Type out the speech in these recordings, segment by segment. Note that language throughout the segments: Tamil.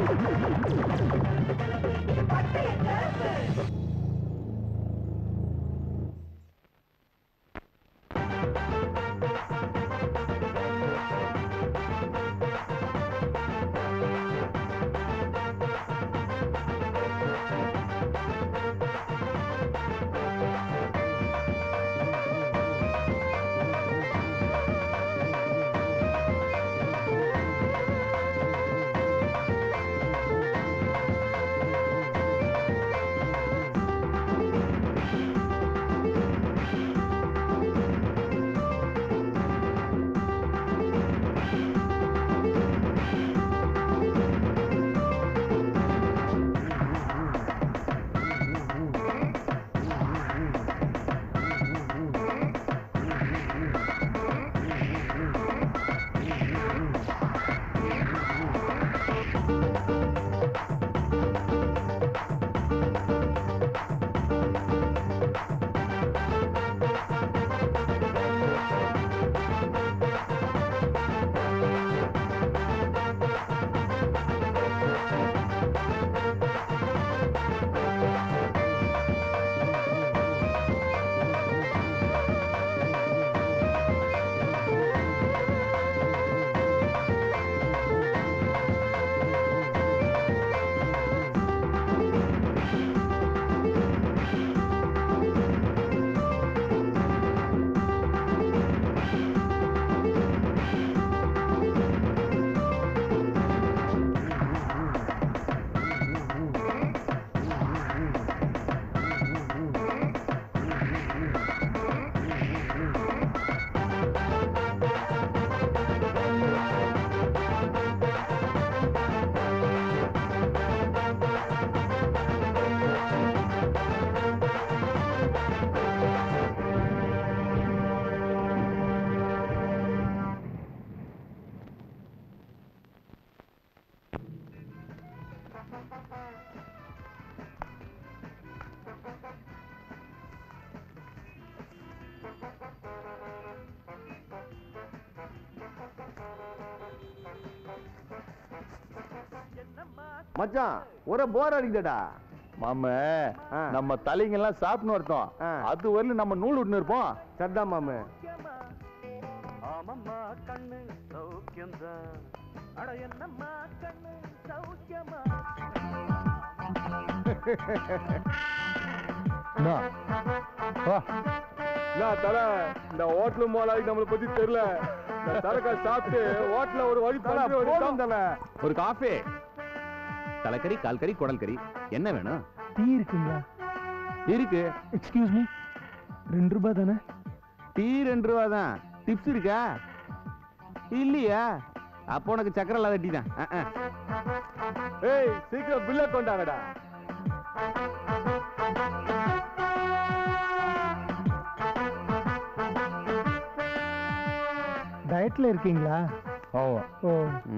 மச்சான் ஒரே போர் அடிக்குதுடா. மாம நம்ம தலைங்க எல்லாம் சாப்பிட்டு வரட்டும். அது வரல நம்ம நூல் விட்டு இருப்போம். சரிதான் மாமு. ஆமம்மா கண்ணு சௌக்கியம்தான். அட என்னம்மா கண்ணு சௌக்கியமா. தல இந்த ஹோட்டலு முதலாளி நம்மளை பத்தி தெரியல. தலக்கா சாப்பிட்டு ஹோட்டல ஒரு வழி தல ஒரு காஃபி. தலைக்கறி, கால் கறி, குடல் கறி. என்ன வேணும்? டீ இருக்குங்களா? இருக்கு. எக்ஸ்கியூஸ் மீ, 2 ரூபாய் தானே? டீ 2 ரூபா தான். டிப்ஸ் இருக்கா? இல்லையா? அப்போ உனக்கு சக்கரை இல்லாத டீ தான். ஏய் சீக்கிரம் பில்ல கொண்டாங்கடா. டயட்ல இருக்கீங்களா? ஓ ஓ.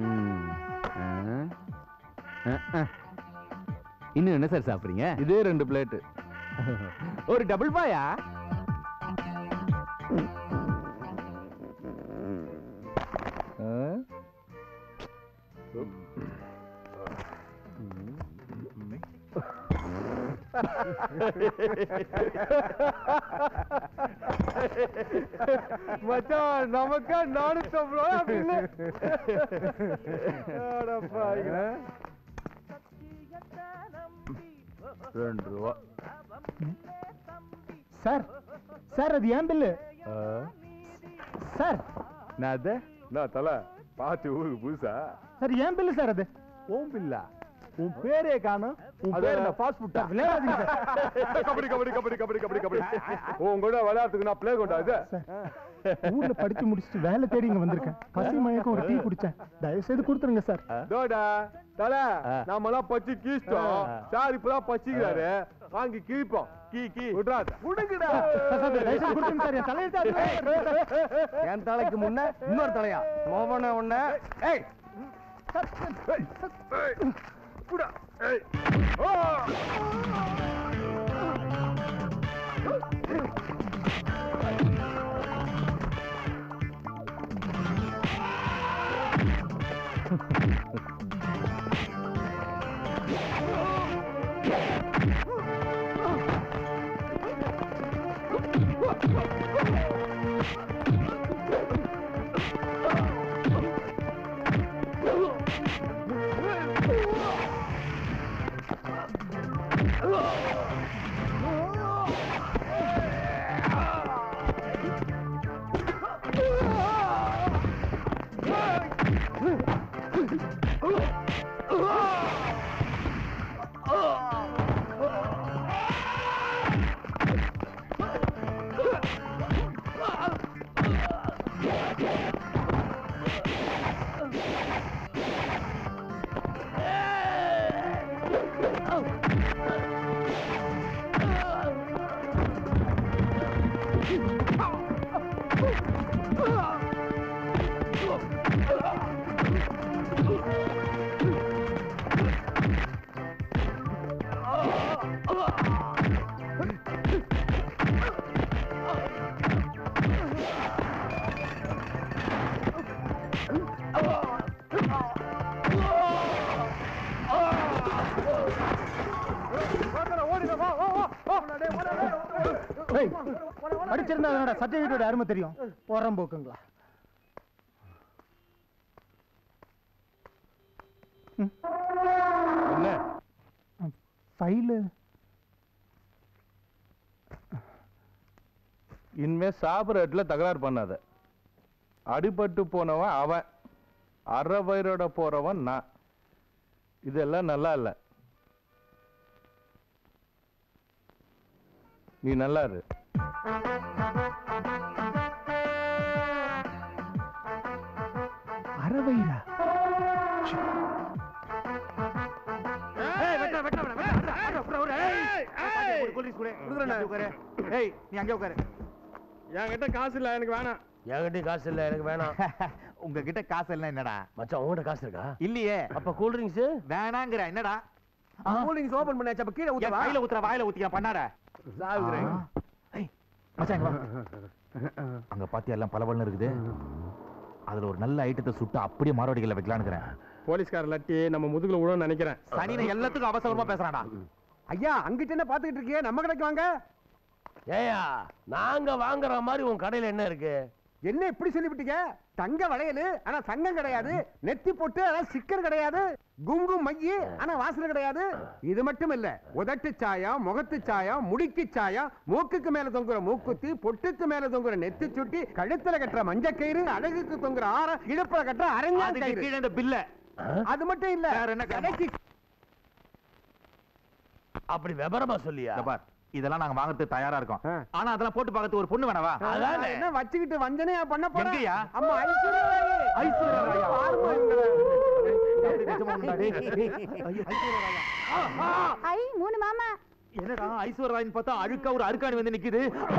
இன்னும் என்ன சார் சாப்பிடுறீங்க? இதே 2 பிளேட். ஒரு டபுள் பாயா? மச்சான் நமக்கா 450 ரூபாய் அப்படின்னு. ரூபா. சார் சார் அது ஏன் பில்லு சார்? நான் அது நான் தலை பார்த்து ஊருக்கு புதுசா சார் ஏன் பில்லு சார்? அது ஓம் பில்லா. உன் பேரே காணும். உன் பேர் என்ன ஃபாஸ்ட் ஃபுட்டா? விளையாடாதீங்க சார். கபடி கபடி கபடி கபடி கபடி கபடி. உங்களோட விளையாடுறதுக்கு நான் பிளே கொண்டா. இது ஊர்ல படிச்சு முடிச்சுட்டு வேலை தேடி இங்க வந்திருக்கேன். பசி மயக்கம் ஒரு டீ குடிச்சேன். தயவு செய்து கொடுத்துருங்க சார். தோடா தல நாம எல்லாம் பச்சி கீச்சிட்டோம். சார் இப்பதான் பச்சிக்கிறாரு. வாங்கி கீப்போம். கீ விடுறாத விடுங்கடா. தயவு செய்து கொடுத்துருங்க சார். என் தலையை என் தலைக்கு முன்ன இன்னொரு தலையா மோவன ஒண்ணு. ஏய் புடா. ஏய் ஓ படிச்சிருந்தா சர்டிபிகேட்டோட அருமை தெரியும். போறோம் போக்குங்களா? என்ன ஃபைலு இனிமே சாப்பிட்ற இடத்துல தகராறு பண்ணாத. அடிபட்டு போனவன் அவன், அரை வயிறோட போறவன் நான். இதெல்லாம் நல்லா இல்ல. நீ நல்லா இரு. அறவைரா நீ அங்கே உட்காரு. என்கிட்ட காசு இல்ல, எனக்கு வேணாம். என்கிட்ட காசு இல்ல, எனக்கு வேணாம். உங்ககிட்ட காசு எல்லாம் என்னடா? மச்சான் உங்ககிட்ட காசு இருக்கா? இல்லையே. அப்ப கூல் ட்ரிங்க்ஸ் வேணாங்கிற என்னடா? கூல் ட்ரிங்க்ஸ் ஓபன் பண்ணியாச்சு. அப்ப கீழே என் ஊத்தவா? கையில ஊத்துற வாயில ஊத்திக்க பண்ணாத. சாவுகிறேன். மச்சான் இங்க வா. அங்க பாத்தியா எல்லாம் பலபலன்னு இருக்குது. அதுல ஒரு நல்ல ஐட்டத்தை சுட்டு அப்படியே மாரோடிகளை வைக்கலான்னு இருக்கிறேன். போலீஸ்கார லட்டி நம்ம முதுகுல விழுன்னு நினைக்கிறேன். சனினை எல்லாத்துக்கும் அவசரமா பேசுறான்டா. ஐயா அங்கிட்ட என்ன பாத்துக்கிட்டு இருக்கியே? நம்ம கடைக்கு வாங்க. ஏயா நாங்க வாங்குற மாதிரி உன் கடையில என்ன இருக்கு? என்ன இப்படி சொல்லிவிட்டீங்க? தங்க வளையல் ஆனா சங்கம் கிடையாது, நெத்தி போட்டு ஆனா சிக்கர் கிடையாது, குங்கும் மையி ஆனா வாசனை கிடையாது. இது மட்டும் இல்ல, உதட்டு சாயம், முகத்து சாயம், முடிக்கு சாயம், மூக்குக்கு மேல தொங்குற மூக்குத்தி, பொட்டுக்கு மேல தொங்குற நெத்தி சுட்டி, கழுத்துல கட்டுற மஞ்சக்கயிறு, அழகுக்கு தொங்குற ஆரம், இடுப்புல கட்டுற அரங்காயிரு. கீழே இந்த பில்ல. அது மட்டும் இல்ல, வேற என்ன கடைக்கு அப்படி விவரமா சொல்லியா? பார், இதெல்லாம் நாங்க வாங்குறதுக்கு தயாரா இருக்கோம். ஆனா அதெல்லாம் போட்டு பார்க்கறது ஒரு பொண்ணு வேணவா? அதானே என்ன வச்சுக்கிட்டு வஞ்சனையா பண்ண போற? எங்கயா? அம்மா ஐஸ்வர்யா ஐ மூணு மாமா. என்னடா ஐஸ்வர்யான்னு பார்த்தா அழுக்கா ஒரு அருக்காணி வந்து நிக்குது.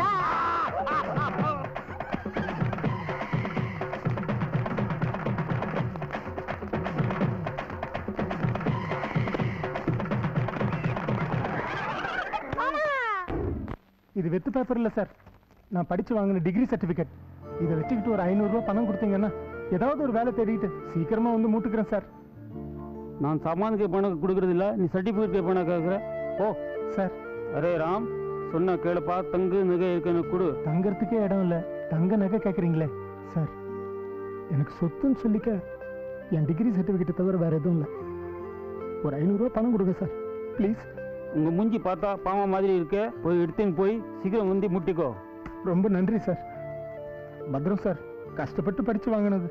இது வெத்து பேப்பர் இல்ல சார், நான் படிச்சு வாங்கின டிகிரி சர்டிபிகேட். இதை வச்சுக்கிட்டு ஒரு 500 ரூபாய் பணம் கொடுத்தீங்கன்னா ஏதாவது ஒரு வேலை தேடிட்டு சீக்கிரமா வந்து மூட்டுக்கிறேன் சார். நான் சாமானுக்கு பணம் கொடுக்கறது இல்ல, நீ சர்டிபிகேட் பணம் கேட்குற. ஓ சார். அரே ராம், சொன்ன கேளுப்பா. தங்கு நகை இருக்குன்னு கொடு. தங்கறதுக்கே இடம் இல்ல, தங்க நகை கேட்குறீங்களே சார். எனக்கு சொத்துன்னு சொல்லிக்க என் டிகிரி சர்டிபிகேட்டை தவிர வேற எதுவும் இல்லை. ஒரு 500 ரூபாய் பணம் கொடுங்க சார் ப்ளீஸ். உங்க மூஞ்சி பார்த்தா பாமா மாதிரி இருக்க, போய் எடுத்துன்னு போய் சீக்கிரம் வந்து முட்டிக்கோ. ரொம்ப நன்றி சார். பத்ரம் சார், கஷ்டப்பட்டு படிச்சு வாங்கினது.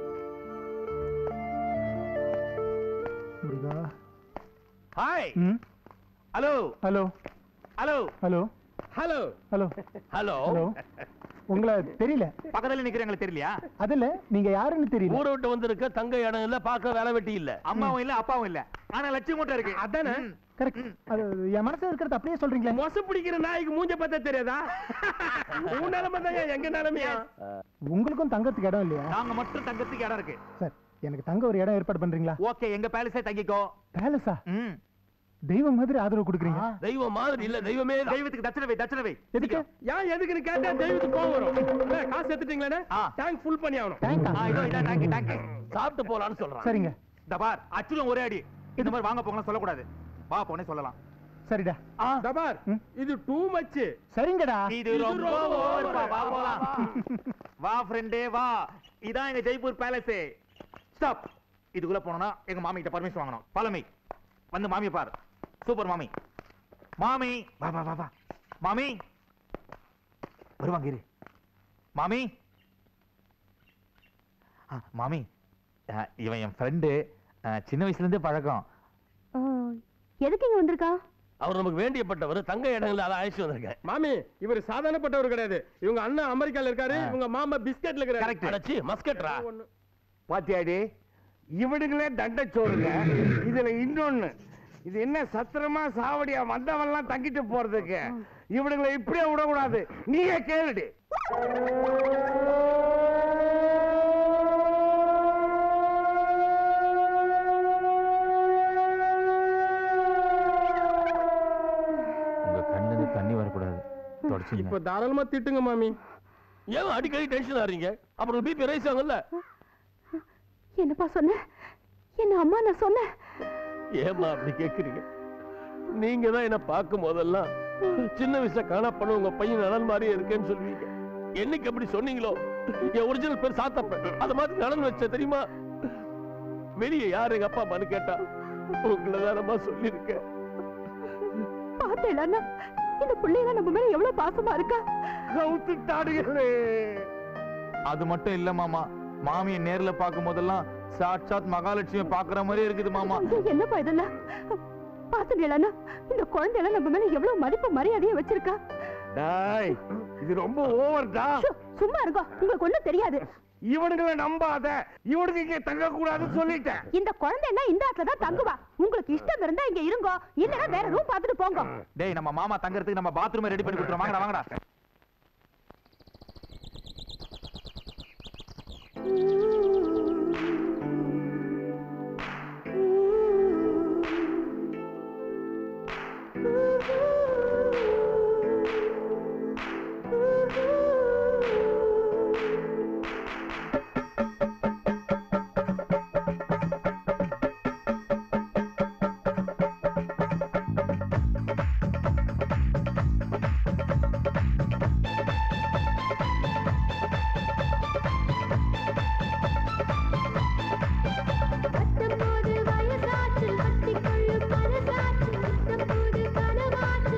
முருகா. Hi. Hello hello hello hello hello hello hello hello. உங்களை தெரியல, பக்கத்துல நிக்கிறவங்களுக்கு தெரியலையா? அதுல நீங்க யாருன்னு தெரியல. ஊரை விட்டு வந்திருக்க, தங்க இடம் இல்ல, பார்க்க வேலை வெட்டி இல்ல, அம்மாவும் இல்ல அப்பாவும் இல்ல, ஆனா லட்சியம் மட்டும் இருக்கு. அதானே? கரெக்ட். அது என் மனசுல இருக்கிறது அப்படியே சொல்றீங்களே. மொச பிடிக்கிற நாய்க்கு மூஞ்ச பார்த்தா தெரியாதா? உன் நிலைமை தான் எங்க நிலைமையா? உங்களுக்கும் தங்கத்துக்கு இடம் இல்லையா? நாங்க மட்டும் தங்கத்துக்கு இடம் இருக்கு சார். எனக்கு தங்க ஒரு இடம் ஏற்பாடு பண்றீங்களா? ஓகே, எங்க பேலஸே தங்கிக்கோ. பேலஸா? தெய்வம் மாதிரி ஆதரவு கொடுக்குறீங்க. தெய்வம் மாதிரி இல்ல, தெய்வமே தான். தெய்வத்துக்கு தட்சணை வை. எதுக்கு? ஏன் எதுக்குன்னு கேட்டா தெய்வத்துக்கு கோவம் வரும். காசு எடுத்துட்டீங்களே, டேங்க் ஃபுல் பண்ணி ஆகணும். தேங்க்ஸ். இதோ இதான் டாங்கி. சாப்பிட்டு போலான்னு சொல்றான். சரிங்க. இந்த பார், அச்சுலம் ஒரே அடி. இந்த மாதிரி வாங்க போங்கலாம் சொல்லக்கூடாது. வா போனே சொல்லலாம். சரிடா. தபார் இது டூ மச். சரிங்கடா. இது ரொம்ப ஓவர்ப்பா. வா போலாம். வா ஃப்ரெண்டே வா. இதான் எங்க ஜெய்ப்பூர் பேலஸ். ஸ்டாப். இதுக்குள்ள போனா எங்க மாமி கிட்ட பர்மிஷன் வாங்கணும். Follow me. வந்து மாமியை பாரு. சூப்பர் மாமி. மாமி வா வா வா வா. மாமி வருவாங்க இரு. மாமி மாமி இவன் என் ஃப்ரெண்டு. சின்ன வயசுல இருந்தே பழக்கம். எதுக்கு இங்க வந்திருக்கா? அவர் நமக்கு வேண்டியப்பட்டவர். தங்க இடங்கள்ல அதை அழைச்சு வந்திருக்கேன். மாமி இவர் சாதாரணப்பட்டவர் கிடையாது. இவங்க அண்ணன் அமெரிக்கால இருக்காரு. இவங்க மாமா பிஸ்கட்ல இருக்காரு. கரெக்ட். அடச்சி மஸ்கட்ரா. பாத்தியாடி இவனுங்களே தண்டச்சோறுங்க. இதுல இன்னொன்னு, இது என்ன சத்திரமா சாவடியா வந்தவன்லாம் தங்கிட்டு போறதுக்கு. இவனுங்களை இப்படியே விடக்கூடாது. நீயே கேளுடி. தண்ணி வரக்கூடாது. இப்ப தாராளமா திட்டுங்க மாமி. ஏன் அடிக்கடி டென்ஷன் ஆறீங்க? அப்புறம் பிபி ரைஸ் ஆகும்ல. என்னப்பா சொன்ன? என்ன அம்மா நான் சொன்னேன். ஏமா அப்படி கேக்குறீங்க? நீங்க தான் என்ன பார்க்கும் போதெல்லாம் சின்ன வயசுல காணா பண்ண உங்க பையன் நலன் மாதிரியே இருக்கேன்னு சொல்லுவீங்க. என்னைக்கு அப்படி சொன்னீங்களோ என் ஒரிஜினல் பேர் சாத்தப்ப அத மாதிரி நலன் வச்ச தெரியுமா? வெளியே யார் எங்க அப்பா அம்மான்னு கேட்டா உங்களை தானமா சொல்லியிருக்கேன். பார்த்தேன் இந்த பிள்ளைங்க நம்ம மேல எவ்வளவு பாசமா இருக்கா. கவுத்துட்டாடுகளே. அது மட்டும் இல்ல மாமா, மாமியை நேர்ல பார்க்கும் போதெல்லாம் சாட்சாத் மகாலட்சுமியை பாக்குற மாதிரி இருக்குது மாமா. என்னப்பா இதெல்லாம் பாத்துடலன்னா இந்த குழந்தையெல்லாம் நம்ம மேல எவ்வளவு மதிப்பு மரியாதையை வச்சிருக்கா. டாய் இது ரொம்ப ஓவர்டா. சும்மா இருக்கோ, உங்களுக்கு ஒண்ணும் தெரியாது. இவனுங்களை நம்பாத. இவனுக்கு இங்க தங்க கூடாதுன்னு சொல்லிட்டேன். இந்த குழந்தை எல்லாம் இந்த இடத்துல தான் தங்குவா. உங்களுக்கு இஷ்டம் இருந்தா இங்க இருங்கோ, இல்லன்னா வேற ரூம் பார்த்துட்டு போங்க. டேய் நம்ம மாமா தங்கறதுக்கு நம்ம பாத்ரூம் ரெடி பண்ணி கொடுத்துறோம். வாங்கடா வாங்கடா. பத்தொன்பது வயசாச்சு, கட்டிக்கொள்ளு மனசாச்சு, பத்தொன்பது கனவாச்சு.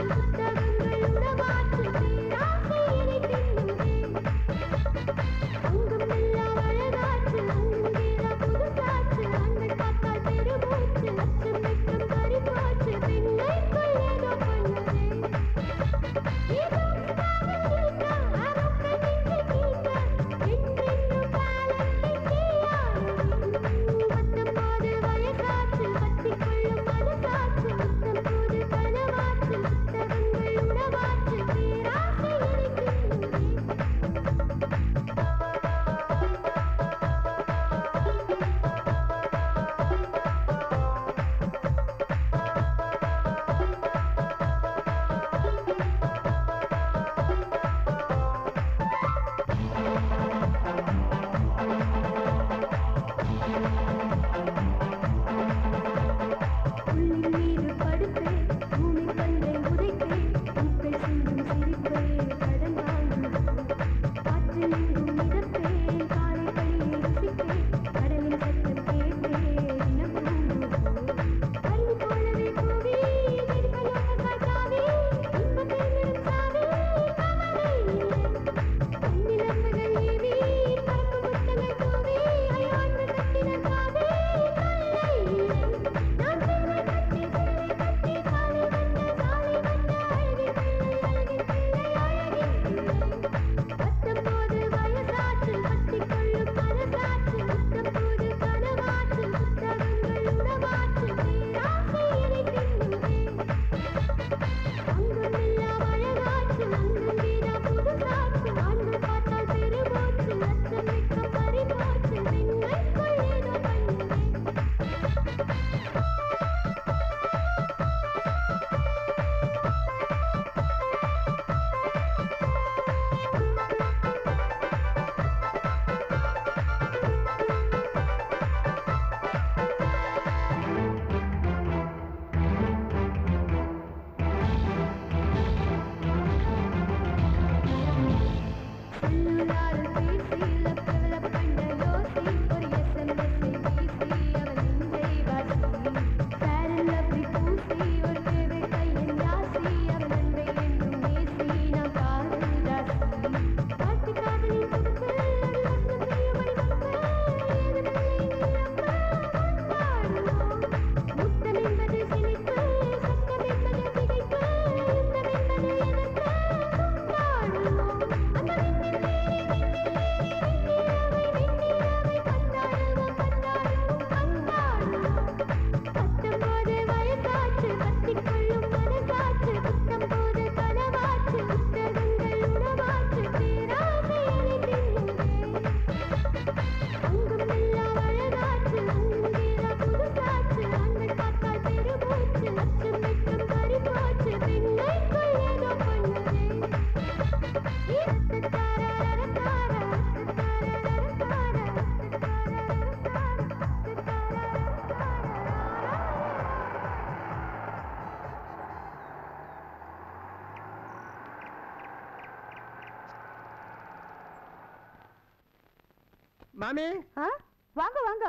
மாமி வாங்க வாங்க.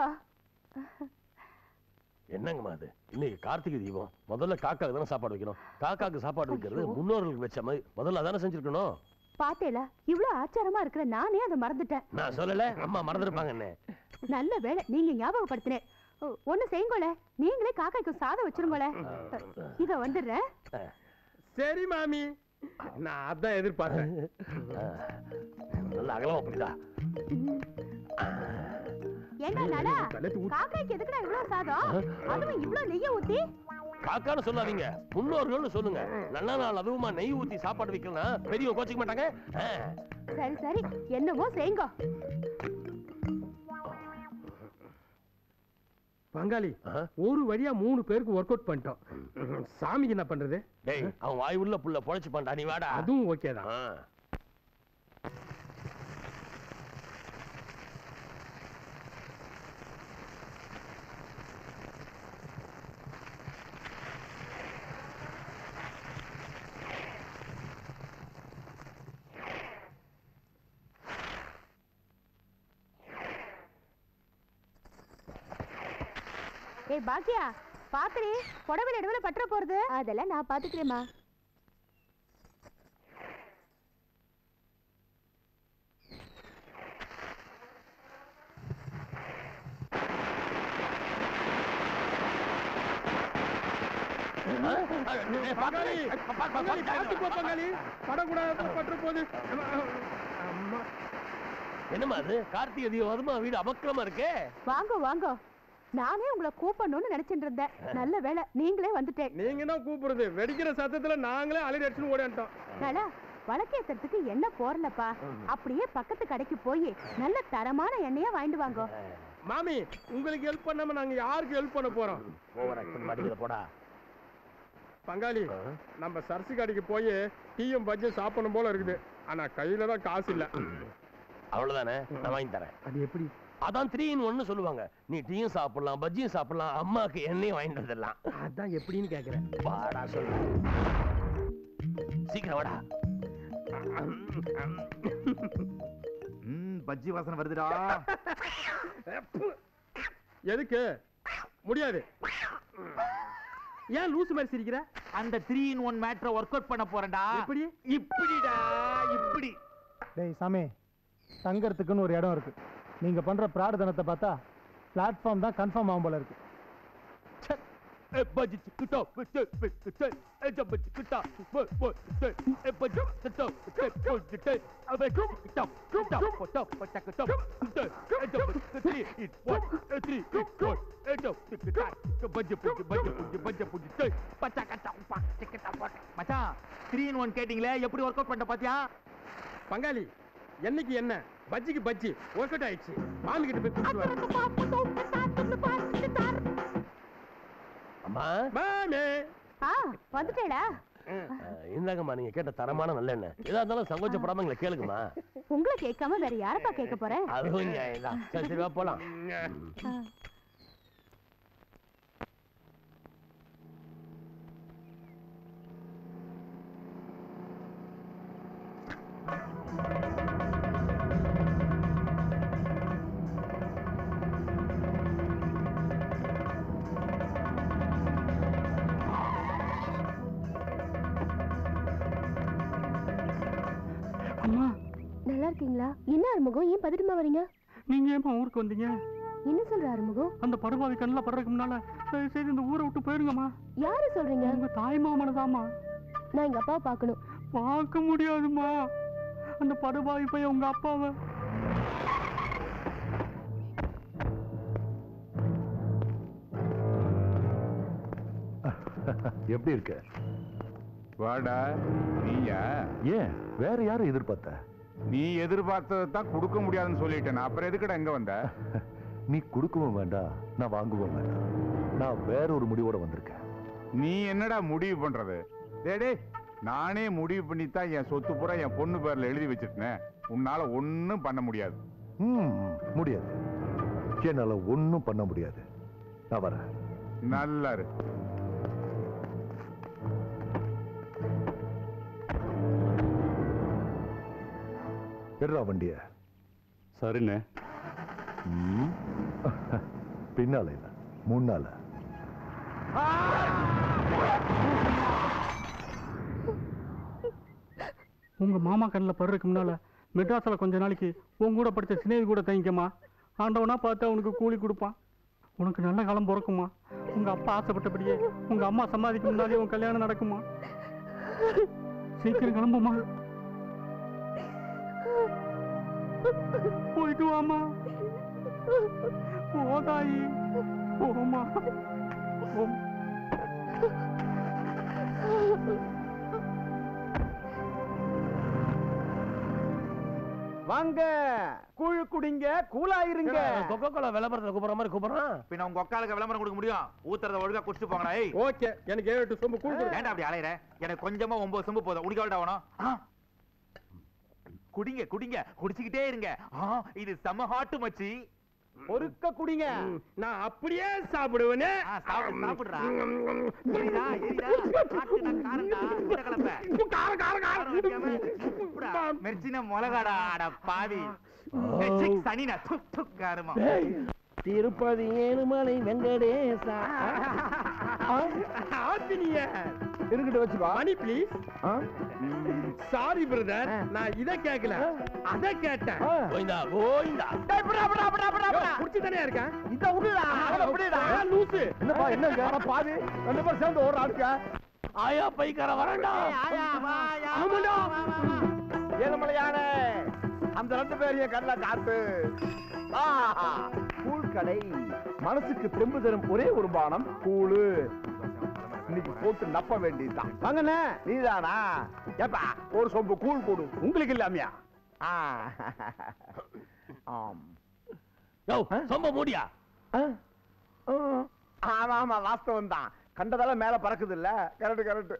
என்னங்கம்மா அது? இன்னைக்கு கார்த்திகை தீபம். முதல்ல காக்காக்கு தானே சாப்பாடு வைக்கணும். காக்காக்கு சாப்பாடு வைக்கிறது முன்னோர்களுக்கு வச்ச மாதிரி முதல்ல அதானே செஞ்சிருக்கணும். பாத்தேல இவ்வளவு ஆச்சாரமா இருக்கிற நானே அதை மறந்துட்டேன். நான் சொல்லல, அம்மா மறந்துருப்பாங்க. என்ன நல்ல வேளை நீங்க ஞாபகப்படுத்தினேன். ஒண்ணு செய்யுங்களே, நீங்களே காக்காய்க்கு சாதம் வச்சிருங்களே. இத வந்துடுறேன். சரி மாமி, நான் அதான் எதிர்பார்த்தேன். நல்ல அகலமா புரியுதா? என்ன நடா, காக்காய்க்கு எதுக்குடா இவ்வளவு சாதம், அதுவும் இவ்வளவு நெய்ய ஊத்தி? காக்கான்னு சொல்லாதீங்க, முன்னோர்கள்னு சொல்லுங்க. நல்ல நாள் அதுவுமா நெய் ஊத்தி சாப்பாடு வைக்கலாம், பெரியவங்க கோச்சிக்க மாட்டாங்க. சரி சரி, என்னமோ செய்யுங்க. பங்காளி, ஒரு வழியா 3 பேருக்கு ஒர்க் அவுட் பண்ணிட்டோம். சாமிக்கு என்ன பண்றது? டேய், அவன் வாய் உள்ள புள்ள பொழைச்சு பண்ணா, நீ வாடா. அதுவும் ஓகே தான். ஏய் பாக்கியா, பாத்துரி, புடவை நடுவுல பற்ற போறது. அதெல்லாம் நான் பாத்துக்கிறேம்மா. என்னமா அது? கார்த்திகை தீபம் வீடு அமக்கலமா இருக்கே. வாங்க வாங்க, நானே உங்களை கூப்பிடணும்னு நினைச்சிட்டு இருந்தேன். நல்ல வேளை நீங்களே வந்துட்டேன். நீங்க தான் கூப்பிடுறது, வெடிக்கிற சத்தத்துல நாங்களே அலறி அடிச்சுன்னு ஓடிட்டோம். நல்லா வழக்கேத்துறதுக்கு எண்ணெய் போறலப்பா, அப்படியே பக்கத்து கடைக்கு போய் நல்ல தரமான எண்ணெயா வாங்கிட்டு வாங்க. மாமி, உங்களுக்கு ஹெல்ப் பண்ணாம நாங்க யாருக்கு ஹெல்ப் பண்ண போறோம்? ஓவர் ஆக்ட் மாட்டிக்கிற போடா. பங்காளி, நம்ம சரசு கடைக்கு போய் டீயும் பஜ்ஜியும் சாப்பிடணும் போல இருக்குது. ஆனா கையில தான் காசு இல்ல. அவ்வளவுதானே, நான் வாங்கி தரேன். அது எப்படி? அதான் 3 in 1 சொல்லுவாங்க. நீ டீயும் சாப்பிடலாம், பஜ்ஜியும் சாப்பிடலாம், அம்மாக்கு எண்ணெயும் வாங்கிட்டு வந்துடலாம். அதான் எப்படின்னு கேக்குறேன். வாடா சொல்லு, சீக்கிரம் வாடா. பஜ்ஜி வாசனை வருதுடா. எதுக்கு? முடியாது. ஏன் லூசு மாதிரி சிரிக்கிற? அந்த 3 in 1 மேட்டரை ஒர்க் அவுட் பண்ண போறேன்டா. எப்படி? இப்படிடா, இப்படி. டேய் சாமி, தங்கறதுக்குன்னு ஒரு இடம் இருக்கு. நீங்க பண்ற பிரார்த்தனத்தை பார்த்தா பிளாட்ஃபார்ம் தான் கன்ஃபார்ம் ஆகும் போல இருக்கு. மச்சான், 3 in 1 கேட்டீங்களே, எப்படி ஒர்க் அவுட் பண்ண பாத்தியா? பங்காளி, என்னைக்கு என்ன, பஜ்ஜிக்கு பஜ்ஜி ஒர்க் அவுட் ஆயிடுச்சு. மாமி கிட்ட போய் அம்மா, மாமி வந்துட்டேடா. இந்தாங்கம்மா, நீங்க கேட்ட தரமான நல்லெண்ணெய். எதா இருந்தாலும் சங்கோச்சப்படாம எங்களை கேளுங்கம்மா. உங்களை கேட்காம வேற யாரப்பா கேட்க போறேன்? அதுவும் நியாயம்தான். சரி சரி, வா போலாம். அம்மா, நல்லா இருக்கீங்களா? என்ன அறுமுகம், ஏன் பதட்டமா வரீங்க? நீங்க ஏமா ஊருக்கு வந்தீங்க? என்ன சொல்ற அறுமுகம்? அந்த படுபாவி கண்ணில் படுறதுக்கு முன்னால தயவு செய்து இந்த ஊரை விட்டு போயிருங்கம்மா. யாரு சொல்றீங்க? உங்க தாய் மாமனதாமா. நான் எங்க அப்பாவை பார்க்கணும். பார்க்க முடியாதுமா, அந்த படுபாவி போய் உங்க அப்பாவை. எப்படி இருக்க? வாடா. நீயா? ஏன் வேற யாரும் எதிர்பார்த்த? நீ எதிர்பார்த்ததை தான் கொடுக்க முடியாதுன்னு சொல்லிட்டேன். அப்புறம் எதுக்கடா எங்க வந்த? நீ கொடுக்கவும் வேண்டாம், நான் வாங்கவும் வேண்டாம். நான் வேற ஒரு முடிவோட வந்திருக்கேன். நீ என்னடா முடிவு பண்றது? டேய், நானே முடிவு பண்ணித்தான் என் சொத்து பூரா என் பொண்ணு பேர்ல எழுதி வச்சிருக்கேன். உன்னால ஒன்னும் பண்ண முடியாது. முடியாது, என்னால ஒன்னும் பண்ண முடியாது. நான் வரேன். நல்லா இரு. எடுறா வண்டிய. சரிண்ணே. பின்னால இல்ல முன்னால. உங்க மாமா கண்ணில் படுறதுக்கு முன்னால மெட்ராஸில் கொஞ்ச நாளைக்கு உன் கூட படித்த சினேவி கூட தங்கிக்கம்மா. ஆண்டவனா பார்த்து அவனுக்கு கூலி கொடுப்பான். உனக்கு நல்ல காலம் பிறக்குமா. உங்க அப்பா ஆசைப்பட்டபடியே உங்க அம்மா சம்பாதிக்க முன்னாலே உன் கல்யாணம் நடக்குமா. சீக்கிரம் கிளம்புமா. போயிட்டு வாமா. போதாயி போமா. வாங்க கூழ் குடிங்க, கூலாயிருங்க. கொக்கோ கோலா விளம்பரத்துல கூப்பிடுற மாதிரி கூப்பிடுறான். பின்ன உங்க ஒக்காலுக்கு விளம்பரம் கொடுக்க முடியும்? ஊத்துறத ஒழுங்கா குடிச்சிட்டு போங்கடா. ஏய் ஓகே, எனக்கு 7 சொம்பு கூழ் கொடு. ஏன்டா அப்படி அலையற? எனக்கு கொஞ்சமா 9 சொம்பு போதும். உடிக்க வேண்டாம். குடிங்க குடிங்க, குடிச்சிக்கிட்டே இருங்க. இது செம ஹாட் மச்சி. பொறுக்க குடிங்க. நான் அப்படியே சாப்பிடுவேனே. சாப்பிடுறா. ஏரிடா ஏரிடா. காட்டுடா காரண்டா. இந்த கலப்ப. காரம் மெர்சின மிளகாடா. அட பாவி. சனினா துக் துக் காரமா. திருப்பதி ஏழுமலை வெங்கடேசா. ஆத்தினிய இருக்கட்டு வச்சுக்கோ. மணி ப்ளீஸ். சாரி பிரதர், நான் இத கேக்கல, அத கேட்டேன். போய்டா போய்டா. டேய் புடா புடா புடா புடா. குடிச்சு தானே இருக்கேன். இத உடுடா. அவள புடிடா. லூசு. என்னப்பா என்னங்க? அட பாவி. ரெண்டு பேரும் சேர்ந்து ஓடுற ஆடுங்க. ஆயா பைக்கார வரண்டா. ஆயா வாயா. ஆமாடா. ஏழுமலையானே, அந்த ரெண்டு பேரையும் கண்ண காத்து. கூழ் கடை மனசுக்கு தெம்பு தரும் ஒரே ஒரு பானம் கூழு. இன்னைக்கு போட்டு நப்ப வேண்டியதுதான். வாங்கண்ணே, நீதானா? ஏப்பா ஒரு சொம்பு கூழ் கொடு. உங்களுக்கு இல்லாமையா? சொம்ப மூடியா? ஆமா ஆமா, வாஸ்தவம் தான். கண்டதால மேல பறக்குது இல்ல. Correct correct.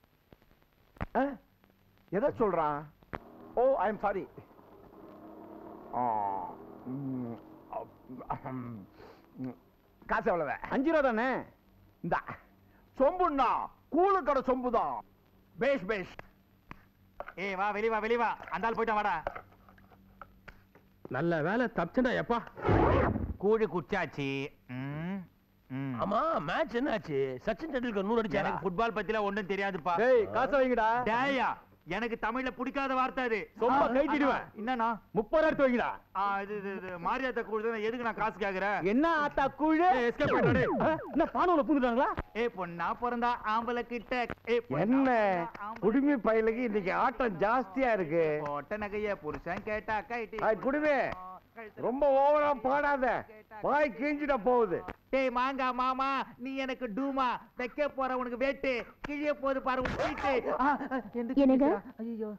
எதை சொல்றான்? Oh I am sorry. காசு எவ்வளவு? 5 ரூபா தானே. இந்த சொம்புண்ணா கூழு கடை சொம்புதான். பேஷ் பேஷ். ஏய் வா வெளிவா வெளிவா. அந்தாள் போயிட்டா வாடா. நல்ல வேலை தப்பிச்சடா. எப்பா கூழு குச்சாச்சு. ஆமா மேட்ச் என்னாச்சு? சச்சின் டெண்டுல்கர் 100 அடிச்சாரா? எனக்கு ஃபுட்பால் பத்தில ஒண்ணும் தெரியாதுப்பா. டேய் காசு வைங்கடா. டேயா, எனக்கு தமிழ்ல பிடிக்காத வார்த்தை அது. சொம்ப கைட்டிடுவேன். என்னன்னா 30 எடுத்து வைங்கடா. இது மாரியாத்தா கூழ். எதுக்கு நான் காசு கேக்குறேன்? என்ன ஆத்தா கூழு? எஸ்கேப் பண்ணிடு. என்ன பானோல புந்துட்டாங்களா? பொண்ணா பிறந்தா ஆம்பளை கிட்ட. என்ன குடுமி பயலுக்கு இன்னைக்கு ஆட்டம் ஜாஸ்தியா இருக்கு. போட்ட நகைய புருஷன் கேட்டா கைட்டி. குடுமி ரொம்ப ஓவரா பாடாத, வாய் கிழிஞ்சிட போகுது. டேய் மாங்கா மாமா, நீ எனக்கு டூமா. வைக்க போற உனக்கு வேட்டு கிழிய போது பாரு. என்னங்க? ஐயோ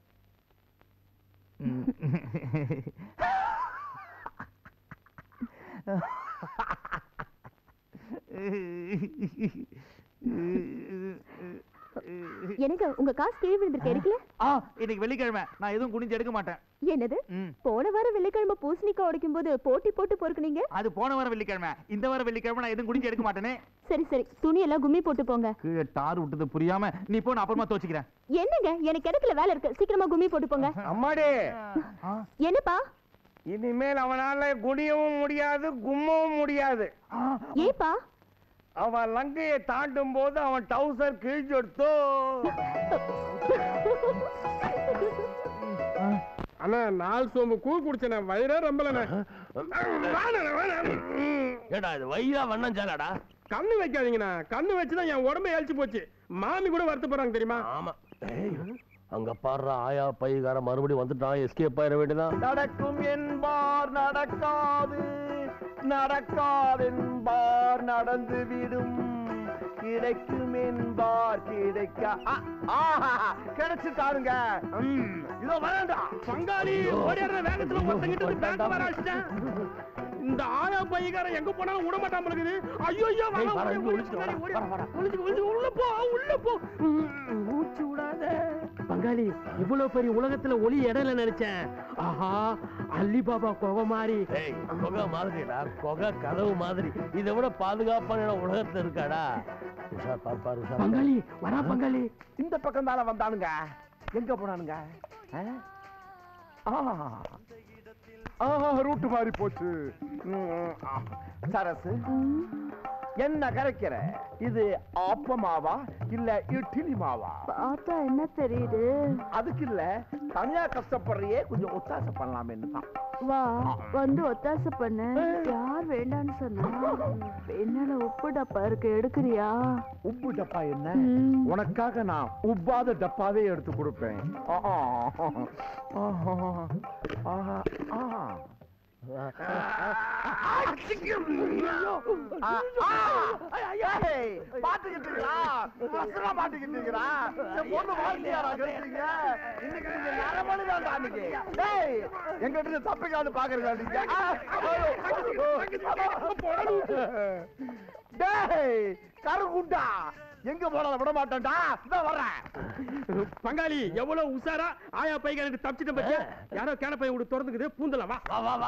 எனக்கு உங்க காசு கீழே விழுந்திருக்கு, எடுக்கல? இன்னைக்கு வெள்ளிக்கிழமை, நான் எதுவும் குனிஞ்சு எடுக்க மாட்டேன். என்னது? போன வாரம் வெள்ளிக்கிழமை பூசணிக்காய் உடைக்கும் போது போட்டி போட்டு பொறுக்குனீங்க. அது போன வாரம் வெள்ளிக்கிழமை. இந்த வாரம் வெள்ளிக்கிழமை நான் எதுவும் குனிஞ்சு எடுக்க மாட்டேனே. சரி சரி, துணி எல்லாம் கும்மி போட்டு போங்க. கீழே டார் விட்டது புரியாம நீ போ, நான் அப்புறமா துவச்சிக்கிறேன். என்னங்க, எனக்கு இடத்துல வேலை இருக்கு, சீக்கிரமா கும்மி போட்டு போங்க. அம்மாடி என்னப்பா? இனிமேல் அவனால குனியவும் முடியாது கும்மவும் முடியாது. ஏப்பா? அவன் லங்கையை தாண்டும் போது அவன் டவுசர் கிழிச்சொடுத்தோ. அண்ணா 4 சோம்பு கூழ் குடிச்சன, வயிறே ரொம்பலண்ணே. ஏடா இது வயிறா வண்ணஞ்சாலாடா? கண்ணு வைக்காதீங்கண்ணா, கண்ணு வச்சுதான் என் உடம்பு எழுச்சி போச்சு. மாமி கூட வருத்தப்படுறாங்க தெரியுமா? ஆமா. அங்க பாடுற ஆயா பைகார மறுபடியும் வந்துட்டான். எஸ்கேப் ஆயிட வேண்டியதான். நடக்கும் என்பார் நடக்காது, நடக்காதென்பார் நடந்து விடும், கிடைக்கும் என்பார் கிடைக்க. கிடைச்சுட்டாருங்க. இதோ வேண்டாம் பங்காளி. ஓடிடுற வேகத்துல ஒருத்தங்கிட்ட ஒரு பேங்க் வர வச்சுட்டேன். இந்த ஆயா பையகாரன் எங்க போனாலும் விட மாட்டாம இருக்குது. ஐயோ ஐயோ, உள்ள போ உள்ள போ. மூச்சு விடாத பங்காளி. இவ்வளவு பெரிய உலகத்துல ஒளி இடையில நினைச்சேன். ஆஹா, அள்ளி பாபா கொகை மாதிரி. கொகை மாதிரிடா, கொகை கதவு மாதிரி. இதை விட பாதுகாப்பான இடம் உலகத்துல இருக்காடா. உஷார் பாரு உஷார். பங்காளி வரா பங்காளி. இந்த பக்கம் தானே வந்தானுங்க. எங்க போனானுங்க? ரூட்டு மாறி போச்சு. சரசு, என்ன கரைக்கிற? இது ஆப்பமாவா இல்ல இட்லி மாவா? பார்த்தா என்ன தெரியுது? அதுக்கு இல்ல, தனியா கஷ்டப்படுறியே, கொஞ்சம் ஒத்தாசை பண்ணலாமேன்னு தான். வா வந்து ஒத்தாசை பண்ணு. யார் வேண்டான்னு சொன்னா? என்னால உப்பு டப்பா இருக்கு, எடுக்கிறியா? உப்பு டப்பா என்ன? உனக்காக நான் உப்பாத டப்பாவே எடுத்து கொடுப்பேன். எங்கிட்ட தப்பிக்காது பாக்குறீங்க. கருகுண்டா எங்க போனாலும் விட மாட்டேன்டா. வர்றேன் பங்காளி எவ்வளவு உசாரா ஆயா பையன் தப்பிச்சிட்ட பத்தியா? யாரோ கேன பையன் கூட திறந்துக்குது, பூந்தல வா.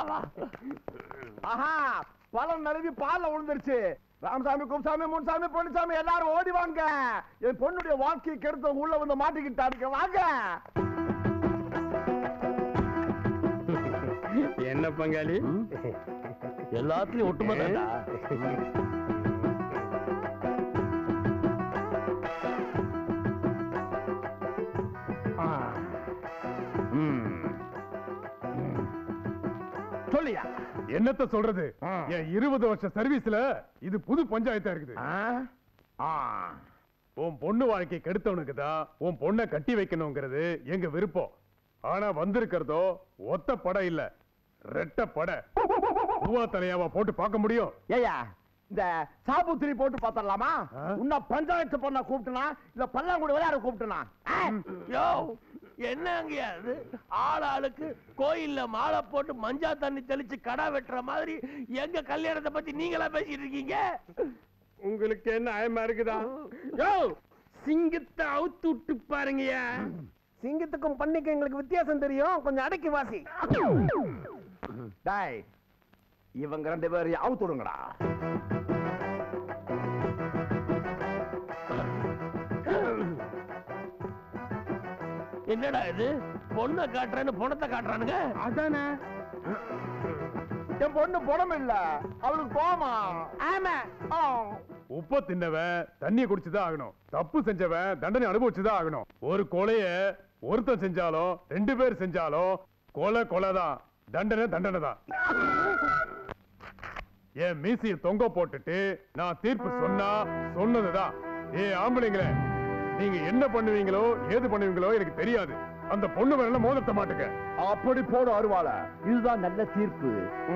ஆஹா, பழம் நழுவி பால்ல விழுந்துருச்சு. ராமசாமி, கும்சாமி, முன்சாமி, பொன்னுசாமி எல்லாரும் ஓடி வாங்க. என் பொண்ணுடைய வாழ்க்கையை கெடுத்தவங்க உள்ள வந்து மாட்டிக்கிட்டாருங்க. வாங்க. என்ன பங்காளி எல்லாத்துலயும் ஒட்டுமொத்தம் சொல்லியா? என்னத்த சொல்றது? என் 20 வருஷ சர்வீஸ்ல இது புது பஞ்சாயத்தா இருக்குது. உன் பொண்ணு வாழ்க்கை கெடுத்தவனுக்கு தான் உன் பொண்ணை கட்டி வைக்கணுங்கிறது எங்க விருப்பம். ஆனா வந்திருக்கிறதோ ஒத்த படம் இல்ல, ரெட்ட படை. பூவா தலையாவா போட்டு பார்க்க முடியும்? ஏயா, இந்த சாபுத்திரி போட்டு பார்த்தரலாமா? உன்ன பஞ்சாயத்து பண்ண கூப்பிட்டுனா இல்ல பல்லாங்குடி விளையாட கூப்பிட்டுனா? யோ, என்னங்க அது? ஆளாளுக்கு கோயில்ல மாலை போட்டு மஞ்சா தண்ணி தெளிச்சு கடா வெட்டுற மாதிரி எங்க கல்யாணத்தை பத்தி நீங்களா பேசிட்டு இருக்கீங்க? உங்களுக்கு என்ன ஆயமா இருக்குதா? யோ, சிங்கத்தை அவுத்து விட்டு பாருங்கயா. சிங்கத்துக்கும் பண்ணிக்கும் எங்களுக்கு வித்தியாசம் தெரியும். கொஞ்சம் அடக்கி வாசி. டேய், இவங்க 2 பேரையும் அவுத்துடுங்கடா. என்னடா இது? பொண்ணை காட்டுறேன்னு பணத்தை காட்டுறானுங்க. அதானே என் பொண்ணு பணம் இல்ல, அவளுக்கு கோமா. ஆமா. உப்ப தின்னவன் தண்ணிய குடிச்சுதான் ஆகணும். தப்பு செஞ்சவன் தண்டனை அனுபவிச்சுதான் ஆகணும். ஒரு கொலைய ஒருத்தன் செஞ்சாலும் 2 பேர் செஞ்சாலும் கொலை கொலைதான், தண்டனை தண்டனை தான். என் மீசிய தொங்க போட்டுட்டு நான் தீர்ப்பு சொன்னா சொன்னதுதான். ஆம்பளைங்களே, நீங்க என்ன பண்ணுவீங்களோ ஏது பண்ணுவீங்களோ எனக்கு தெரியாது. அந்த பொண்ணு வரல மோதத்த மாட்டுங்க. அப்படி போடு அருவாள. இதுதான் நல்ல தீர்ப்பு.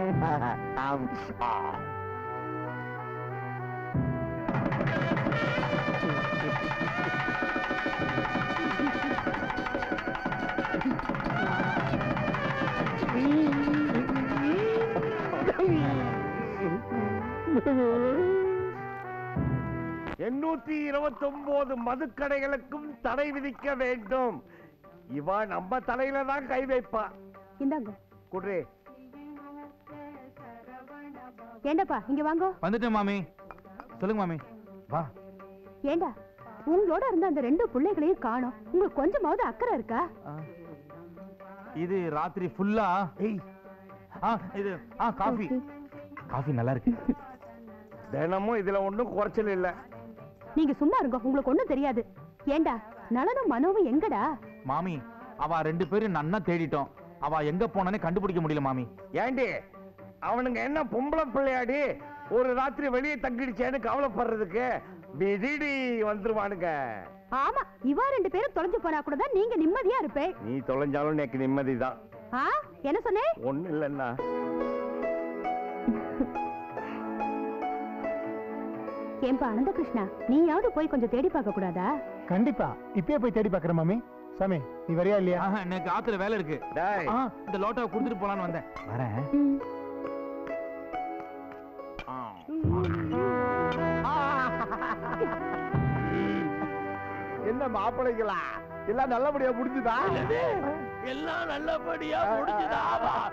எண்ணூத்தி 29 மதுக்கடைகளுக்கும் தடை விதிக்க வேண்டும். இவ நம்ம தலையில தான் கை வைப்பா. இந்தாங்க குட்ரே. ஏண்டாப்பா இங்க வாங்க. வந்துட்டேன் மாமி. சொல்லுங்க மாமி. வா. ஏண்டா, உங்களோட இருந்த அந்த 2 பிள்ளைகளையும் காணோம். உங்களுக்கு கொஞ்சமாவது அக்கறை இருக்கா? இது ராத்திரி ஃபுல்லா இது காஃபி. காஃபி நல்லா இருக்கு. தினமும் இதுல ஒண்ணும் குறைச்சல் இல்ல. நீங்க சும்மா இருங்க, உங்களுக்கு ஒண்ணும் தெரியாது. ஏண்டா, நலனும் மனோவும் எங்கடா? மாமி, அவ 2 பேரும் நன்னா தேடிட்டோம். அவ எங்க போனானே கண்டுபிடிக்க முடியல மாமி. ஏண்டி, அவனுங்க என்ன பொம்பளை பிள்ளையாடி? ஒரு ராத்திரி வெளியே தங்கிடுச்சேன்னு கவலைப்படுறதுக்கு திடீடி வந்துருவானுங்க. ஆமா, இவா 2 பேரும் தொலைஞ்சு போனா கூட தான் நீங்க நிம்மதியா இருப்பே. நீ தொலைஞ்சாலும் எனக்கு நிம்மதிதான். என்ன சொன்னே? ஒண்ணு இல்லன்னா. ஏன்பா அனந்த கிருஷ்ணா, நீயாவது போய் கொஞ்சம் தேடி பார்க்க கூடாதா? கண்டிப்பா இப்பயே போய் தேடி பாக்குறேன் மாமி. சாமி, நீ வரியா இல்லையா? எனக்கு ஆத்துல வேலை இருக்கு. இந்த லோட்டாவை குடுத்துட்டு போலான்னு வந்தேன். வரேன். என்ன மாப்பிள்ளைகளா, எல்லாம் நல்லபடியா முடிஞ்சுதா? எல்லாம் நல்லபடியா முடிஞ்சுதா?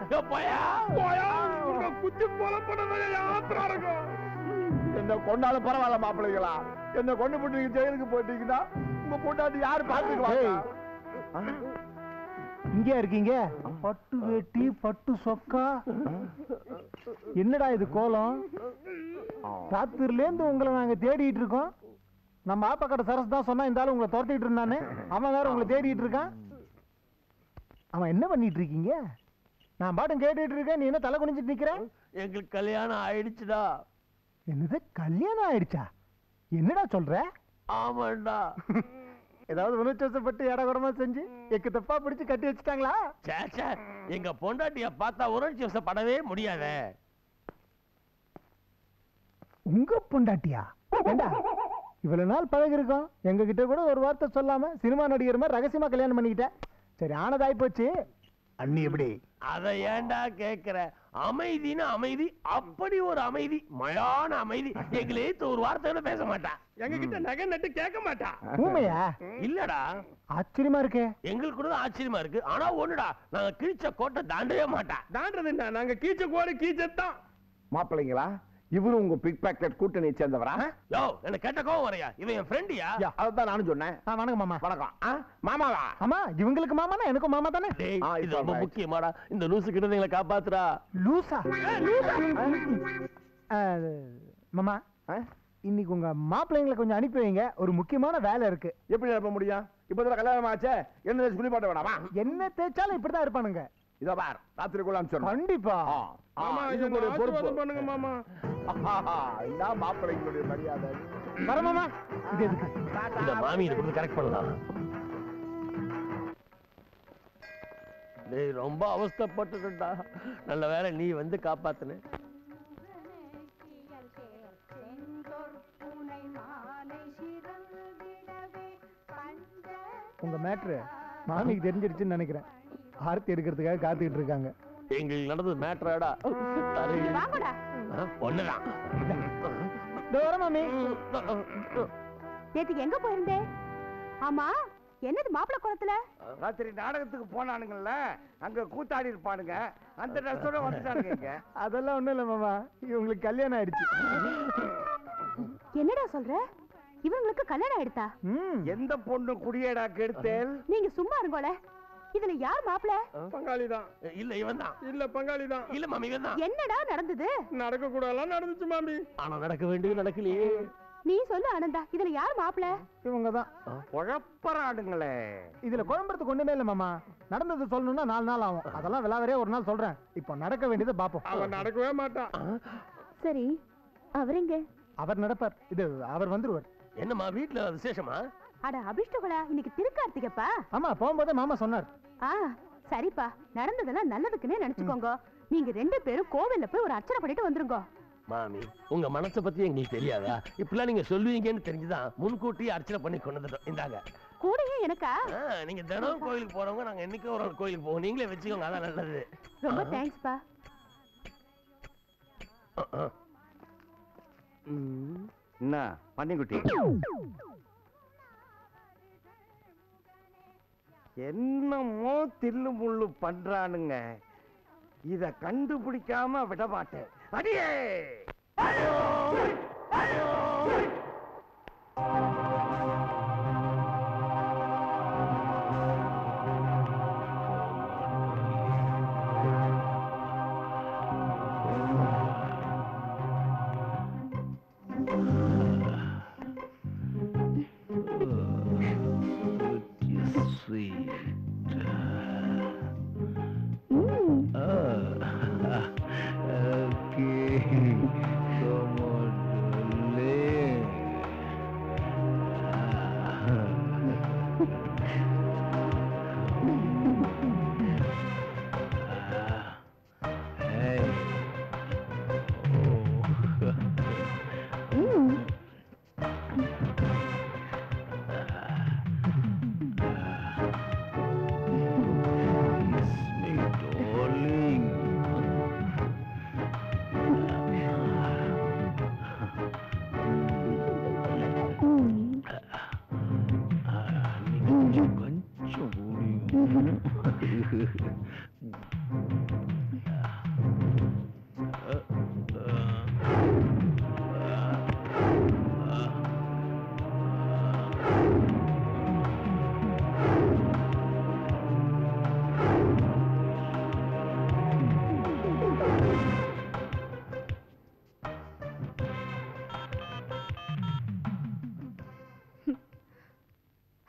குத்தி போல போன என்ன கொண்டாலும் பரவாயில்ல மாப்பிள்ளைகளா. என்ன கொண்டு போட்டு ஜெயிலுக்கு போட்டீங்கன்னா உங்க பொண்டாட்டி யாரு பாத்துக்குவாங்க? இங்கே இருக்கீங்க? பட்டு வேட்டி பட்டு சொக்கா, என்னடா இது கோலம்? ராத்திரிலேருந்து உங்களை நாங்க தேடிட்டு இருக்கோம். நம்ம ஆப்பக்கடை சரஸ் தான் சொன்னா இந்த ஆளு உங்களை துரத்திட்டு இருந்தானே, அவன் வேற உங்களை தேடிட்டு இருக்கான். அவன் என்ன பண்ணிட்டு இருக்கீங்க? நான் பாட்டும் கேட்டுட்டு இருக்கேன், நீ என்ன தலை குனிஞ்சிட்டு நிக்கிற? எங்களுக்கு கல்யாணம் ஆயிடுச்சுடா. என்னது கல்யாணம் ஆயிடுச்சா? என்னடா சொல்ற? ஆமாண்டா. ஏதாவது உணர்ச்சிவசப்பட்டு இடகுறமா செஞ்சு எக்கு தப்பா பிடிச்சு கட்டி வச்சுட்டாங்களா? சேச்சே, எங்க பொண்டாட்டிய பார்த்தா உணர்ச்சி வசப்படவே முடியாதே. உங்க பொண்டாட்டியா? ஏண்டா இவ்வளவு நாள் பழகி இருக்கோம், எங்க கிட்ட கூட ஒரு வார்த்தை சொல்லாம சினிமா நடிகர் மாதிரி ரகசியமா கல்யாணம் பண்ணிக்கிட்ட. சரி, ஆனதாய் போச்சு. அண்ணி எப்படி? அதை ஏன்டா கேக்குற? அமைதின்னு அமைதி, அப்படி ஒரு அமைதி, மயான அமைதி. எங்களே ஒரு வார்த்தை கூட பேச மாட்டா. எங்க கிட்ட நகை நட்டு கேட்க மாட்டா. ஊமையா? இல்லடா. ஆச்சரியமா இருக்கே. எங்களுக்கு கூட ஆச்சரியமா இருக்கு. ஆனா ஒண்ணுடா, நாங்க கிழிச்ச கோட்டை தாண்டவே மாட்டா. தாண்டது என்ன? நாங்க கீச்ச கோடு கீச்சத்தான். மாப்பிள்ளைங்களா, இவரு உங்க பிக் பாக்கெட் கூட்டணி சேர்ந்தவரா? யோ, எனக்கு கேட்ட கோவம் வரையா? இவன் என் ஃப்ரெண்டியா? அதான் நானும் சொன்னேன். வணக்கம் மாமா. வணக்கம். மாமாவா? ஆமா, இவங்களுக்கு மாமானா எனக்கும் மாமா தானே. டேய், ஆ, இது it's ரொம்ப alright. முக்கியமாடா. இந்த லூசு கிட்ட எங்களை காப்பாத்துறா. லூசா? மாமா, இன்னைக்கு உங்க மாப்பிள்ளைங்களை கொஞ்சம் அனுப்பி வைங்க, ஒரு முக்கியமான வேலை இருக்கு. எப்படி அனுப்ப முடியும்? இப்பதான் கல்யாணம் ஆச்சே, என்ன குளி போட்ட வேணாமா? என்ன தேய்ச்சாலும் இப்படிதான் இருப்பானுங்க. இதோ பார், ராத்திரிக்குள்ள அனுப்பிச்சிடணும். கண்டிப்பா. இது ஒரு பொறுப்பு பண்ணுங்க மாமா. இதான் மாப்பிள்ளைங்களுடைய மரியாதை. வர மாமா. இது எதுக்கு? இந்த மாமியை கொடுத்து கரெக்ட் பண்ணலாம். டேய், ரொம்ப அவஸ்தைப்பட்டுட்டா. நல்ல வேளை நீ வந்து காப்பாத்துன. உங்க மேட்ரு மாமிக்கு தெரிஞ்சிருச்சுன்னு நினைக்கிறேன். ஆர்த்தி எடுக்கிறதுக்காக காத்துக்கிட்டு இருக்காங்க. எங்களுக்கு நடந்தது மேட்டராடா. வாங்கடா. ஒண்ணுதான். இதோ வர மாமி. நேத்துக்கு எங்க போயிருந்தே? ஆமா, என்னது மாப்பிள்ளை குளத்துல? ராத்திரி நாடகத்துக்கு போனானுங்கல்ல, அங்க கூத்தாடி இருப்பானுங்க, அந்த ட்ரெஸ்ஸோட வந்துட்டானுங்க இங்க. அதெல்லாம் ஒண்ணும் இல்ல மாமா, இவங்களுக்கு கல்யாணம் ஆயிடுச்சு. என்னடா சொல்ற? இவங்களுக்கு கல்யாணம் ஆயிடுதா? எந்த பொண்ணு குடியேடா கெடுத்தேன்? நீங்க சும்மா இருங்கோல. இதுல யார் மாப்பிள்ள? பங்காளி தான். இல்ல இவன் தான். இல்ல பங்காளி தான். இல்ல மாமி, இவன் தான். என்னடா நடந்தது? நடக்க கூடலாம் நடந்துச்சு மாமி. ஆனா நடக்க வேண்டியது நடக்கலையே. நீ சொல்லு ஆனந்தா, இதுல யார் மாப்பிள்ள? இவங்கதான். குழப்பறானுங்களே. இதுல குழம்புறதுக்கு ஒண்ணுமே இல்ல மாமா. நடந்தது சொல்லணும்னா 4 நாள் ஆகும். அதெல்லாம் விளாவரே ஒரு நாள் சொல்றேன். இப்போ நடக்க வேண்டியதை பாப்போம். அவன் நடக்கவே மாட்டான். சரி, அவரெங்க? அவர் நடப்பார். இது அவர் வந்துருவார். என்னம்மா, வீட்டுல விசேஷமா? அட அபிஷ்டகுலா, இன்னைக்கு திருக்கார்த்திகப்பா. ஆமா, போகும்போதே மாமா சொன்னார். சரிப்பா, நடந்ததெல்லாம் நல்லதுக்குன்னே நினைச்சுக்கோங்க. நீங்க 2 பேரும் கோவில்ல போய் ஒரு அர்ச்சனை பண்ணிட்டு வந்துருங்க. மாமி, உங்க மனசை பத்தி எங்களுக்கு தெரியாதா? இப்பெல்லாம் நீங்க சொல்லுவீங்கன்னு தெரிஞ்சுதான் முன்கூட்டியே அர்ச்சனை பண்ணி கொண்டு வந்துட்டோம். இந்தாங்க. கூடயே எனக்கா? நீங்க தினம் கோயிலுக்கு போறவங்க, நாங்க என்னைக்கோ ஒரு நாள் கோயிலுக்கு போவோம். நீங்களே வச்சுக்கோங்க, அதான் நல்லது. ரொம்ப தேங்க்ஸ்பா. என்ன பன்னிக்குட்டி, என்னமோ தில்லு முள்ளு பண்றானுங்க. இத கண்டுபிடிக்காம விட மாட்டேன். அடியே!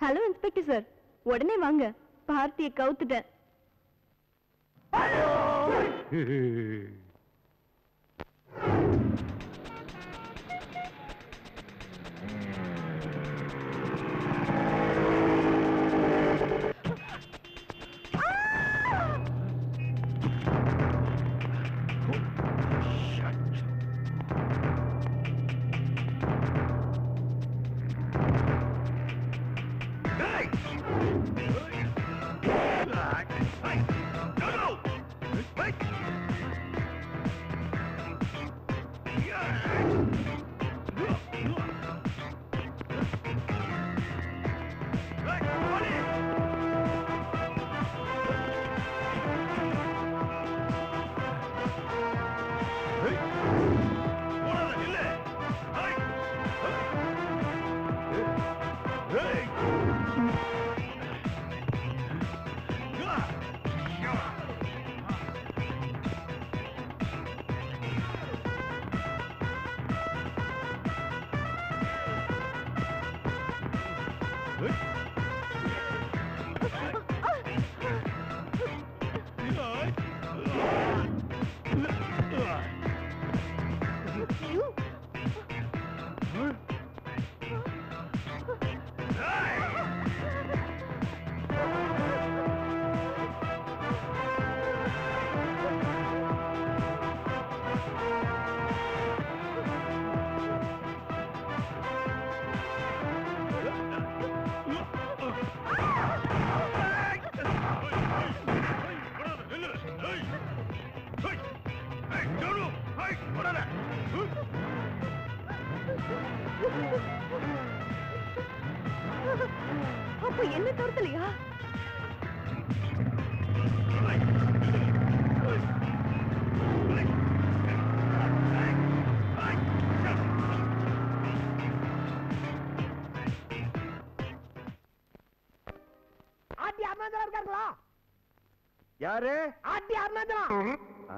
ஹலோ இன்ஸ்பெக்டர் சார், உடனே வாங்க. பார்ட்டியை கவுத்துட்டேன். அப்ப என்ன தோர்த்தலையா? ஆட்டி அருணாச்சலம் இருக்காங்களா? யாரு? ஆட்டி அருணாச்சலம்.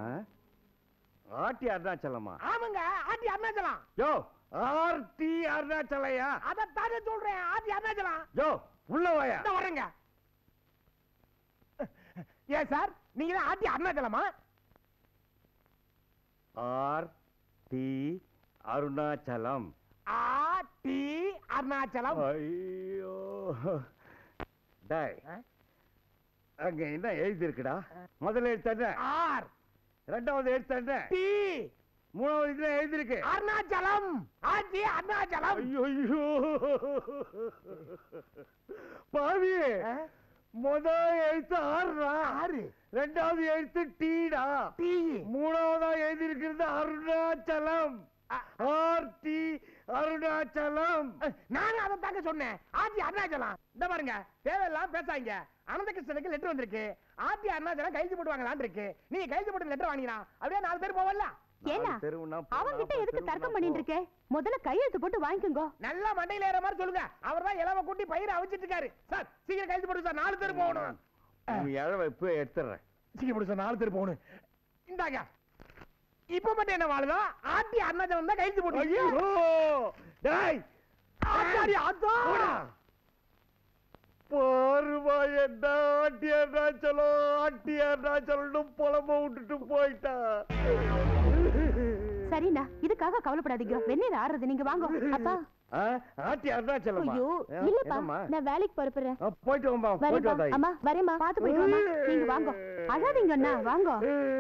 ஆட்டி அருணாச்சலமா? ஆமாங்க, ஆட்டி அருணாச்சலம். யோ, ஆர்டி அருணாச்சலையா? அதத்தானே சொல்றேன், ஆட்டி அருணாச்சலம். யோ, உள்ள வாயா. இந்த வரேங்க. ஏன் சார், நீங்க தான் ஆட்டி அருணாச்சலமா? ஆர்டி அருணாச்சலம். ஆட்டி அருணாச்சலம். ஐயோ டேய், அங்க என்ன எழுதி இருக்குடா? முதல்ல எழுத்து ஆர், ரெண்டாவது எழுத்து டி, மூணாவது இதுல எழுதி இருக்கு அருணாச்சலம். ஆட்டி அருணாச்சலம். ஐயோ பாவி, முதல் எழுத்து ஆறுடா, ஆறு. ரெண்டாவது எழுத்து டீடா, டி, மூணாவதா எழுதி இருக்கிறது அருணாச்சலம். ஆர்டி அருணாச்சலம். நானும் அதை தாங்க சொன்னேன், ஆட்டி அருணாச்சலம். இந்த பாருங்க, தேவையெல்லாம் பேசாங்க. அனந்தகிருஷ்ணனுக்கு லெட்டர் வந்திருக்கு, ஆட்டி அருணாச்சலம் கைது போடுவாங்களான் இருக்கு. நீங்க கைது போட்டு லெட்டர் வாங்கினா அப்படியே 4 பேர் போவல்ல. ஏன்னா அவங்கிட்ட எதுக்கு தர்க்கம் பண்ணிட்டு இருக்க? முதல்ல கையெழுத்து போட்டு வாங்கிக்கோங்க. நல்லா மண்டையில ஏற மாதிரி சொல்லுங்க. அவர் தான் இளவ கூட்டி பயிரை அவிச்சிட்டு இருக்காரு. சார் சீக்கிரம் கைது போட்டு சார், 4 பேர் போகணும். நீ எழவை இப்ப எடுத்துறேன். சீக்கிரம் போட்டு சார், 4 பேர் போகணும். இந்தாங்க, இப்ப மட்டும் என்ன வாழுதோ ஆட்டி அருணாச்சலம் தான் கைது போட்டு. ஐயோ டேய், ஆத்தாடி ஆத்தா. பாருமா என்ன ஆட்டி அருணாச்சலம், ஆட்டி அருணாச்சலம் புலம்ப விட்டுட்டு போயிட்டா. சரிண்ணா, இதுக்காக கவலைப்படாதீங்க. வெந்நீர் ஆறுறது, நீங்க வாங்க. அப்பா. ஆட்டி அருணாச்சலம். ஐயோ இல்லப்பா, நான் வேலைக்கு போறேன். போயிட்டு வாமா, போயிட்டு வா. அம்மா வரேம்மா, பாத்து போயிட்டு வாமா. நீங்க வாங்க, அழாதீங்க அண்ணா, வாங்க.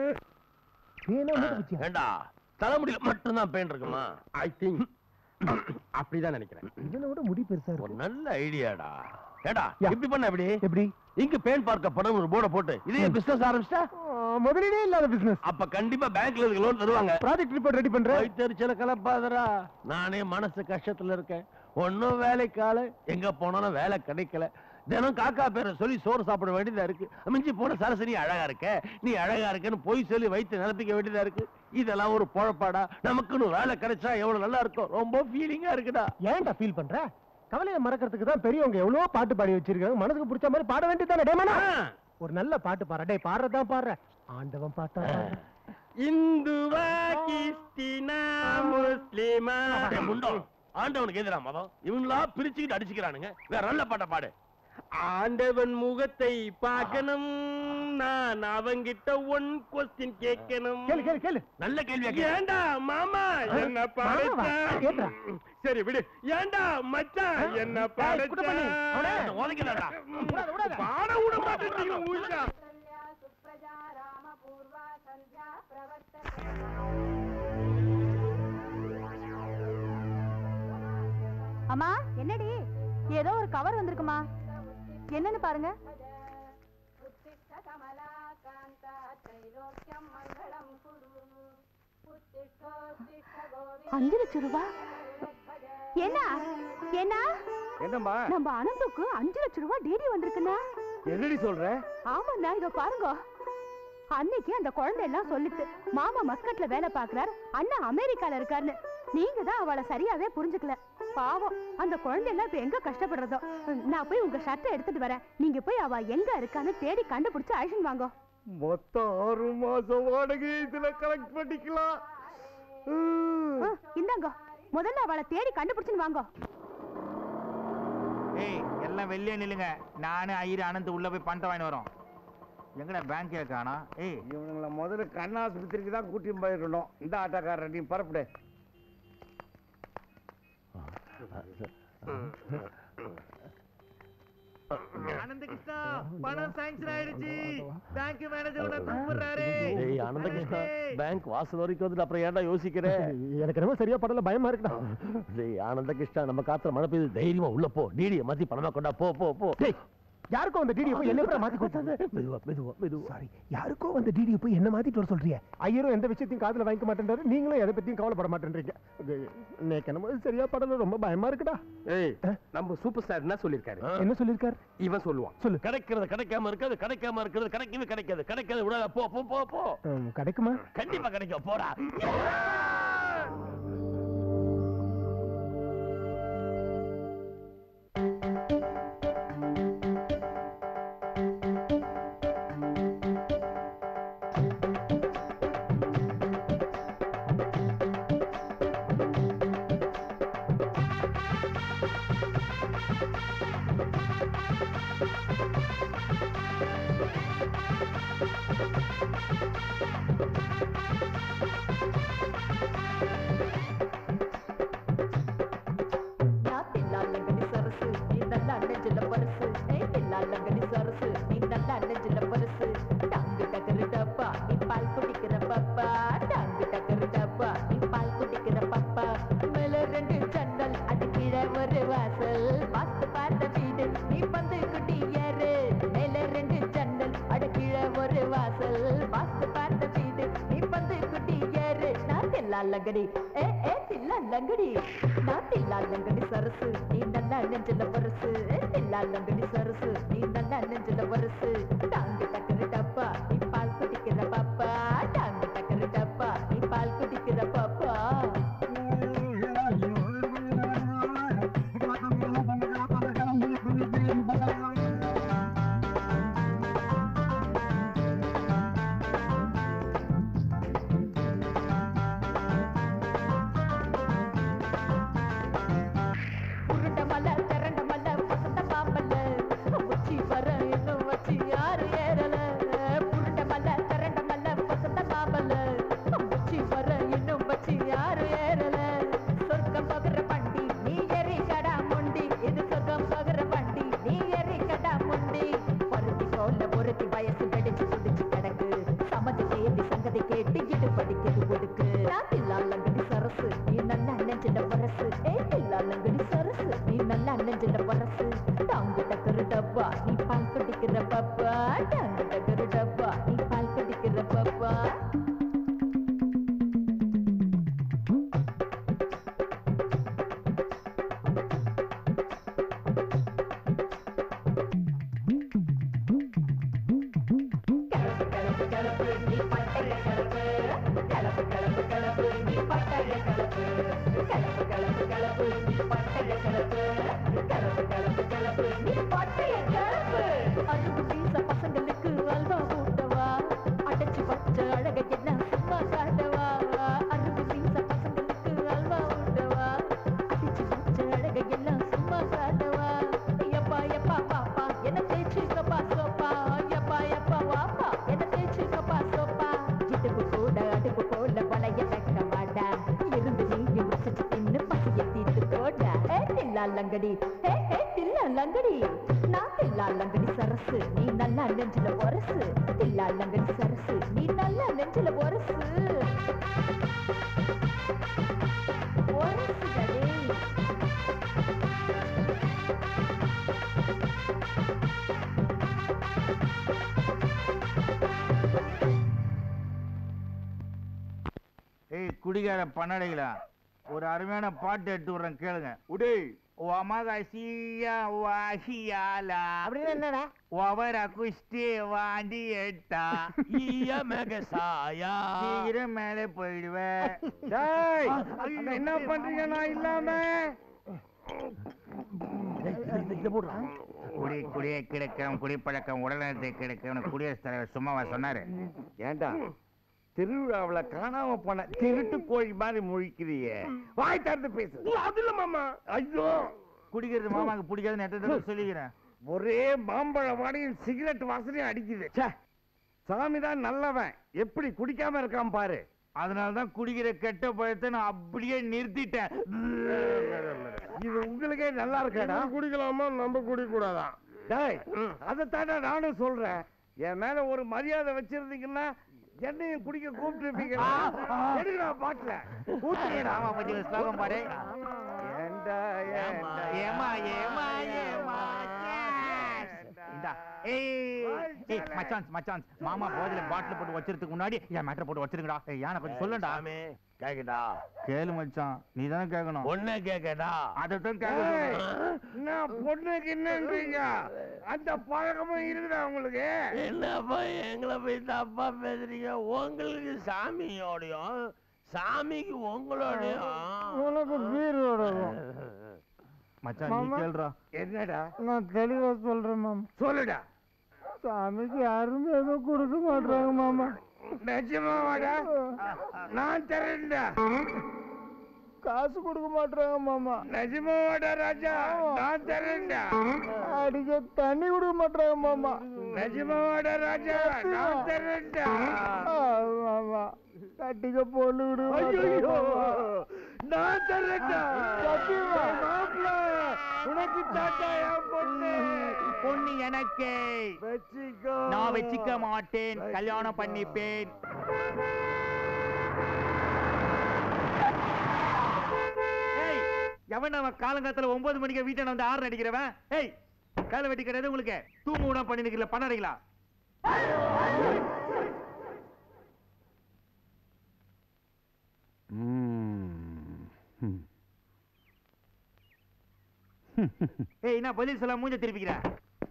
ஏண்டா தலைமுடியில மட்டும்தான் பெயின் இருக்குமா? ஐ திங்க் அப்படிதான் நினைக்கிறேன். இதனோட முடி பெருசா ஒரு நல்ல ஐடியாடா. ஏடா இப்படி பண்ண எப்படி? எப்படி? இங்க பெயின் பார்க்கப்படும் ஒரு போர்டை போட்டு இதே பிசினஸ் ஆரம்பிச்சிட்டா முதலீடே இல்லாத பிசினஸ். அப்ப கண்டிப்பா பேங்க்ல இருக்கு லோன் தருவாங்க. ப்ராஜெக்ட் ரிப்போர்ட் ரெடி பண்றேன். வைத்தறிச்சல கலப்பாதரா. நானே மனசு கஷ்டத்துல இருக்கேன். ஒன்னும் வேலைக்கால, எங்க போனாலும் வேலை கிடைக்கல. தினம் காக்கா பேரை சொல்லி சோறு சாப்பிட வேண்டியதா இருக்கு. மிஞ்சி போன சரசரி அழகா இருக்க, நீ அழகா இருக்கன்னு போய் சொல்லி வைத்து நிரப்பிக்க வேண்டியதா இருக்கு. இதெல்லாம் ஒரு பொழப்பாடா? நமக்குன்னு வேலை கிடைச்சா எவ்வளவு நல்லா இருக்கும். ரொம்ப ஃபீலிங்கா இருக்குடா. ஏன்டா ஃபீல் பண்ற? கவலையை மறக்கிறதுக்கு தான் பெரியவங்க எவ்வளவு பாட்டு பாடி வச்சிருக்காங்க. மனசுக்கு பிடிச்ச மாதிரி பாட வேண்டியதானே டேமனா? ஒரு நல்ல பாட்டு பாடுற. டேய் பாடுறதான் பாடுற. ஆண்டவன் பாட்டா. இந்துவா கிறிஸ்டினா முஸ்லிமா. முண்டோ ஆண்டவனுக்கு எதிரா மதம் இவங்களா பிரிச்சுக்கிட்டு அடிச்சுக்கிறானுங்க. வேற நல்ல பாட்ட பாடு. ஆண்டவன் முகத்தை பார்க்கணும், நான் அவங்கிட்ட ஒன் கொஸ்டின் கேட்கணும். கேளு கேளு கேளு. நல்ல கேள்வியா ஏண்டா மாமா என்ன பாடச்சா? சரி விடு. ஏண்டா மச்சான் என்ன பாடச்சா? உதைக்கலடா. பாட விட மாட்டேன். அம்மா என்னடி ஏதோ ஒரு கவர் வந்திருக்குமா, என்னன்னு பாருங்க. 5 லட்சம் ரூபாய். என்ன என்ன என்னம்மா நம்ம அனந்துக்கு 5 லட்சம் ரூபாய் டிடி வந்திருக்குண்ணா. என்னடி சொல்ற? ஆமாண்ணா, இதோ பாருங்க. அன்னைக்கு அந்த குழந்தை எல்லாம் சொல்லிட்டு மாமா மஸ்கட்ல வேலை பாக்குறாரு, அண்ணா அமெரிக்கால இருக்காருன்னு. நீங்க தான் அவளை சரியாவே புரிஞ்சுக்கல. பாவம், அந்த குழந்தை எல்லாம் இப்ப எங்க கஷ்டப்படுறதோ. நான் போய் உங்க ஷர்ட்டை எடுத்துட்டு வரேன், நீங்க போய் அவ எங்க இருக்கான்னு தேடி கண்டுபிடிச்சு அழிச்சுன்னு வாங்க. மொத்தம் 6 மாசம் வாடகை இதுல கலெக்ட் பண்ணிக்கலாம். இந்தாங்க, முதல்ல அவளை தேடி கண்டுபிடிச்சுன்னு வாங்க. ஏய் எல்லாம் வெளியே நில்லுங்க. நானு ஐயர் அனந்த் உள்ள போய் பணத்தை வாங்கி வரோம். எங்கடா பேங்கே காணா? ஏய் இவனுங்களை முதல்ல கண்ணாஸ்பத்திரிக்கு தான் கூட்டிட்டு போயிருக்கணும். இந்த ஆட்டோக்காரர் நீ பரப்புடு. ஆனந்த கிருஷ்ணா, பணம் சாங்ஷன் ஆயிடுச்சு. பேங்க் மேனேஜர் உன்னை கூப்பிடுறாரு. டேய் ஆனந்த கிருஷ்ணா, பேங்க் வாசல் வரைக்கும் வந்துட்டு அப்புறம் ஏன்டா யோசிக்கிற? எனக்கு ரொம்ப சரியா படல, பயமா இருக்குடா. டேய் ஆனந்த கிருஷ்ணா, நம்ம காத்துல மழை பெய்யுது, தைரியமா உள்ள போ. டிடியை மாத்தி பணமா கொண்டா. போ போ போ. யாருக்கோ அந்த டிடியை போய் என்ன மாத்தி கொடுத்தாங்க? மெதுவா மெதுவா மெதுவா. சாரி, யாருக்கோ அந்த டிடியை போய் என்ன மாத்திட்டு வர சொல்றீங்க? ஐயரும் எந்த விஷயத்தையும் காதுல வாங்கிக்க மாட்டேன்றாரு, நீங்களும் எதை பத்தியும் கவலைப்பட மாட்டேன்றீங்க. எனக்கு என்னமோ சரியா படல, ரொம்ப பயமா இருக்குடா. ஏய் நம்ம சூப்பர் ஸ்டார் என்ன சொல்லிருக்காரு? என்ன சொல்லிருக்காரு? இவன் சொல்லுவான். சொல்லு. கிடைக்கிறது கிடைக்காம இருக்காது, கிடைக்காம இருக்கிறது கிடைக்கவே கிடைக்காது. கிடைக்காது விடாத. போ போ போ போ. கிடைக்குமா? கண்டிப்பா கிடைக்கும். போடா. லங்கடி ஏ ஏ தில்லா லங்கடி நான் தில்லா லங்கடி சரசு நீ நல்லா நெஞ்சில பரசு தில்லா லங்கடி சரசு நீ நல்லா நெஞ்சில பரசு டாங்கு டக்கரு டப்பா நீ பால் குடிக்கிற பாப்பா டாங்கு டக்கரு டப்பா நீ பால் குடிக்கிற பாப்பா கலப்பு லங்கடி தில்லா லங்கடி நான் தில்லா லங்கடி சரசு நீ நல்லா நெஞ்சில ஒரசு தில்லா லங்கடி சரசு நீ நல்லா நெஞ்சில ஒரசு ஒரசுடே ஏய் குடிகார பண்ணடைகளா, ஒரு அருமையான பாட்டு எடுத்து விடுறேன் கேளுங்க. உடே ஒமகசியா வாசியாலா அப்படின்னு என்னடா ஒவர குஷ்டி வாண்டி எட்டா ஈய மேகசாயா சீக்கிரம் மேலே போயிடுவேன். என்ன பண்றீங்க நான் இல்லாம? குடியே கிடக்கும் குடிப்பழக்கம் உடல்நலத்தை கிடக்கும் குடியரசுத் தலைவர் சும்மாவா சொன்னாரு? ஏண்டா திருவிழாவுல காணாம போன திருட்டு கோழி மாதிரி முழிக்கிறியே, வாய் திறந்து பேசு. அது இல்ல மாமா. ஐயோ, குடிக்கிறது மாமாக்கு பிடிக்காதுன்னு எத்தனை தடவை சொல்லிக்கிறேன். ஒரே மாம்பழ வாடையும் சிகரெட் வாசனையும் அடிக்குது. சாமி தான் நல்லவன், எப்படி குடிக்காம இருக்கான் பாரு. அதனாலதான் குடிக்கிற கெட்ட பழத்தை நான் அப்படியே நிறுத்திட்டேன். இது உங்களுக்கே நல்லா இருக்காடா? குடிக்கலாமா, நம்ம குடிக்க கூடாதான்? அதைத்தானே நானும் சொல்றேன். என் மேல ஒரு மரியாதை வச்சிருந்தீங்கன்னா என்னையும் குடிக்க கூப்பிட்டு பாட்டுல ஊத்துறா. ஆமா பத்தி ஒரு ஸ்லோகம் பாரு. ஏண்டா ஏமா ஏமா ஏமா இந்தா. ஏய் மச்சான்ஸ் மாமா போதில பாட்டில் போட்டு வச்சிருக்கிறதுக்கு முன்னாடி என் மேட்டர் போட்டு வச்சிருக்கடா. யானை கொஞ்சம் சொல்லண்டா. கேக்கடா, கேளு மச்சான், நீ தானே கேட்கணும். ஒண்ணே கேக்கடா. அதான் கேட்கணும். நான் பொண்ணுக்கு என்னன்றீங்க? அந்த பழக்கமும் இருக்குதா உங்களுக்கு? என்னப்பா எங்களை போய் தப்பா பேசுறீங்க? உங்களுக்கு சாமியோடையும் சாமிக்கு உங்களோடையும் உனக்கு பீரோட மச்சான் நீ கேளுடா. என்னடா? நான் தெளிவா சொல்றேன் மாமா. சொல்லுடா. சாமிக்கு யாருமே எதுவும் கொடுக்க மாட்டாங்க மாமா. நிஜமாவாடா? நான் தரேன்டா. காசு கொடுக்க மாட்டாங்க மாமா. நிஜமாவாடா ராஜா? நான் தரேன்டா. அடிக்க தண்ணி கொடுக்க மாட்டாங்க மாமா. நிஜமாவாடா ராஜா? நான் தரேன்டா. மாமா கட்டிக்க பொண்ணு ஐயோ, நான் தரேன்டா. மாப்பிள்ள, உனக்கு தாத்தா என் பொண்ணு. பொண்ணு எனக்கே. வச்சிக்கோ. நான் வச்சிக்க மாட்டேன், கல்யாணம் பண்ணிப்பேன். ஏய், எவன் அவன் காலங்காலத்துல 9 மணிக்கு வீட்டை வந்து 6 அடிக்கிறவன்? ஏய், காலை வெட்டி கிடையாது உங்களுக்கு. தூங்க விட பண்ணி நிக்கல பண்ணறீங்களா? ஏய், என்ன பதில் சொல்ல மூஞ்ச திருப்பிக்கிறேன்?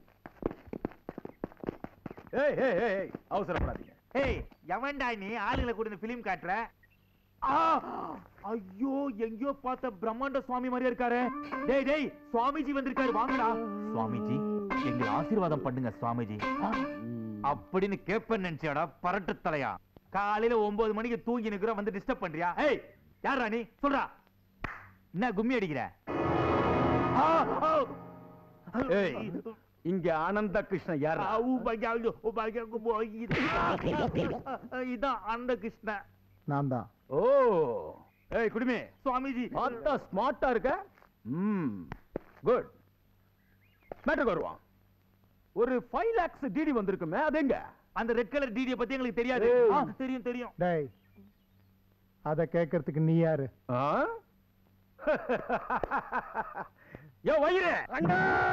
அவசரப்படாதீங்க. ஏய், எவன்டா நீ ஆளுங்களை கூட இந்த பிலிம் காட்டுற? ஐயோ, எங்கயோ பார்த்த பிரம்மாண்ட சுவாமி மாதிரியா இருக்காரு. டேய் டேய், சுவாமிஜி வந்திருக்காரு, வாங்கடா. சுவாமிஜி, எங்களை ஆசீர்வாதம் பண்ணுங்க சுவாமிஜி அப்படின்னு கேப்பேன்னு நினைச்சேடா பரட்டு தலையா. காலையில 9 மணிக்கு தூங்கி நிக்கிற வந்து டிஸ்டர்ப் பண்றியா? ஏய், யாரா நீ? சொல்றா. என்ன கும்மி அடிக்கிற? ஏய், இங்க ஆனந்த கிருஷ்ணன் யார்? இதான் ஆனந்த கிருஷ்ணன். நான் தான். ஓ, ஏய் குடிமே, சுவாமிஜி பார்த்தா ஸ்மார்ட்டா இருக்க. குட். மேட்டருக்கு வருவான். ஒரு 5 lakhs டிடி வந்திருக்குமே, அது எங்க? அந்த ரெட் கலர் டிடியை பத்தி எங்களுக்கு தெரியாது. தெரியும் தெரியும். டேய், அத கேட்கறதுக்கு நீ யாரு? யோ வயிறு அண்ணா,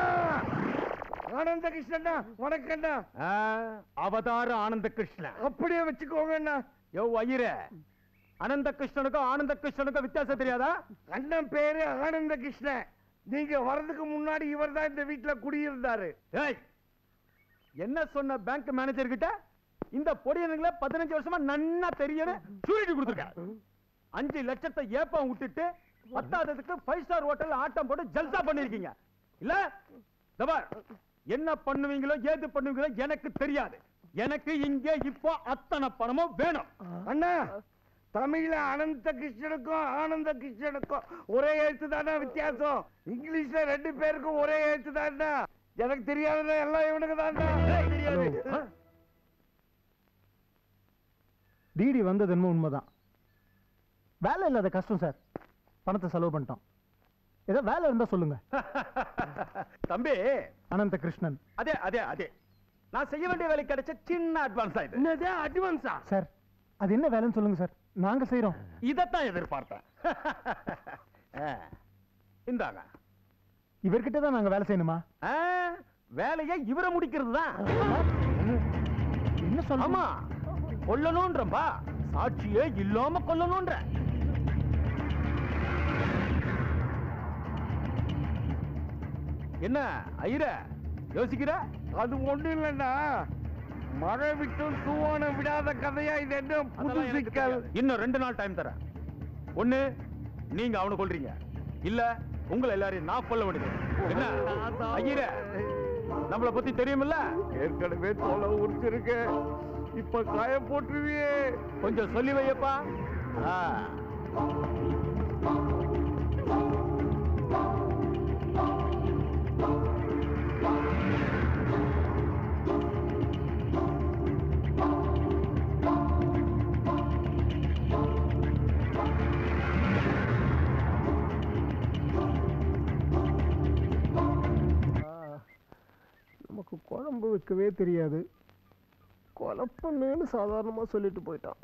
ஆனந்த கிருஷ்ணன் வணக்கம்ண்ணா. அவதார ஆனந்த கிருஷ்ணன் அப்படியே வச்சுக்கோங்கண்ணா. யோ வயிறு, அனந்த கிருஷ்ணனுக்கும் ஆனந்த கிருஷ்ணனுக்கும் வித்தியாசம் தெரியாதா? அண்ணன் பேரு ஆனந்த கிருஷ்ணன். நீங்க வர்றதுக்கு முன்னாடி இவர் தான் இந்த வீட்டுல குடியிருந்தாரு. ஏய், என்ன சொன்ன பேங்க் மேனேஜர் கிட்ட? இந்த பொடியனுங்களை 15 வருஷமா நன்னா தெரியும் சூரிட்டி கொடுத்துருக்க. 5 லட்சத்தை ஏப்பம் விட்டுட்டு 10ஆவதுக்கு 5 ஸ்டார் ஹோட்டல் ஆட்டம் போட்டு ஜல்சா பண்ணிருக்கீங்க இல்ல? தபார், என்ன பண்ணுவீங்களோ ஏது பண்ணுவீங்களோ எனக்கு தெரியாது. எனக்கு இங்கே இப்போ அத்தனை பணமும் வேணும். அண்ணா, தமிழ்ல அனந்த கிருஷ்ணனுக்கும் ஆனந்த கிருஷ்ணனுக்கும் ஒரே எழுத்து தானே வித்தியாசம். இங்கிலீஷ்ல 2 பேருக்கும் ஒரே எழுத்து தான்டா. எனக்கு தெரியாத எல்லாம் இவனுக்கு தான்டா தெரியாது. டிடி வந்தது என்னமோ உண்மைதான். வேலை இல்லாத கஷ்டம் சார். பணத்தை செலவு பண்ணிட்டோம். ஏதோ வேலை இருந்தா சொல்லுங்க. தம்பி அனந்த கிருஷ்ணன். அதே அதே அதே நான் செய்ய வேண்டிய வேலை கிடைச்ச சின்ன அட்வான்ஸ் ஆயிடுது. என்னது அட்வான்ஸா? சார் அது என்ன வேலைன்னு சொல்லுங்க சார், நாங்க செய்யறோம். இதைத்தான் எதிர்பார்த்தேன். இந்தாங்க. இவர்கிட்ட தான் நாங்க வேலை செய்யணுமா? வேலையை இவரை முடிக்கிறது தான். என்ன சொல்ல? ஆமா, கொல்லணும்ன்றப்பா, சாட்சியே இல்லாம கொல்லணும்ன்ற. என்ன ஐயர யோசிக்கிற? அது ஒண்ணு இல்லைன்னா மழை விட்டும் தூவானம் விடாத கதையா இது என்ன புது சிக்கல்? இன்னும் 2 நாள் டைம் தரேன். ஒண்ணு நீங்க அவனை கொல்றீங்க, இல்ல உங்களை எல்லாரையும் நான் கொல்ல வேண்டியது. என்ன ஐயர, நம்மளை பத்தி தெரியுமில்ல? ஏற்கனவே தோலை உரிச்சிருக்க, இப்ப காய போட்டுருவியே. கொஞ்சம் சொல்லி வையப்பா. நமக்கு குழம்பு வைக்கவே தெரியாது, குழப்பன்னு சாதாரணமா சொல்லிட்டு போயிட்டான்.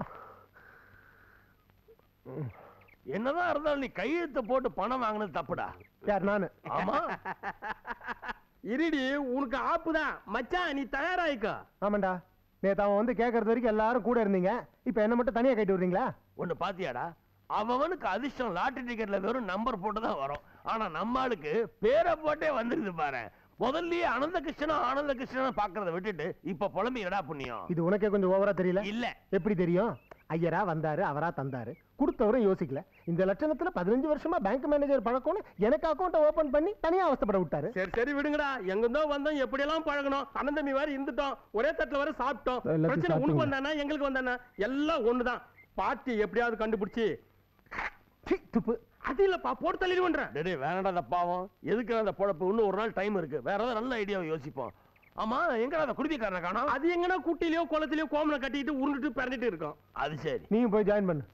என்னதான் இருந்தாலும் நீ கையெழுத்து போட்டு பணம் வாங்கினது தப்புடா. யார்? நானு. ஆமா. இருடி, உனக்கு ஆப்புதான் மச்சான், நீ தயாராயிக்கோ. ஆமாண்டா, நேத்து அவன் வந்து கேட்கறது வரைக்கும் எல்லாரும் கூட இருந்தீங்க, இப்ப என்ன மட்டும் தனியா கட்டி விடுறீங்களா? ஒண்ணு பாத்தியாடா, அவனுக்கு அதிர்ஷ்டம் லாட்டரி டிக்கெட்ல வெறும் நம்பர் போட்டு தான் வரும். ஆனா நம்ம ஆளுக்கு பேரை போட்டே வந்துருது பாரு. முதல்லயே அனந்த கிருஷ்ணனா பாக்குறத விட்டுட்டு இப்ப புலம்பி என்னடா புண்ணியம்? இது உனக்கே கொஞ்சம் ஓவரா தெரியல? இல்ல. எப்படி தெரியும்? ஐயரா வந்தாரு, அவரா தந்தாரு, கொடுத்தவரும் யோசிக்கல. இந்த லட்சணத்துல 15 வருஷமா பேங்க் மேனேஜர் பழக்கம்னு எனக்கு அக்கௌண்ட் ஓபன் பண்ணி தனியா அவஸ்தைப்பட விட்டாரு. சரி சரி விடுங்கடா, எங்கிருந்தோ வந்தோம், எப்படி எல்லாம் பழகணும், அனந்தமி வேற இருந்துட்டோம், ஒரே தட்டுல வர சாப்பிட்டோம். எல்லாத்தையும் பிரச்சனை உனக்கு சாப்பிட்டுங்க. வந்தானா எங்களுக்கு வந்தானா எல்லாம் ஒண்ணுதான். பார்ட்டி எப்படியாவது கண்டுபிடிச்சு துப்பு. அது இல்லப்பா, போட்டு தள்ளிடுவேன். டேய் வேணடா அந்த பாவம், எதுக்கு அந்த பொழப்பு? இன்னும் ஒரு நாள் டைம் இருக்கு, வேற ஏதாவது நல்ல ஐடியாவை யோசிப்போம். ஆமா, எங்கடா அந்த குடிக்காரனை காணோம்? அது எங்கன்னா குட்டிலயோ குளத்திலயோ கோமலை கட்டிட்டு உருண்டுட்டு பிறந்துட்டு இருக்கோம். அது சரி, நீங்க போய் ஜாயின் பண்ணு.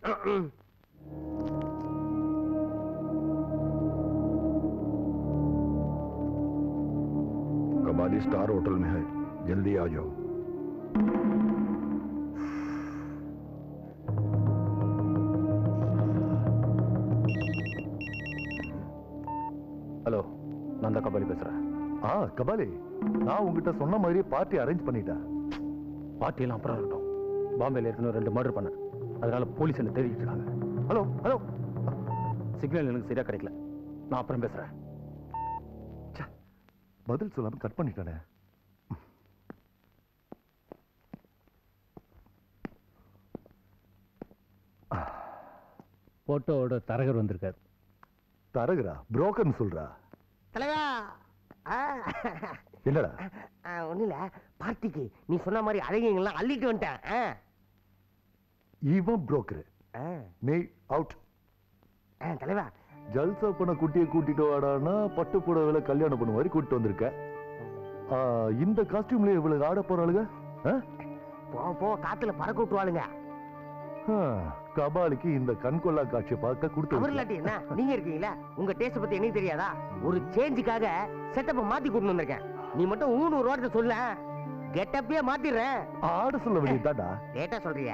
कबाड़ी स्टार होटल में है, जल्दी आ जाओ। ஹலோ, நான் தான் கபாலி பேசுறேன். கபாலி, நான் உங்ககிட்ட சொன்ன மாதிரியே பார்ட்டி அரேஞ்ச் பண்ணிட்டேன். பார்ட்டியெல்லாம் அப்புறம் இருக்கட்டும். பாம்பேல ஏற்கனவே 2 மர்டர் பண்ணேன், அதனால போலீஸ் என்ன தேடிட்டு இருக்காங்க. ஹலோ ஹலோ, சிக்னல் எனக்கு சரியா கிடைக்கல, நான் அப்புறம் பேசுறேன். பதில் சொல்லாம கட் பண்ணிட்டானே. போட்டோவோட தரகர் வந்திருக்காரு. தரகரா? புரோக்கர்னு சொல்றா? தலைவா, என்னடா? ஒண்ணு இல்ல, பார்ட்டிக்கு நீ சொன்ன மாதிரி அழகிங்கெல்லாம் அள்ளிட்டு வந்துட்டேன். இவன் புரோக்கர். நீ அவுட். தலைவா, ஜல்சா பண்ண குட்டியை கூட்டிட்டு வாடானா பட்டு புடவைல கல்யாணம் பண்ண மாதிரி கூட்டிட்டு வந்திருக்க. இந்த காஸ்டியூம்ல இவ்வளவு ஆட போறாளுங்க? போ காத்துல பறக்க விட்டுவாளுங்க. கபாலிக்கு இந்த கண்கொள்ளா காட்சியை பார்க்க கொடுத்து அவர் இல்லாட்டி என்ன, நீங்க இருக்கீங்களா? உங்க டேஸ்ட் பத்தி எனக்கு தெரியாதா? ஒரு சேஞ்சுக்காக செட்டப்ப மாத்தி கூட்டு வந்திருக்கேன். நீ மட்டும் ஊனு ஒரு வார்த்தை சொல்ல, கெட்டப்பே மாத்திடுறேன். ஆட சொல்ல வேண்டியதாடா. லேட்டா சொல்றிய.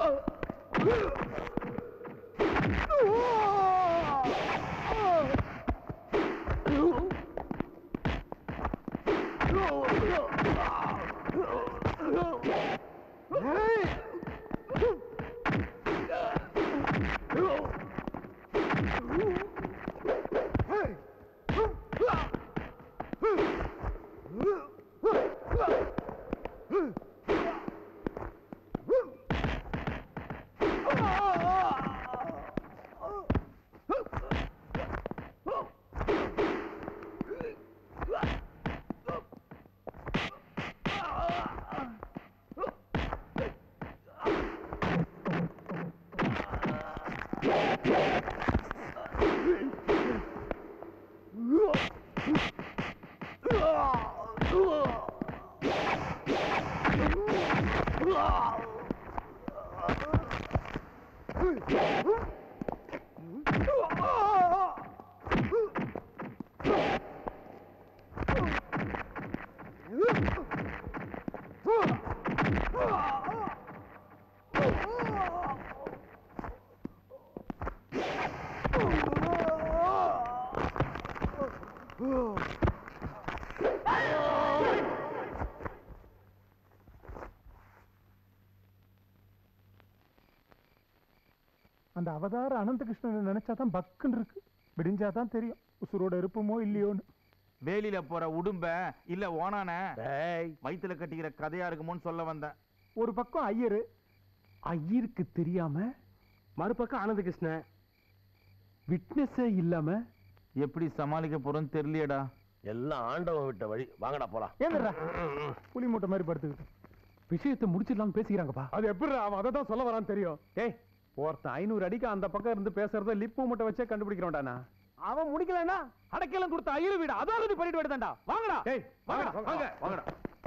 அந்த அவதார அனந்தகிருஷ்ணன் நினைச்சாதான் பக்குன்னு இருக்கு. விடிஞ்சாதான் தெரியும் உசுரோட இருப்போமோ இல்லையோன்னு. வேலியில போற உடும்ப இல்ல ஓனான வயித்துல கட்டிக்கிற கதையா இருக்குமோன்னு சொல்ல வந்தேன். ஒரு பக்கம் ஐயரு, ஐயருக்கு தெரியாம மறுபக்கம் ஆனந்தகிருஷ்ணன் விட்னஸே இல்லாம எப்படி சமாளிக்க போறோம்னு தெரியலையடா. எல்லாம் ஆண்டவன் விட்ட வழி. வாங்கடா போலாம். ஏங்கடா புலி மூட்டை மாதிரி படுத்துக்கிட்டு விஷயத்தை முடிச்சிடலாம் பேசிக்கிறாங்கப்பா. அது எப்படி அவன் அதை தான் சொல்ல வரான்னு தெரியும். ஏய், ஒருத்தன் 500 அடிக்கு அந்த பக்கம் இருந்து பேசுறத லிப்பு மூட்டை வச்சே கண்டுபிடிக்கிறோம்டானா. அவன் முடிக்கலன்னா அடக்கெல்லாம் கொடுத்த ஐயரு வீடு அதாவது பண்ணிட்டு விடுதாண்டா. வாங்கடா. ஏய் வாங்கடா வாங்க வாங்கடா.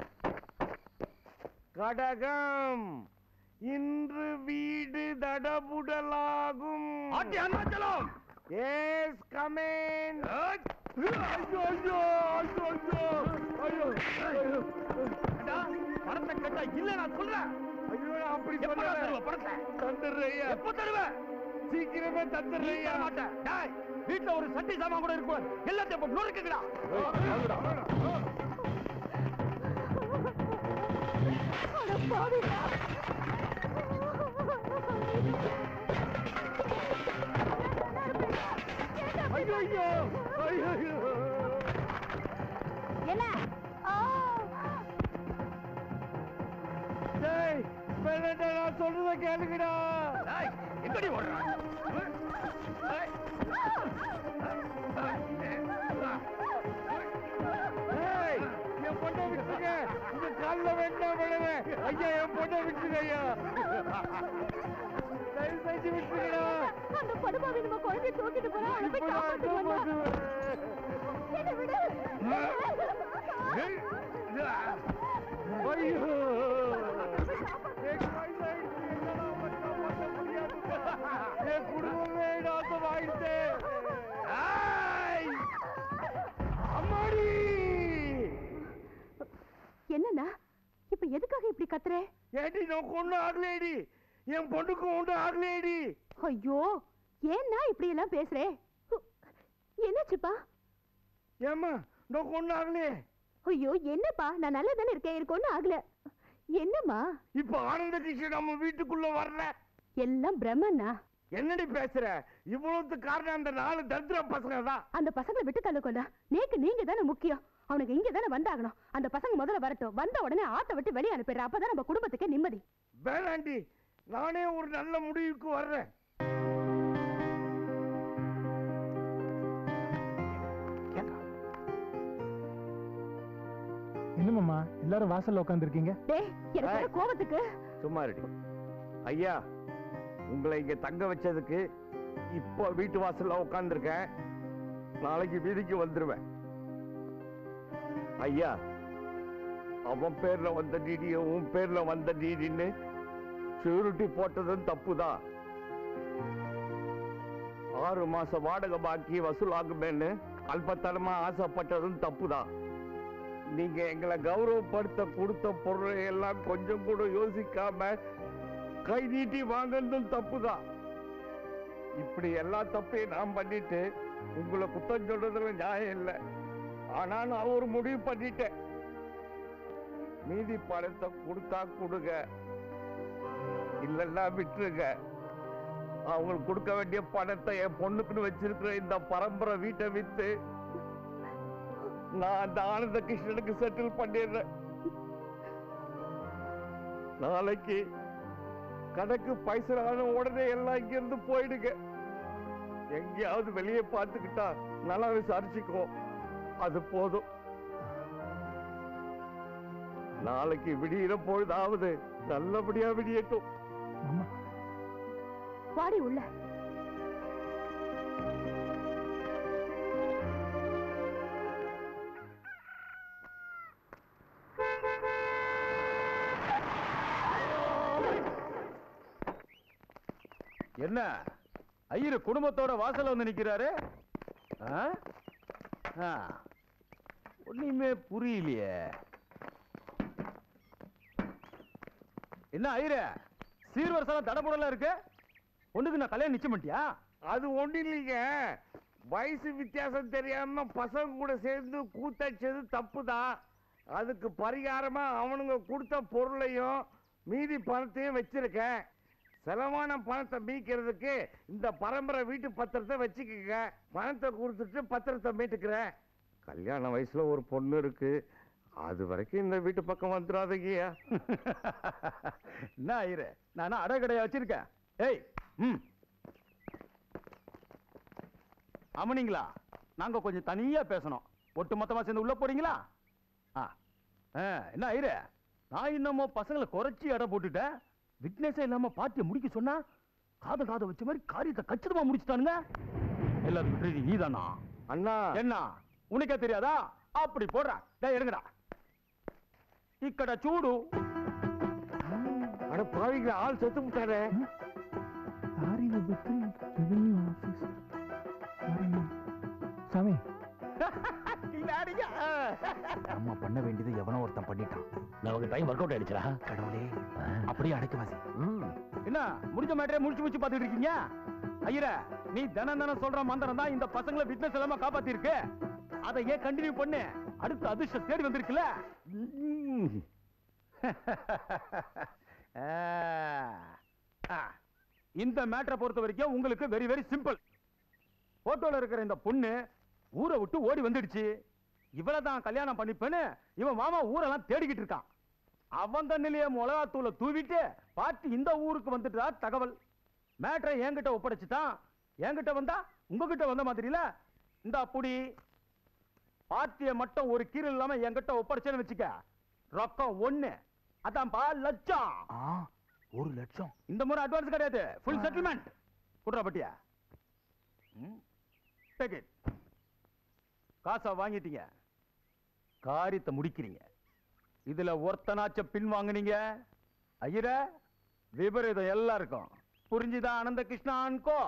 கடகம் இன்று வீடு தடபுடலாகும். S comment. ஐயோ ஐயோ ஐயோ ஐயோ பணத்தை கேட்டா இல்ல நான் சொல்றேன். ஐயோ நான் அப்படி சொல்றேன். பணத்தை தந்துடுறேன். எப்ப தருவேன்? சீக்கிரமே தந்துடுறேன். மாட்டேன். டேய், வீட்டுல ஒரு சட்டி சாமான் கூட இருக்கும். எல்லாத்தையும் போட்டு நொறுக்குங்கடா. என்ன டேய் பெண்ணடா நான் சொல்றத கேளுங்கடா. டேய், எங்கடி ஓடுற? டேய் என் பொண்ணை விட்டுங்க. உங்க கால்ல வேண்டாம் விழுவேன். ஐயா என் பொண்ணை விட்டுங்க ஐயா. தயவு செஞ்சு விட்டுங்கடா. அந்த படுபாவி நம்ம குழந்தைய தூக்கிட்டு போறா. அவளை போய் காப்பாத்து வந்தா. என்ன விடு. ஐயோ என் குடும்பமே நாசமாயிடுச்சு. அம்மாடி என்னன்னா இப்ப எதுக்காக இப்படி கத்துற? ஏடி நான் கொண்டு ஆகலேடி. என் பொண்ணுக்கு ஒன்று ஆகலேடி. ஐயோ ஏன்னா இப்படி எல்லாம் பேசுறே? என்னாச்சுப்பா? ஏம்மா நான் கொண்டு ஆகலே. ஐயோ என்னப்பா, நான் நல்லா தானே இருக்கேன், எனக்கு ஒண்ணும் ஆகல. என்னம்மா இப்ப ஆனந்த கிருஷ்ணன் நம்ம வீட்டுக்குள்ள வர்ற? எல்லாம் பிரம்மன்னா. என்னடி பேசுற? இவ்வளவு காரணம் அந்த 4 தரித்திர பசங்க தான். அந்த பசங்களை விட்டு தள்ளுக்கொண்டா. நேக்கு நீங்க தானே முக்கியம். அவனுக்கு இங்க தானே வந்தாகணும். அந்த பசங்க முதல்ல வரட்டும். வந்த உடனே ஆட்டை விட்டு வெளியே அனுப்பிடுற. அப்பதான் நம்ம குடும்பத்துக்கே நிம்மதி. வேணாண்டி, நானே ஒரு நல்ல முடிவுக்கு வர்றேன். என்னமாமா எல்லாரும் வாசல்ல உட்காந்துருக்கீங்க? டேய், எனக்கு கோவத்துக்கு சும்மா இருடி. ஐயா, உங்களை இங்க தங்க வச்சதுக்கு இப்போ வீட்டு வாசல்ல உட்கார்ந்துருக்கேன். நாளைக்கு வீதிக்கு வந்துருவேன். ஐயா, அவன் பேர்ல வந்த டிடிய உன் பேர்ல வந்த டிடின்னு ஷூரிட்டி போட்டதும் தப்புதான். 6 மாச வாடகை பாக்கி வசூலாகுமேன்னு அல்பத்தனமா ஆசைப்பட்டதும் தப்புதான். நீங்க எங்களை கௌரவப்படுத்த கொடுத்த பொருளை எல்லாம் கொஞ்சம் கூட யோசிக்காம கை நீட்டி வாங்கறதும் தப்புதான். இப்படி எல்லா தப்பையும் நான் பண்ணிட்டு உங்களை குத்தம் சொல்றதுல நியாயம் இல்லை. ஆனா நான் ஒரு முடிவு பண்ணிட்டேன். மீதி பணத்தை கொடுத்தா கொடுங்க, இல்லைன்னா விட்டுருங்க. அவங்களுக்கு கொடுக்க வேண்டிய பணத்தை என் பொண்ணுக்குன்னு வச்சிருக்கிற இந்த பரம்பரை வீட்டை வித்து நான் அந்த ஆனந்த கிருஷ்ணனுக்கு செட்டில் பண்ணிடுறேன். நாளைக்கு கணக்கு பைசலான உடனே எல்லாம் இங்க இருந்து போயிடுங்க. எங்கேயாவது வெளியே பார்த்துக்கிட்டா நல்லா விசாரிச்சுக்கோ, அது போதும். நாளைக்கு விடியிற பொழுதாவது நல்லபடியா விடியட்டும். வாடி உள்ள. என்ன ஐயரு குடும்பத்தோட வாசல்ல வந்து நிக்கிறாரு? ஒண்ணுமே புரியலையே. என்ன ஐயரு சீர்வரிசெல்லாம் தடபுடலாம் இருக்கு? ஒண்ணுக்கு நான் கல்யாணம் நிச்சயம் பண்ணிட்டியா? அது ஒண்ணு இல்லைங்க, வயசு வித்தியாசம் தெரியாம பசங்க கூட சேர்ந்து கூத்தடிச்சது தப்புதான். அதுக்கு பரிகாரமா அவனுங்க கொடுத்த பொருளையும் மீதி பணத்தையும் வச்சிருக்கேன். செலவான பணத்தை மீக்கிறதுக்கு இந்த பரம்பரை வீட்டு பத்திரத்தை வச்சுக்கங்க. பணத்தை கொடுத்துட்டு பத்திரத்தை மீட்டுக்கிறேன். கல்யாண வயசுல ஒரு பொண்ணு இருக்கு, அது வரைக்கும் இந்த வீட்டு பக்கம் வந்துடாதீங்கயா. என்ன ஐயரு நான் அடகடையா வச்சிருக்கேன். ஏய் அமனிங்களா, நாங்க கொஞ்சம் தனியா பேசணும். ஒட்டு மொத்தமா சேர்ந்து உள்ள போறீங்களா? என்ன ஐயரு நான் இன்னமும் பசங்களை குறைச்சி எடை போட்டுட்டேன். விட்னஸே இல்லாம பார்ட்டியை முடிக்க சொன்னா காத வச்ச மாதிரி காரியத்தை கச்சிதமா முடிச்சுட்டானுங்க. எல்லாரும் நீதானா? அண்ணா என்ன உனக்கே தெரியாதா? அப்படி போடுற. டேய் எடுங்கடா. இக்கட சூடு. அட பாவிங்க, ஆள் செத்து விட்டாரே. சாமி அம்மா பண்ண வேண்டியது எவனோ ஒருத்தன் பண்ணிட்டான். நமக்கு டைம் ஒர்க் அவுட் ஆயிடுச்சா? கடவுளே, அப்படியே அடைக்கவாசி. என்ன முடிஞ்ச மேட்டரே முடிச்சு பாத்துட்டு இருக்கீங்க? ஐயரே நீ தினம் சொல்ற மந்திரம் தான் இந்த பசங்களை விட்னஸ் இல்லாம காப்பாத்தி இருக்கு. அதை ஏன் கண்டினியூ பண்ணு? அடுத்த அதிர்ஷ்டம் தேடி வந்திருக்குல்ல. இந்த மேட்டரை பொறுத்த வரைக்கும் உங்களுக்கு வெரி வெரி சிம்பிள். போட்டோல இருக்கிற இந்த பொண்ணு ஊரை விட்டு ஓடி வந்துடுச்சு. இவ்வளவுதான் கல்யாணம் பண்ணிப்பேன்னு இவன் மாமா ஊரெல்லாம் தேடிக்கிட்டு இருக்கான். அவன் தண்ணிலேயே மிளகாத்தூளை தூவிட்டு பார்ட்டி இந்த ஊருக்கு வந்துட்டா தகவல். மேட்டரை என்கிட்ட ஒப்படைச்சுட்டான். என்கிட்ட வந்தா உங்ககிட்ட வந்த மாதிரி இல்ல. இந்த அப்படி பார்ட்டியை மட்டும் ஒரு கீரல் இல்லாம என்கிட்ட ஒப்படைச்சேன்னு வச்சுக்க, ரொக்கம் 1. அதான்பா லட்சம். 1 லட்சம். இந்த முறை அட்வான்ஸ் கிடையாது, ஃபுல் செட்டில்மெண்ட். குடுறா பட்டியா. காசை வாங்கிட்டீங்க, காரியத்தை முடிக்கிறீங்க. இதுல ஒருத்தனாச்ச பின் வாங்குனீங்க ஐயர விபரீதம் எல்லாருக்கும் புரிஞ்சுதா? ஆனந்த கிருஷ்ணான்கோ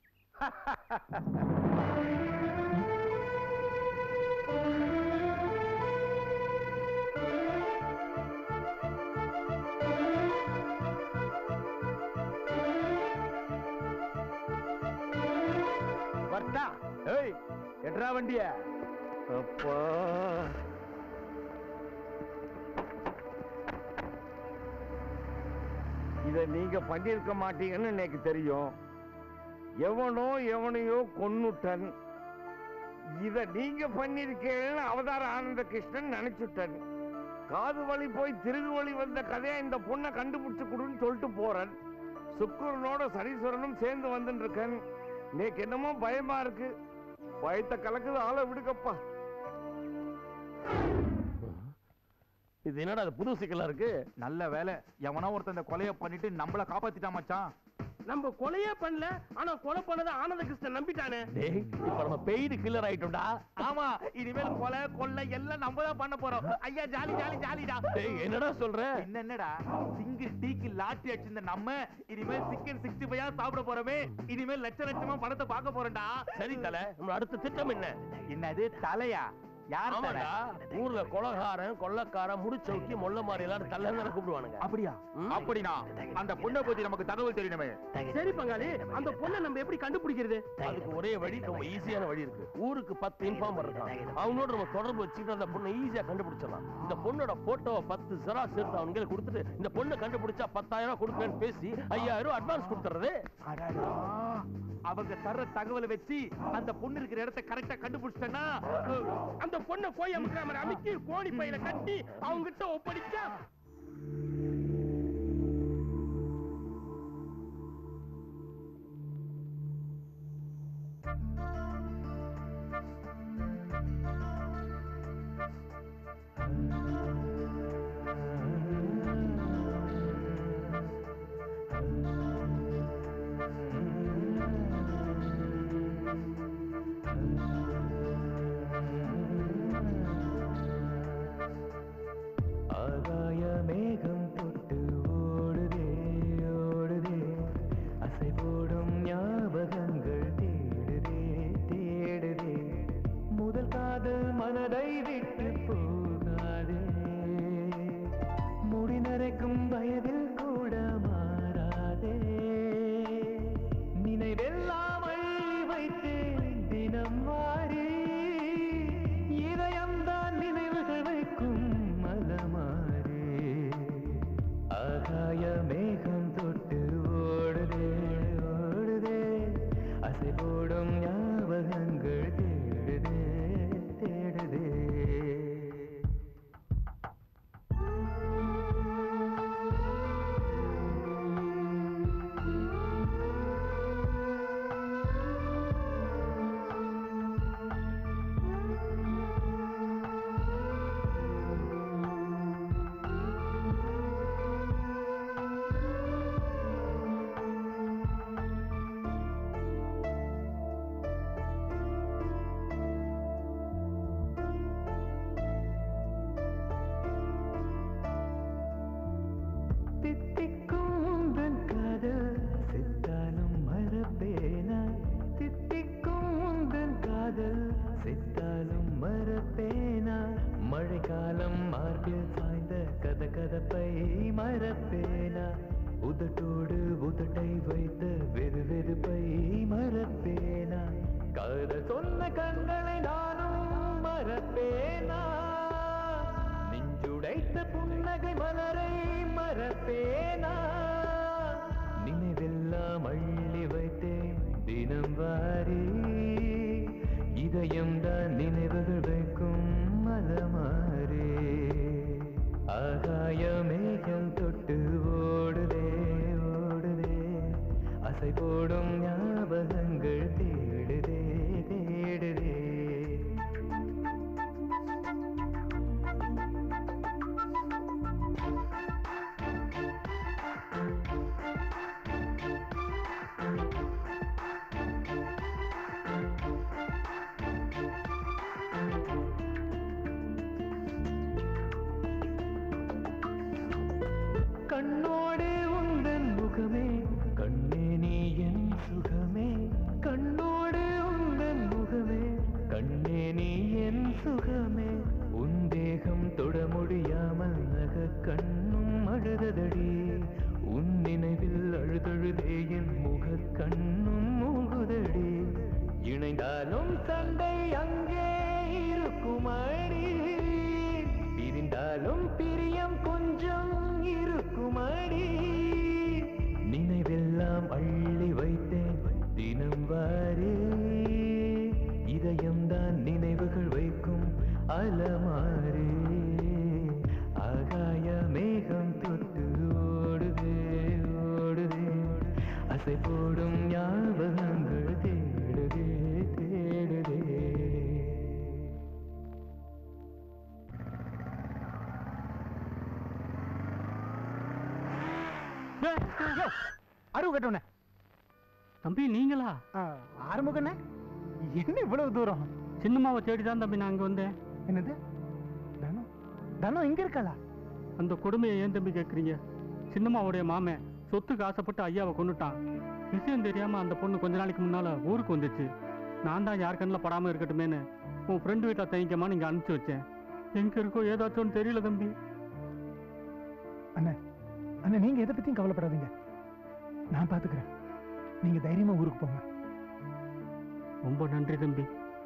வர்த்தா. ஏய் எட்ரா வண்டிய. அப்பா இத நீங்க பண்ணிருக்க மாட்டீங்கன்னு எனக்கு தெரியும். எவனையோ கொன்னுட்டன். இத நீங்க பண்ணிருக்கீங்கன்னு அவதார ஆனந்த கிருஷ்ணன் நினைச்சுட்டன். காது வழி போய் திருகு வழி வந்த கதையா இந்த பொண்ணை கண்டுபிடிச்சு கொடுன்னு சொல்லிட்டு போறேன். சுக்குரனோட சனீஸ்வரனும் சேர்ந்து வந்துட்டு இருக்கேன். நேக்கு என்னமோ பயமா இருக்கு. பயத்தை கலக்குது, ஆளை விடுக்கப்பா. இது என்னடா அது புது சிக்கலா இருக்கு? நல்ல வேலை எவனோ ஒருத்தன் இந்த கொலையை பண்ணிட்டு நம்மள காப்பாத்திட்டான் மச்சான். நம்ம கொலையே பண்ணல, ஆனா கொலை பண்ணத ஆனந்த கிருஷ்ணன் நம்பிட்டானே. டேய் இப்ப நம்ம பெய்டு கில்லர் ஆயிட்டோம்டா. ஆமா, இனிமேல் கொலை கொள்ளை எல்லாம் நம்ம தான் பண்ண போறோம். ஐயா ஜாலி ஜாலி ஜாலிடா. டேய் என்னடா சொல்ற? என்னடா சிங்கிள் டீக்கு லாட்டி அடிச்சிருந்த நம்ம இனிமேல் சிக்கன் 65 சாப்பிட போறோமே. இனிமேல் லட்ச லட்சமா பணத்தை பார்க்க போறோம்டா. சரி தல, நம்ம அடுத்த திட்டம் என்ன? என்னது தலையா? யார் ஆமாடா, ஊர்ல கொலகாரன் கொள்ளக்காரன் முடிச்சவுக்கி மொள்ள மாதிரி எல்லாரும் தள்ளங்கன்னு கூப்பிடுவானுங்க. அப்படியா? அப்படினா அந்த பொண்ணை பத்தி நமக்கு தகவல் தெரியணுமே. சரி பங்காளி, அந்த பொண்ணை நம்ம எப்படி கண்டுபிடிக்கிறது? அதுக்கு ஒரே வழி, ரொம்ப ஈஸியான வழி இருக்கு. ஊருக்கு 10 இன்ஃபார்மர் இருக்கான். அவனோட நம்ம தொடர்பு வச்சுட்டு அந்த பொண்ணை ஈஸியா கண்டுபிடிச்சிடலாம். இந்த பொண்ணோட போட்டோவை 10 ஜெராக்ஸ் எடுத்து அவங்க கொடுத்துட்டு இந்த பொண்ணை கண்டுபிடிச்சா 10,000 கொடுப்பேன்னு பேசி 5,000 அட்வான்ஸ் கொடுத்துறது. அவங்க தர்ற தகவலை வச்சு அந்த பொண்ணு இருக்கிற இடத்தை கரெக்டா கண்டுபிடிச்சிட்டா அந்த பொண்ணை போய் அமுக்கிற அமைக்கி கோணி பையில கட்டி அவங்க கிட்ட ஒப்படைச்சா ஆகாய மேகம் தொட்டு ஓடுதே ஓடுதே, அசை போடும் ஞாபகங்கள் தேடுதே தேடுதே, முதல் காதல் மனதை விட்டு போகாதே, முடி நரைக்கும் வயதில் கூட மாறாதே, நினைவெல்லாம் அள்ளி வைத்தேன் தினம் வாரி, இதயம்தான் நினைவுகள் வைக்கும் மலமாறே, ஆகாய மேகம் தொட்டு ஓடுதே ஓடுதே, அசை போடும் ஞாபகங்கள் தேடுதே தேடுதே. தித்திக்கும் உந்தன் காதல் செத்தாலும் மறப்பேனா, தித்திக்கும் உந்தன் காதல் செத்தாலும் மறப்பேனா, மழைக்காலம் மார்பில் சாய்ந்த கதகதப்பை மறப்பேனா, உதட்டோடு உதட்டை வைத்த வெது வெதுப்பை மறப்பேனா, காதல் சொன்ன கண்களை நானும் மறப்பேனா, நெஞ்சுடைத்த புன்னகை மலரை மறப்பேனா, நினைவெல்லாம் அள்ளி வைத்தேன் தினம் வாரி, இதயம்தான் நினைவுகள் வைக்கும் மலமாறே, ஆகாய மேகம் தொட்டு ஓடுதே ஓடுதே, அசை போடும் ஞாபகங்கள் தேடுதே தேடுதே. கண்ணோடு உந்தன் முகமே கண்ணே நீ என் சுகமே, கண்ணோடு உந்தன் முகமே கண்ணே நீ என் சுகமே, உன் தேகம் தொட முடியாமல் நக கண்ணும் அழுததடி, உன் நினைவில் அழுதழுதே என் முக கண்ணும் மூகுதடி, இணைந்தாலும் சண்டை அங்கே இருக்குமடி, பிரிந்தாலும் பிரியம் கொஞ்சம் இருக்குமடி, நினைவெல்லாம் அள்ளி வைத்தேன் தினம் வாரி, இதயம்தான் நினைவுகள் வைக்கும் அலமாறே, ஆகாய மேகம் தொட்டு ஓடுதே ஓடுதே, அசை போடும் ஞாபகங்கள் தேடுதே தேடுதே. அருவு கட்டணே. தம்பி நீங்களா? ஆறுமுகண்ணே, என்ன இவ்வளவு தூரம்? சின்னம்மாவை தேடிதான் தம்பி நான் அங்க வந்தேன். என்னது? தனம் தனம் இங்க இருக்காளா? அந்த கொடுமையை ஏன் தம்பி கேட்குறீங்க? சின்னம்மாவுடைய மாமன் சொத்துக்கு ஆசைப்பட்டு ஐயாவை கொண்டுட்டான். விஷயம் தெரியாம அந்த பொண்ணு கொஞ்ச நாளைக்கு முன்னால ஊருக்கு வந்துச்சு. நான் தான் யார் கண்ணில் படாமல் இருக்கட்டுமேன்னு உன் ஃப்ரெண்டு வீட்டில் தங்கிக்கமா நீங்கள் அனுப்பிச்சி வச்சேன். எங்கே இருக்கோ ஏதாச்சும் தெரியல தம்பி. அண்ணா அண்ணா நீங்க எதை பத்தியும் கவலைப்படாதீங்க, நான் பாத்துக்கிறேன். நீங்க தைரியமா ஊருக்கு போங்க. ரொம்ப நன்றி தம்பி.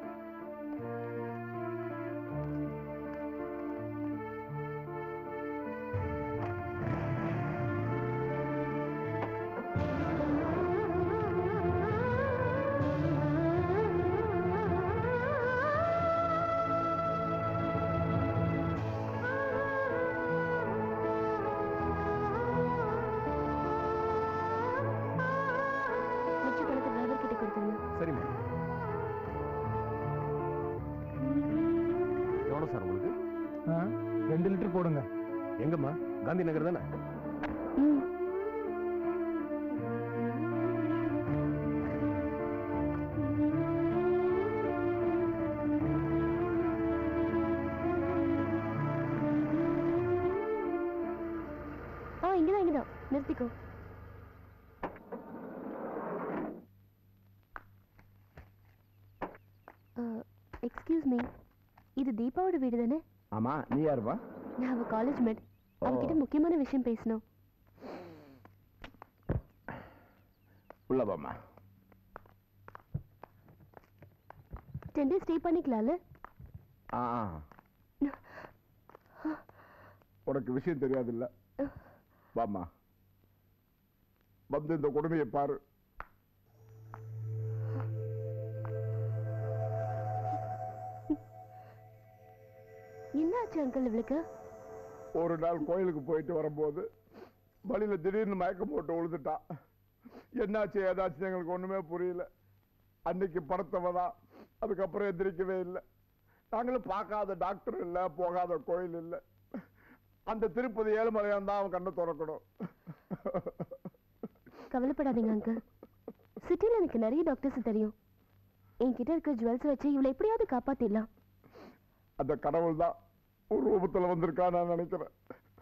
சரிம்மா. எவ்வளோ சார் உங்களுக்கு? 2 லிட்டர் போடுங்க. எங்கம்மா? காந்தி நகர் தானே? இங்கதான் நிறுத்திக்கோ. எக்ஸ்கியூஸ் மீ, இது தீபாவோட வீடு தானே? ஆமா, நீ யாருப்பா? நான் அவ காலேஜ் மேட். அவகிட்ட முக்கியமான விஷயம் பேசணும். உள்ள வாமா. 10 days ஸ்டே பண்ணிக்கலாம்ல? உனக்கு விஷயம் தெரியாதுல்ல? வாமா, வந்து இந்த கொடுமையை பாரு. என்னாச்சு அங்கிள் இவளுக்கு? ஒரு நாள் கோயிலுக்கு போயிட்டு வரும்போது வழியில திடீர்னு மயக்கம் போட்டு விழுந்துட்டா. என்னாச்சு ஏதாச்சும் எங்களுக்கு ஒண்ணுமே புரியல. அன்னைக்கு படுத்தவதான், அதுக்கப்புறம் எந்திரிக்கவே இல்லை. நாங்களும் பார்க்காத டாக்டர் இல்லை, போகாத கோயில் இல்லை. அந்த திருப்பதி ஏழுமலையான் தான் அவன் கண்ணை திறக்கணும். கவலைப்படாதீங்க அங்கிள், சிட்டில எனக்கு நிறைய டாக்டர்ஸ் தெரியும். என்கிட்ட இருக்க ஜுவல்ஸ் வச்சு இவளை எப்படியாவது காப்பாத்திடலாம். அந்த கடவுள் தான் ஒரு ரூபத்துல வந்திருக்கா நான் நினைக்கிறேன்.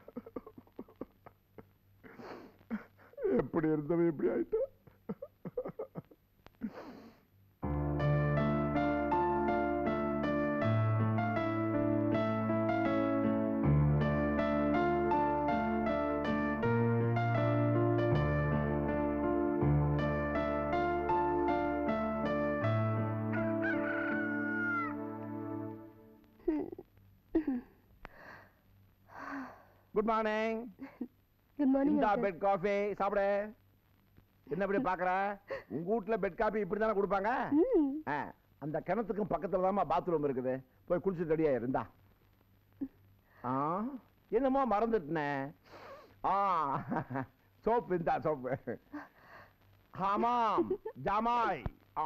எப்படி இருந்தவன் இப்படி ஆயிட்டு. Good morning. Good morning. இந்த பெட் காஃபி சாப்பிடு. என்ன இப்படி பாக்குற? உங்க வீட்டுல பெட் காஃபி இப்படி தானே கொடுப்பாங்க? அந்த கிணத்துக்கும் பக்கத்துல தான் பாத்ரூம் இருக்குது. போய் குளிச்சுட்டு ரெடியா இருந்தா. என்னமோ மறந்துட்டேன். சோப்பு இந்த சோப்பு. ஆமாம், ஜாமாய்.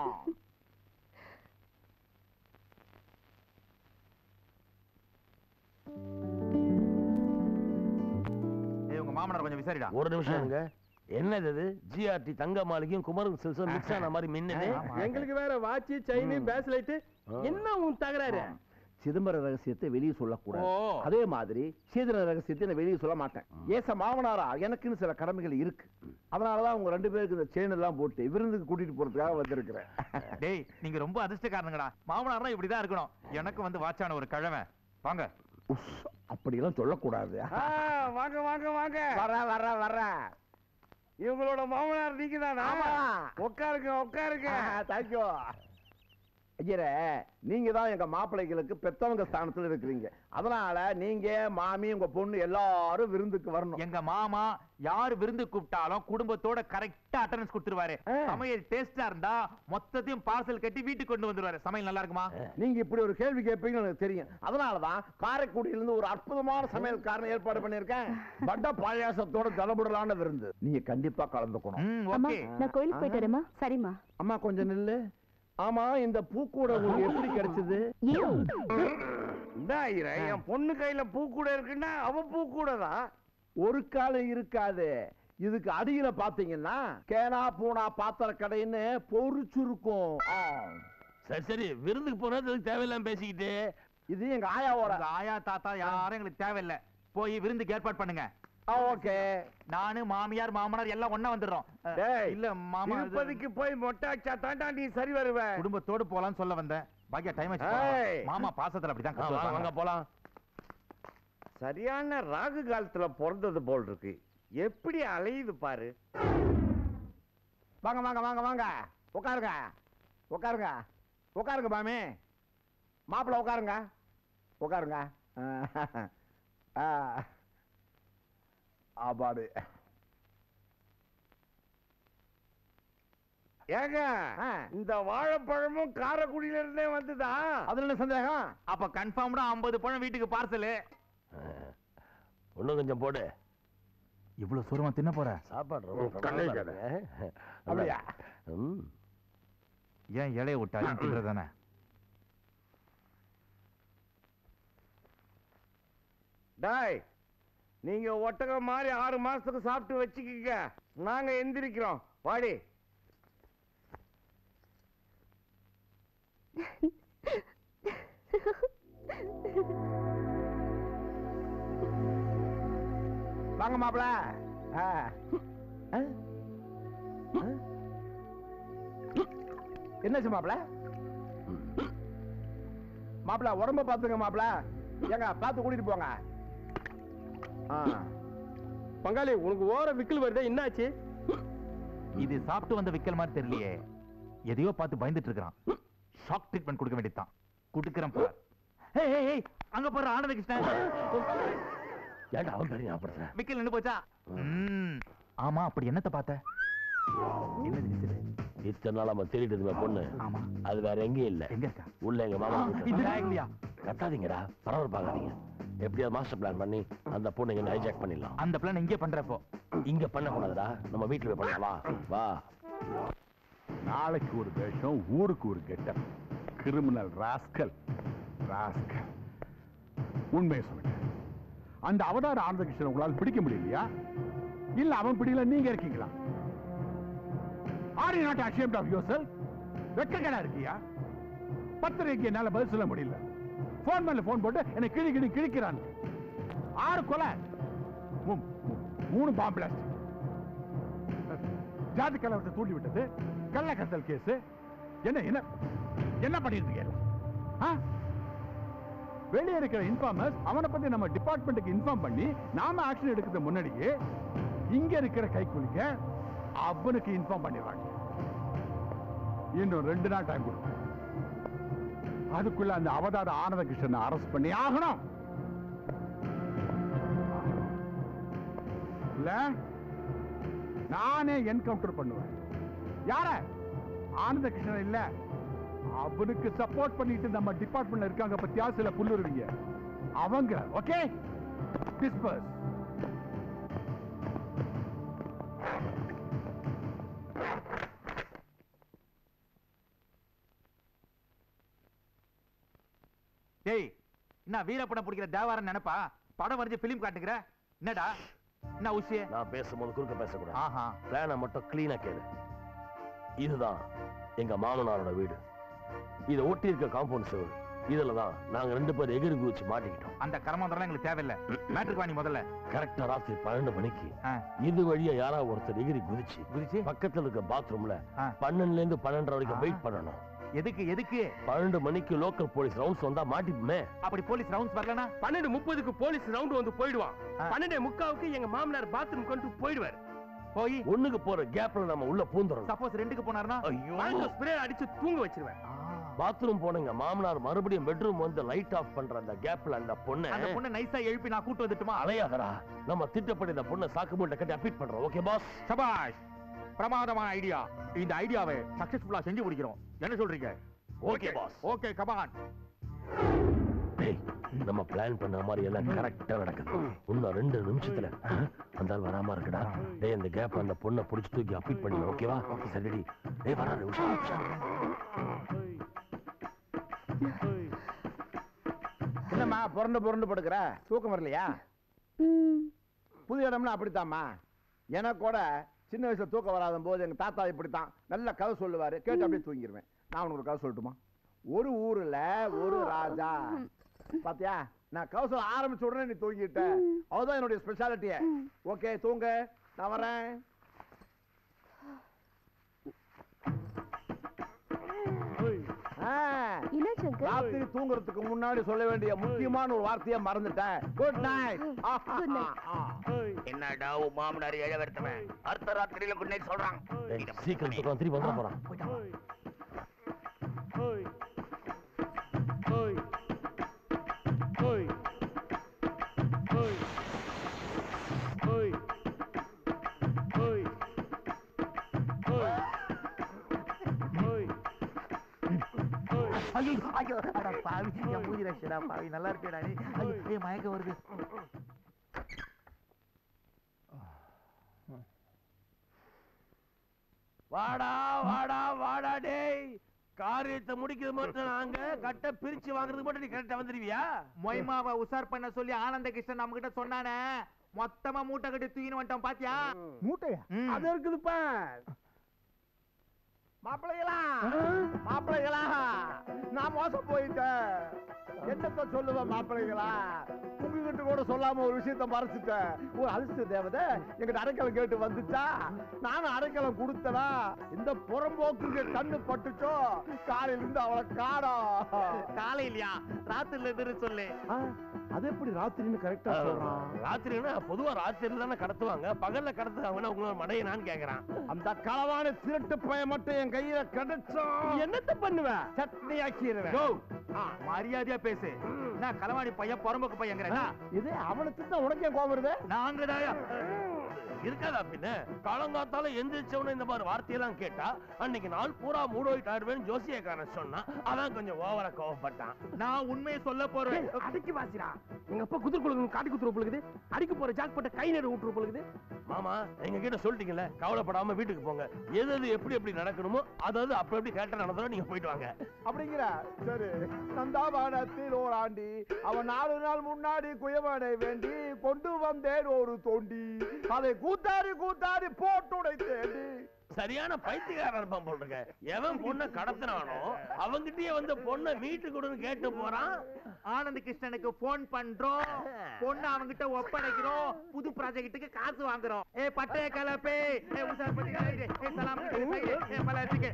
மாமனார் கொஞ்சம் விசாரிடா. ஒரு நிமிஷம். என்னது இது? ஜிஆர்டி தங்க மாளிகையும் குமரன் சில்ஸும் மிக்ஸ் ஆன மாதிரி மின்னுது. எங்களுக்கு வேற வாட்ச், செயின், பேஸ்லைட் என்ன உன் தகராறு? சிதம்பர ரகசியத்தை வெளியே சொல்லக்கூடாது. அதே மாதிரி சீதன ரகசியத்தை வெளியே சொல்ல மாட்டேன். ஏச மாமனாரா, எனக்குன்னு சில கடமைகள் இருக்கு. அதனாலதான் உங்க 2 பேருக்கு இந்த செயின் எல்லாம் போட்டு விருந்துக்கு கூட்டிட்டு போறதுக்காக வந்திருக்கிறேன். டேய், நீங்க ரொம்ப அதிர்ஷ்டக்காரனுங்கடா. மாமனார்னா இப்படிதான் இருக்கணும். எனக்கு வந்து வாட்சான ஒரு கிழமை. வாங்க. அப்படியெல்லாம் சொல்லக்கூடாது. வாங்க வாங்க வாங்க. வர இவங்களோட மாமனார் நீங்க தானா? உட்காருங்க உட்காருங்க. தேங்க்யூ. ஐயரே, நீங்க தான் எங்க மாப்பிள்ளைகளுக்கு பெத்தவங்க ஸ்தானத்துல இருக்கிறீங்க. அதனால நீங்க, மாமி, உங்க பொண்ணு எல்லாரும் விருந்துக்கு வரணும். எங்க மாமா யாரு விருந்து கூப்பிட்டாலும் குடும்பத்தோட கரெக்டா அட்டெண்டன்ஸ் கொடுத்துருவாரு. சமையல் டேஸ்டா இருந்தா மொத்தத்தையும் பார்சல் கட்டி வீட்டுக்கு கொண்டு வந்துருவாரு. சமையல் நல்லா இருக்குமா? நீங்க இப்படி ஒரு கேள்வி கேட்பீங்கன்னு எனக்கு தெரியும். அதனாலதான் காரைக்குடியில இருந்து ஒரு அற்புதமான சமையல்காரன் ஏற்பாடு பண்ணிருக்கேன். பட்ட பாயாசத்தோட தலைமுடலான விருந்து. நீங்க கண்டிப்பா கலந்துக்கணும். நான் கோயிலுக்கு போயிட்டு வரேம்மா. சரிம்மா. அம்மா கொஞ்சம் நில்லு. ஆமா, இந்த பூக்கூட உங்களுக்கு எப்படி கிடைச்சது? என் பொண்ணு கையில பூக்கூட இருக்குன்னா அவ பூக்கூட தான். ஒரு காலம் இருக்காது. இதுக்கு அடியில பாத்தீங்கன்னா கேனா பூனா பாத்திர கடைன்னு பொறிச்சிருக்கும். சரி சரி, விருந்துக்கு போனது தேவையில்லாம பேசிக்கிட்டு. இது எங்க ஆயாவோட. ஆயா தாத்தா யாரும் எங்களுக்கு தேவையில்லை. போய் விருந்துக்கு ஏற்பாடு பண்ணுங்க. ஓகே. நானு மாமியார் மாமனார் எல்லாம் ஒண்ணா வந்துடுறோம். இல்ல மாமா திருப்பதிக்கு போய் மொட்டை அடிச்சா தாண்டா நீ சரி வருவ. குடும்பத்தோடு போலாம்னு சொல்ல வந்தேன். பாக்கியா டைம் ஆச்சு. மாமா பாசத்துல அப்படிதான் கத்துவாங்க. வாங்க போலாம். சரியான ராகு காலத்துல பிறந்தது போல் இருக்கு. எப்படி அலையுது பாரு. வாங்க வாங்க வாங்க வாங்க உட்காருங்க உட்காருங்க உட்காருங்க மாமி. மாப்பிள்ள உட்காருங்க உட்காருங்க. ஆபாடு. ஏங்க இந்த வாழைப்பழமும் காரைக்குடியில இருந்தே வந்துதா? அதுல என்ன சந்தேகம்? அப்ப கன்ஃபார்ம்டா 50 பழம் வீட்டுக்கு பார்சல். இன்னும் கொஞ்சம் போடு. இவ்வளவு சோறுமா தின்ன போற? சாப்பாடு அப்படியா? ஏன் இலைய விட்டாலும் தின்றதானே? டாய் நீங்க ஒட்டகம் மாதிரி 6 மாசத்துக்கு சாப்பிட்டு வச்சுக்கீங்க. நாங்க எந்திரிக்கிறோம். வாடி. வாங்க மாப்பிள்ள. என்னாச்சு மாப்பிள்ள? மாப்பிள்ள உடம்ப பாத்துங்க மாப்பிள்ள. ஏங்க பார்த்து கூட்டிட்டு போங்க. பங்காளி உனக்கு ஓர விக்கல் வருதே, என்னாச்சு? இது சாப்பிட்டு வந்த விக்கல் மாதிரி தெரியலையே. எதையோ பார்த்து பயந்துட்டு இருக்கான். ஷாக் ட்ரீட்மெண்ட் கொடுக்க வேண்டியதுதான். கொடுக்கிறேன் பார். அங்க போற ஆனந்த கிருஷ்ணன். ஏன்டா அவன் பெரிய ஆபரேஷன்? விக்கல் நின்னு போச்சா? ஆமா, அப்படி என்னத்த பார்த்த? என்னது விசிறு? இத்தனை நாள் நம்ம தேடிட்டு இருந்த பொண்ணு. ஆமா, அது வேற எங்கேயும் இல்ல. எங்க இருக்கா? உள்ள எங்க மாமா. இல்லையா? கட்டாதீங்கடா, பரவாயில்ல. எப்படியாவது மாஸ்டர் பிளான் பண்ணி அந்த பொண்ணு இங்க ஹைஜாக் பண்ணிடலாம். அந்த பிளான் இங்கே பண்றப்போ இங்க பண்ண கூடாதுடா, நம்ம வீட்டுல போய் பண்ணலாம். வா. நாளைக்கு ஒரு வேஷம், ஊருக்கு ஒரு கெட்டப். Criminal rascal rascal. உண்மையை சொல்லுங்க, அந்த அவதார ஆனந்த கிருஷ்ணன் உங்களால் பிடிக்க முடியலையா? இல்ல அவன் பிடிக்கல, நீங்க இருக்கீங்களா? Are you not ashamed of yourself? வெட்கக்கேடா இருக்கியா? பத்திரிகைக்கு என்னால பதில் சொல்ல முடியல. போன் மேல போன் போட்டு என்னை கிழிக்கிறான். 6 கொலை, 3 பாம்பு பிளாஸ்ட், ஜாதி கலவரத்தை தூண்டி விட்டது, கள்ளக்கடத்தல் கேஸ். என்ன என்ன என்ன பண்ணிருக்கீங்க? வெளியே இருக்கிற இன்ஃபார்மர்ஸ் அவனை பத்தி நம்ம டிபார்ட்மெண்ட்டுக்கு இன்ஃபார்ம் பண்ணி நாம ஆக்ஷன் எடுக்கிறது முன்னாடியே இங்க இருக்கிற கைக்கூலிங்க அவனுக்கு இன்ஃபார்ம் பண்ணிடுவாங்க. இன்னும் 2 நாள் டைம் கொடுக்கும். அதுக்குள்ள அந்த அவதார ஆனந்த கிருஷ்ணனை அரெஸ்ட் பண்ணி ஆகணும். இல்ல நானே என்கவுண்டர் பண்ணுவேன். யார? ஆனந்த கிருஷ்ணன் இல்ல, அவனுக்கு சப்போர்ட் பண்ணிட்டு நம்ம டிபார்ட்மெண்ட்ல இருக்காங்க பத்தியா சில புல்லுருவீங்க, அவங்க. Okay, disperse. டேய், என்ன வீரப்படம் பிடிக்கிற தேவாரம் நினைப்பா? படம் வரைஞ்சு பிலிம் காட்டுகிற என்னடா? என்ன விஷயம்? நான் பேசும்போது குறுக்க பேசக்கூடாது. ஆஹா, பிளானை மட்டும் கிளீனா கேளு. இதுதான் எங்க மாமனாரோட வீடு. இதை ஒட்டி இருக்க காம்பவுண்ட் செவரு. இதுலதான் நாங்க 2 பேர் எகிரி குதிச்சு மாட்டிக்கிட்டோம். அந்த கர்மாந்தரம் எங்களுக்கு தேவையில்லை. மேட்ருக்கு வாணி முதல்ல. கரெக்டா ராத்திரி 12 மணிக்கு இது வழியா யாராவது ஒருத்தர் எகிரி குதிச்சு பக்கத்துல இருக்க பாத்ரூம்ல 12ல இருந்து 12:30 வரைக்கும் வெயிட் பண்ணணும். எதுக்கு எதுக்கு? 12 மணிக்கு லோக்கல் போலீஸ் ரவுண்ட்ஸ் வந்தா மாட்டிப்புமே. அப்படி போலீஸ் ரவுண்ட்ஸ் வரலனா 12:30க்கு போலீஸ் ரவுண்ட் வந்து போயிடுவான். 12:45க்கு எங்க மாமனார் பாத்ரூம் கொண்டு போயிடுவார். போய் ஒண்ணுக்கு போற கேப்ல நம்ம உள்ள பூந்துறோம். சப்போஸ் 2க்கு போனாருன்னா ஐயோ, ஸ்ப்ரே அடிச்சு தூங்க வச்சிருவேன். பாத்ரூம் போனங்க மாமனார் மறுபடியும் பெட்ரூம் வந்து லைட் ஆஃப் பண்ற அந்த கேப்ல அந்த பொண்ணு நைஸா எழுப்பி நான் கூட்டு வந்துட்டுமா? அலையாதடா, நம்ம திட்டப்படி இந்த பொண்ணை சாக்கு மூட்டை கட்டி அப்பீட் பண்றோம். Okay boss? சபாஷ், பிரமாதமான ஐடியா. இந்த ஐடியாவை சக்சஸ்ஃபுல்லா செஞ்சு முடிக்கிறோம். என்ன சொல்றீங்க? Okay boss. Okay, come on. டேய், நம்ம பிளான் பண்ண மாதிரி எல்லாம் கரெக்டா நடக்குது. இன்னும் 2 நிமிஷத்துல அந்த ஆள் வராம இருக்குடா. டேய், அந்த கேப் அந்த பொண்ணை புடிச்சு தூக்கி அப்பீட் பண்ணிடலாம். ஓகேவா? சரிடி. டேய், வரா நிமிஷம். என்னம்மா புரண்டு படுக்கிற? தூக்கம் வரலையா? புது இடம்னா அப்படித்தாம்மா. எனக்கு கூட சின்ன வயசுல தூக்கம் வராத போது எங்க தாத்தா இப்படித்தான் நல்ல கதை சொல்லுவாரு. கேட்டு அப்படியே தூங்கிடுவேன். நான் உனக்கு ஒரு கதை சொல்லட்டுமா? ஒரு ஊர்ல ஒரு ராஜா. பாத்தியா, நான் கௌசல் ஆரம்பிச்ச உடனே நீ தூங்கிட்ட. அதுதான் என்னுடைய ஸ்பெஷாலிட்டியே. ஓகே தூங்க, நான் வரேன். ராத்திரி தூங்குறதுக்கு முன்னாடி சொல்ல வேண்டிய முக்கியமான ஒரு வார்த்தையை மறந்துட்டேன். Good night. என்னடா உன் மாமனார் இழவெடுத்தவன் அர்த்த ராத்திரியில குட் நைட் சொல்றான். சீக்கிரம் சொல்றான், திருப்பி வந்துட போறான். ஐயோ அட பாவி, என் மூஞ்சி ரஷடா பாவி, நல்லா இருக்கேடா நீ. ஐயோ மயக்கம் வருது. வாடா வாடா வாடா டேய், காரியத்தை முடிக்கிறது மட்டும் நாங்க கட்ட பிரிச்சு வாங்குறது மட்டும் நீ கரெக்டா வந்துருவியா? மொய்மாவை உசார் பண்ண சொல்லி ஆனந்த கிருஷ்ணன் நம்ம கிட்ட சொன்னானே, மொத்தமா மூட்டை கட்டி தூக்கின்னு வந்துட்டோம் பாத்தியா? மூட்டையா? அது இருக்குதுப்பா. மாப்பிள்ளைகளா மாப்பிள்ளைகளா, நான் மோசம் போயிட்டேன். என்னத்த சொல்லுவேன் மாப்பிள்ளைகளா, உங்ககிட்ட கூட சொல்லாம ஒரு விஷயத்த மறைச்சிட்டேன். ஒரு அரிசி தேவதை எங்கிட்ட அரைக்கலம் கேட்டு வந்துச்சா, நானும் அரைக்கலம் கொடுத்தனா, இந்த புறம்போக்கு கண்ணு பட்டுச்சோ, காலையில இருந்து அவளை காணோம். காலை இல்லையா, ராத்திரில இருந்து சொல்லு. அது எப்படி ராத்திரின்னு கரெக்டா சொல்றான்? ராத்திரினா பொதுவா ராத்திரில தானே கடத்துவாங்க, பகல்ல கடத்துவாங்கன்னா உங்களோட மடையனான்னு கேக்குறான். அந்த களவான திருட்டு பையன் மட்டும் என் கையில கிடைச்சா என்னத்த பண்ணுவேன்? சட்னி ஆக்கிடுவேன். மரியாதையா பேசு. நான் களவாணி பையன் புறம்போக்கு பையங்கிறா? இது அவனுக்கு தான் உனக்கே கோபம் வருது? நாங்க தாயா இருக்காதா பின்ன? காலங்காத்தால எந்திரிச்சவன இந்த மாதிரி வார்த்தையெல்லாம் கேட்டா அன்னைக்கு நாள் பூரா மூடோயிட்டு ஆடுவேன்னு ஜோசியக்காரன் சொன்னா அவன் கொஞ்சம் ஓவரா கோவப்பட்டான். நான் உண்மையை சொல்ல போறேன். அடிக்கி வாசிடா. எங்க அப்பா குதிர் குழுக்கு காட்டி குத்துரு பொழுது அடிக்க போற ஜாக் போட்ட கை நேரம் விட்டுரு பொழுது. மாமா எங்க கிட்ட சொல்லிட்டீங்கல்ல, கவலைப்படாம வீட்டுக்கு போங்க. எது எப்படி எப்படி நடக்கணுமோ அதாவது அப்படி எப்படி கேட்ட நடந்தோ நீங்க போயிட்டு வாங்க. அப்படிங்கிற சரி. நந்தாவனத்தில் ஓராண்டி அவன் 4 நாள் முன்னாடி குயவனை வேண்டி கொண்டு வந்தேன் ஒரு தோண்டி, அதை கூத்தாடி கூத்தாடி போட்டுடை தேடி. சரியான பைத்தியக்காரன் இருப்பான் போல் இருக்க. எவன் பொண்ணை கடத்தினானோ அவங்கிட்டயே வந்து பொண்ணை வீட்டுக்கு கொடுன்னு கேட்டு போறான். ஆனந்த கிருஷ்ணனுக்கு போன் பண்றோம், பொண்ணு அவங்கிட்ட ஒப்படைக்கிறோம், புது ப்ராஜெக்ட்டுக்கு காசு வாங்குறோம். ஏ பட்டே கலப்பே, ஏ உசார் பத்தி ஏ சலாம் ஏ மலர்த்திக்கு.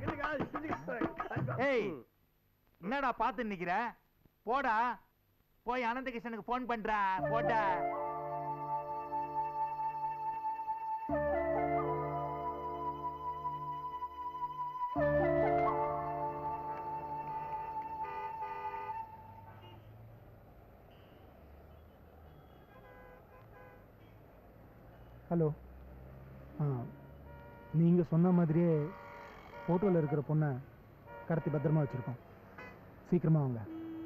ஏய் என்னடா பாத்து நிக்கிற? போடா போய் ஆனந்த கிருஷ்ணனுக்கு போன் பண்றா. போடா. ஹலோ. நீங்கள் சொன்ன மாதிரியே ஃபோட்டோவில் இருக்கிற பொண்ணை கடத்தி பத்திரமா வச்சுருக்கோம். சீக்கிரமாக வாங்க.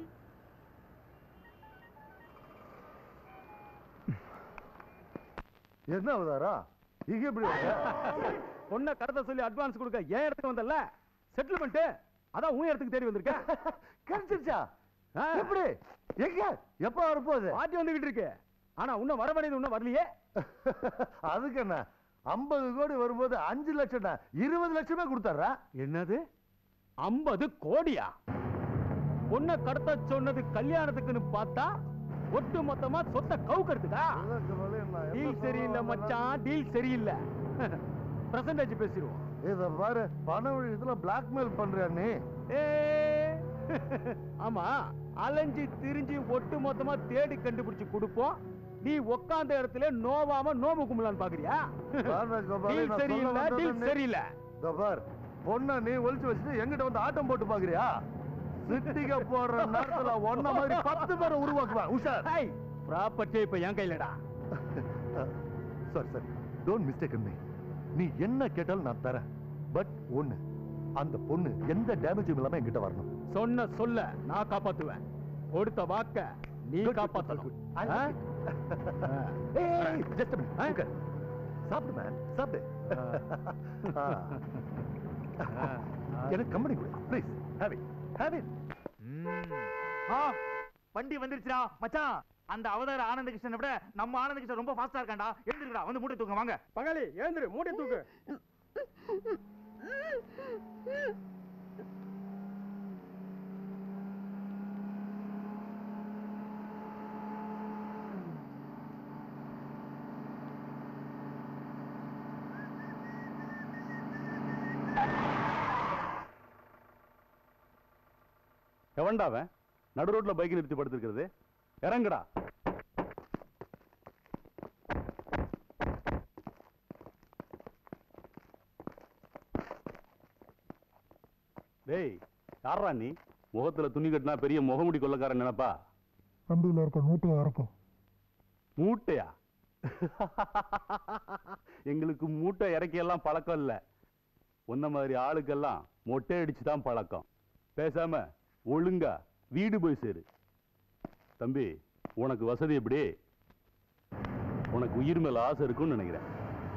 என்ன அவதாரா இங்க எப்படி பொண்ணை கடத்த சொல்லி அட்வான்ஸ் கொடுக்க ஏன் இடத்துக்கு வந்தல? செட்டில்மெண்ட் அதான் உன் இடத்துக்கு தேடி வந்திருக்கேன். கிடைச்சிருச்சா? எப்படி எங்க எப்ப வரப்போகுது? பாட்டி வந்துகிட்டு இருக்கு. ஆனா உன்ன வர வேண்டியது இன்னும் வரலையே. அதுக்கு என்ன 50 கோடி வரும்போது 5 லட்சம் 20 லட்சமே கொடுத்தாரா? என்னது 50 கோடியா? பொண்ணை கடத்த சொன்னது கல்யாணத்துக்குன்னு பார்த்தா ஒட்டு மொத்தமா சொத்தை கவுக்கிறதுக்கா? டீல் சரியில்லை மச்சான், டீல் சரியில்லை. பிரசன்டேஜ் பேசிடுவோம். இத பாரு, பண விஷயத்துல பிளாக்மெயில் பண்றியா நீ? ஆமா, அலைஞ்சி திரிஞ்சு ஒட்டு மொத்தமா தேடி கண்டுபிடிச்சு கொடுப்போம். நீ உட்கார்ந்த இடத்துல நோவாம நோம்பு கும்பலான்னு பாக்குறியா? டீல் சரியில்லை, டீல் சரியில்லை. பொண்ண நீ ஒளிச்சு வச்சுட்டு எங்கிட்ட வந்து ஆட்டம் போட்டு பாக்குறியா? சிட்டிக போற நேரத்துல ஒன்ன மாதிரி 10 பேரை உருவாக்குவேன். உஷார். ப்ராப்பர்ட்டி இப்ப என் கையிலடா. Sorry sir, don't mistake me. நீ என்ன கேட்டாலும் நான் தரேன். பட் ஒண்ணு, அந்த பொண்ணு எந்த டேமேஜும் இல்லாம என்கிட்ட வரணும். சொன்ன சொல்ல நான் காப்பாத்துவேன். கொடுத்த வாக்க நீ காப்பாத்தணும். சாப்பிடு மேன், சாப்பிடு. எனக்கு கம்பெனி கொடு ப்ளீஸ். Have it. வண்டி வந்துருச்சுடா மச்சான். அந்த அவதார ஆனந்த கிருஷ்ணனை விட நம்ம ஆனந்த கிருஷ்ணன் ரொம்ப ஃபாஸ்டா இருக்கான்டா. எழுந்திருக்கடா, வந்து மூட்டை தூக்க. வாங்க பங்காளி எழுந்திரு, மூட்டை தூக்கு. எவன்டா அவன் நடு ரோட்ல பைக் நிறுத்தி படுத்திருக்கிறது? இறங்குடா. டேய், யாரா நீ? முகத்துல துணி கட்டினா பெரிய முகமுடி கொள்ளக்காரன் நினைப்பா? வண்டியில இருக்க மூட்டையா இருக்கும். மூட்டையா? எங்களுக்கு மூட்டை இறக்கியெல்லாம் பழக்கம் இல்ல. உன்ன மாதிரி ஆளுக்கெல்லாம் மொட்டை அடிச்சுதான் பழக்கம். பேசாம ஒழுங்கா வீடு போய் சேரு. தம்பி, உனக்கு வசதி எப்படி? உனக்கு உயிர் மேல ஆசை இருக்குன்னு நினைக்கிறேன்.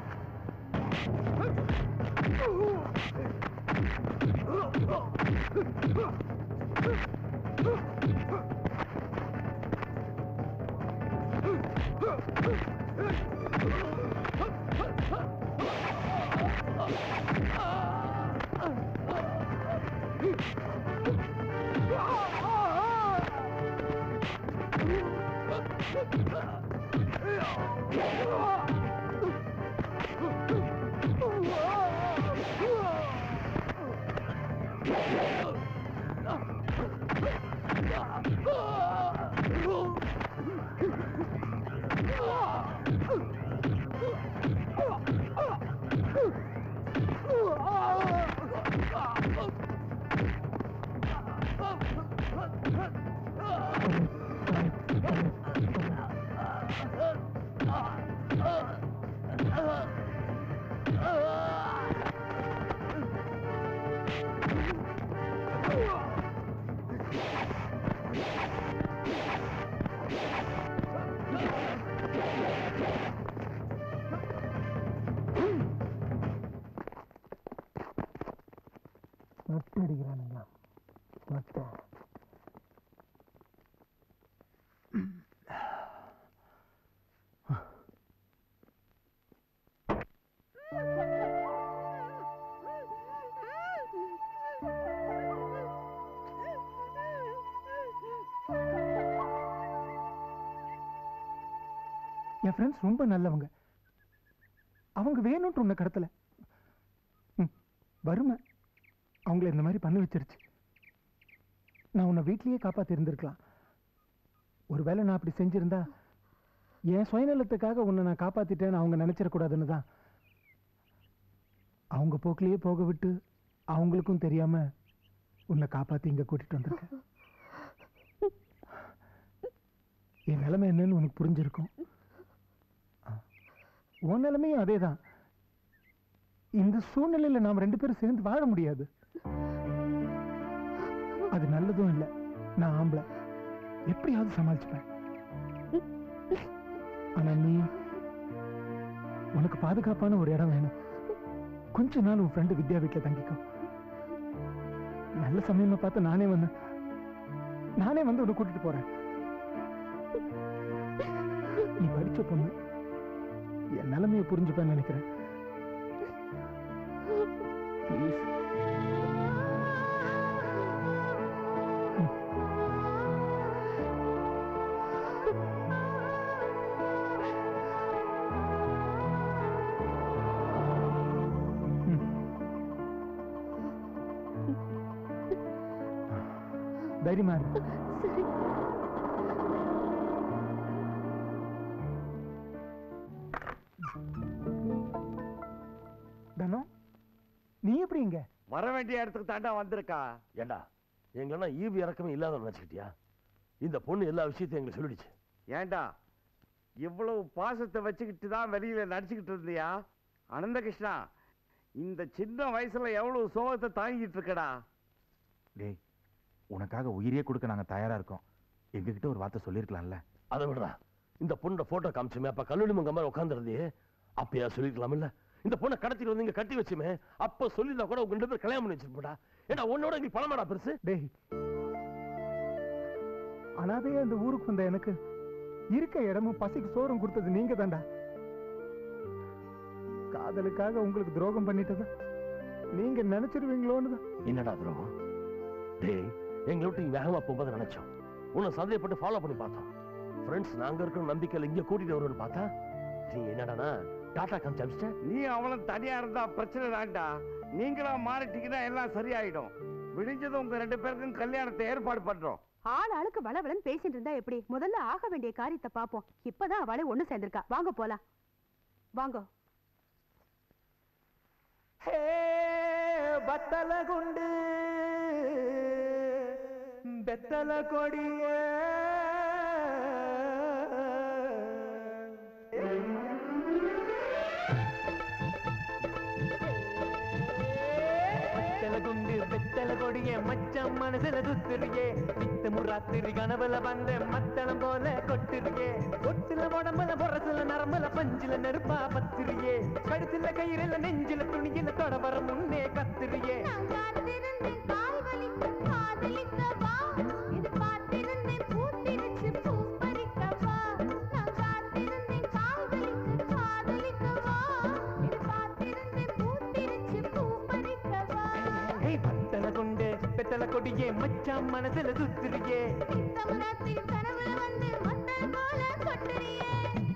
அடிக்கிறானுங்களா? என் ஃப்ரெண்ட்ஸ் ரொம்ப நல்லவங்க. அவங்க வேணும்ட்டு உன்னை கடத்தல. வறுமை அவங்கள இந்த மாதிரி பண்ணி வச்சிருச்சு. நான் உன்னை வீட்லயே காப்பாத்தி இருந்திருக்கலாம். ஒருவேளை நான் அப்படி செஞ்சிருந்தா என் சுயநலத்துக்காக உன்னை நான் காப்பாத்திட்டேன்னு அவங்க நினைச்சிடக்கூடாதுன்னு தான் அவங்க போக்கிலேயே போக விட்டு அவங்களுக்கும் தெரியாம உன்னை காப்பாத்தி இங்க கூட்டிட்டு வந்திருக்கேன். என் நிலைமை என்னன்னு உனக்கு புரிஞ்சிருக்கும். உன் நிலைமையும் அதேதான். இந்த சூழ்நிலையில நாம் ரெண்டு பேரும் சேர்ந்து வாழ முடியாது. அது நல்லதும் இல்லை. நான் ஆம்பளை, எப்படியாவது சமாளிச்சுப்பேன். ஆனா நீ, உனக்கு பாதுகாப்பான ஒரு இடம் வேணும். கொஞ்ச நாள் உன் ஃப்ரெண்டு வித்யா வீட்டுல தங்கிக்கோ. நல்ல சமயமா பார்த்து நானே வந்து உன்னை கூட்டிட்டு போறேன். நீ படிச்ச பொண்ணு, என் நிலைமையை புரிஞ்சுப்பேன்னு நினைக்கிறேன். ப்ளீஸ். தைரியமா இரு. சரி. தனோ, நீ எப்படி இங்க? வர வேண்டிய இடத்துக்கு தாண்டா வந்திருக்கா. ஏண்டா எங்கன்னா ஈவு இறக்கமே இல்லாத நினைச்சுக்கிட்டியா? இந்த பொண்ணு எல்லா விஷயத்தையும் எங்களுக்கு சொல்லிடுச்சு. ஏண்டா இவ்வளவு பாசத்தை வச்சுக்கிட்டு தான் வெளியில நடிச்சுக்கிட்டு இருந்தியா? அனந்த கிருஷ்ணா, இந்த சின்ன வயசுல எவ்வளவு சோகத்தை தாங்கிட்டு இருக்கடா. டேய், உனக்காக உயிரியே கொடுக்க நாங்க தயாரா இருக்கோம். எங்ககிட்ட ஒரு வார்த்தை சொல்லிருக்கலாம்ல. அதை விடுறா. இந்த பொண்ணோட போட்டோ காமிச்சுமே, அப்ப கல்லூரி மங்க மாதிரி உட்காந்துருந்தே, அப்பயா சொல்லிருக்கலாம் இல்ல? இந்த பொண்ணை கடத்திட்டு வந்து இங்க கட்டி வச்சுமே, அப்ப சொல்லிருந்தா கூட உங்க ரெண்டு பேர் கல்யாணம் பண்ணி வச்சிருப்பா. ஏன்னா உன்னோட எங்களுக்கு பணமாடா பெருசு. டேய், அனாதையா இந்த ஊருக்கு வந்த எனக்கு இருக்க இடமும் பசிக்கு சோறும் கொடுத்தது நீங்க தாண்டா. காதலுக்காக உங்களுக்கு துரோகம் பண்ணிட்டது நீங்க நினைச்சிருவீங்களோன்னு தான். என்னடா துரோகம்? டேய், எங்களை விட்டு நீ வேகமா போகும்போது நினைச்சோம். உன்னை சந்தேகப்பட்டு ஃபாலோ பண்ணி பார்த்தோம். ஃப்ரெண்ட்ஸ் நாங்க இருக்கிற நம்பிக்கையில் இங்க கூட்டிட்டு வருவோம்னு பார்த்தா நீ என்னடானா டாடா காமிச்ச. நீ அவளும் தனியா இருந்தா பிரச்சனை தான்டா. நீங்களா மாறிட்டீங்கன்னா எல்லாம் சரியாயிடும். விடிஞ்சதும் உங்க 2 பேருக்கும் கல்யாணத்தை ஏற்பாடு பண்றோம். ஆள் ஆளுக்கு வளவளன்னு பேசிட்டு இருந்தா எப்படி? முதல்ல ஆக வேண்டிய காரியத்தை பாப்போம். இப்பதான் அவளே ஒண்ணு சேர்ந்திருக்கா. வாங்க போலாம். வாங்க. பத்தல குண்டு பெத்தல கொடிய குண்டு பெத்தல கொடிய மச்சம் மனசுல சுத்துறியே நித்தமும் ராத்திரி கனவுல வந்த மத்தளம் போல கொட்டுறியே கொட்டுல உடம்புல பொறசுல நரம்புல பஞ்சில நெருப்பா பத்திரியே கழுத்துல கயிறுல நெஞ்சில துணியில தொட வர முன்னே கத்திரியே பெத்தல கொடியே மச்சான் மனசுல சுத்துறியே கனவுல வந்து மத்தளம் போல கொட்டுறியே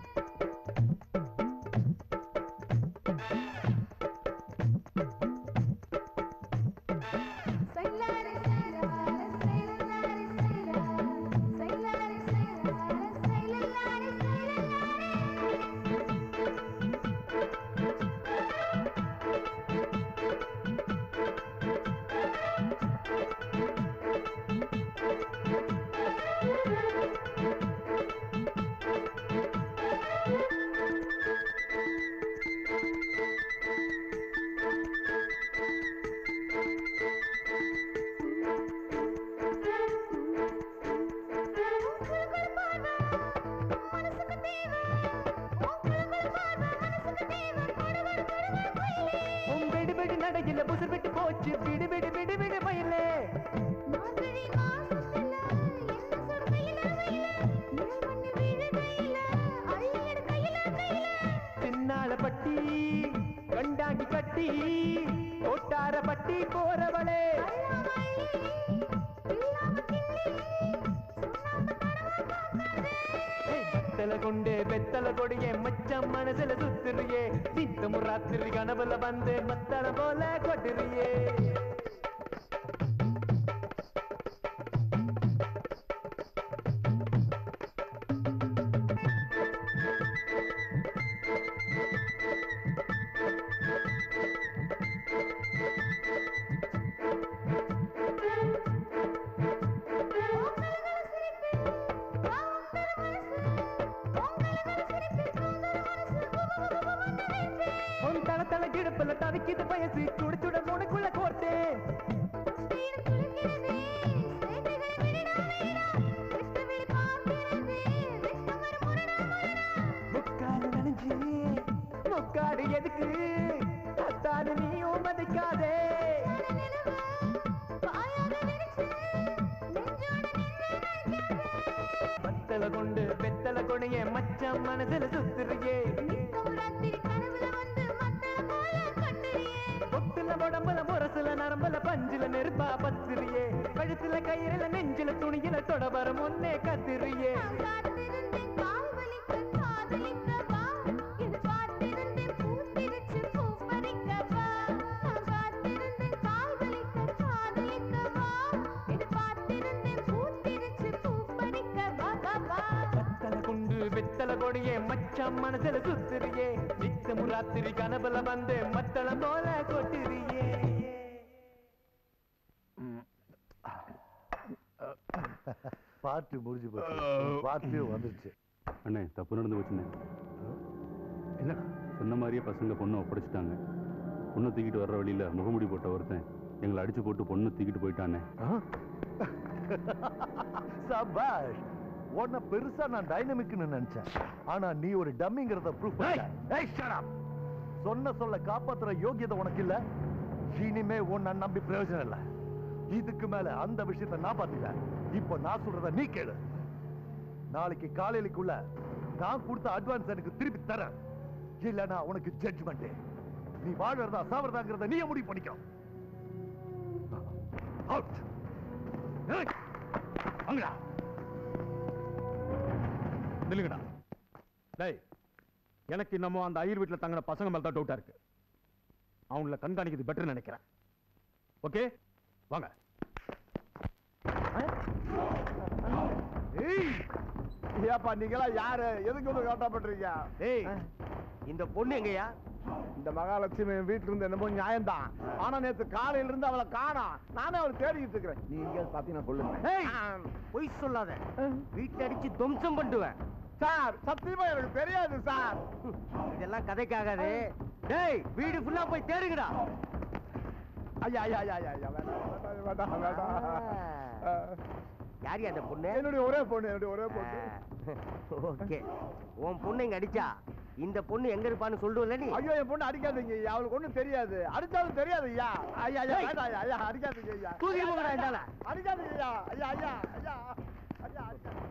பெத்தல கொடியே மச்சம் மனசுல சுத்துறியே நித்தமும் ராத்திரி கனவுல வந்து மத்தளம் போல கொட்டுறியே மனசுல சுத்துறியே பொட்டுல உடம்புல முரசுல நரம்புல பஞ்சில நெருப்பா பத்திரியே கழுத்துல கயிறுல நெஞ்சில துணியில தொட வர முன்னே கத்திரியே கொடியே மச்சான் மனசுல சுத்துறியே நித்தமும் ராத்திரி கனவுல வந்து மத்தளம் போல கொட்டுறியே பார்ட்டி முடிஞ்சு போச்சு பார்ட்டியும் வந்துருச்சு அண்ணே தப்பு நடந்து போச்சுண்ணே என்ன சொன்ன மாதிரியே பசங்க பொண்ணை ஒப்படைச்சிட்டாங்க பொண்ணை தூக்கிட்டு வர்ற வழியில முகமுடி போட்ட ஒருத்தன் எங்களை அடிச்சு போட்டு பொண்ணை தூக்கிட்டு போயிட்டானே சபாஷ் உன்னை பெருசா நான் டைனமிக்னு நினைச்சேன் ஆனா நீ ஒரு டம்மிங்கிறத ப்ரூஃப் பண்ண சொன்ன சொல்ல காப்பாத்துற யோகியதை உனக்கு இல்ல இனிமே உன்னை நம்பி பிரயோஜனம் இல்ல இதுக்கு மேல அந்த விஷயத்தை நான் பாத்துக்கிறேன் இப்ப நான் சொல்றத நீ கேளு நாளைக்கு காலையிலுக்குள்ள நான் கொடுத்த அட்வான்ஸ் எனக்கு திருப்பி தரேன் இல்லனா உனக்கு ஜட்ஜ்மெண்ட் நீ வாழ்றதா சாவறதாங்கிறத நீயே முடிவு பண்ணிக்கோ அவுட் அங்கடா நில்லுங்கடா டேய் எனக்கு இன்னமும் அந்த ஐயர் வீட்டில் தங்கின பசங்க மேல தான் டவுட்டா இருக்கு அவங்கள கண்காணிக்கிறது பெட்டர் நினைக்கிறேன் ஓகே வாங்க ஏப்பா நீங்களா யாரு எதுக்கு வந்து காட்டா பண்றீங்க? ஏய் இந்த பொண்ணு எங்கயா? இந்த மகாலட்சுமி வீட்டுல இருந்து என்னமோ நியாயம்தான். ஆனா நேத்து காலையில இருந்து அவளை காணோம். நானே அவளை தேடிக்கிட்டு இருக்கிறேன். நீ எங்க பாத்தீங்கன்னா சொல்லுங்க. பொய் சொல்லாத. வீட்டை அடிச்சு துவம்சம் பண்ணுவேன். சார் சத்தியமா எனக்கு தெரியாது சார். இதெல்லாம் கதைக்காகாது. டேய் வீடு ஃபுல்லா போய் தேடுங்கடா. ஐயா ஐயா ஐயா ஐயா வேண்டாம் வேண்டாம் வேண்டாம். யாரு அந்த பொண்ணு? என்னுடைய ஒரே பொண்ணு. ஓகே. உன் பொண்ணு இங்க அடிச்சா இந்த பொண்ணு எங்க இருப்பான்னு சொல்லுவல நீ? ஐயோ என் பொண்ணு அடிக்காதீங்க ஐயா. அவளுக்கு ஒண்ணும் தெரியாது. அடிச்சாலும் தெரியாது ஐயா. ஐயா ஐயா வேண்டாம் ஐயா. ஐயா அடிக்காதீங்க ஐயா. தூக்கி போங்கடா இந்தால. அடிக்காதீங்க ஐயா. ஐயா ஐயா ஐயா ஐயா அடிக்காதீங்க.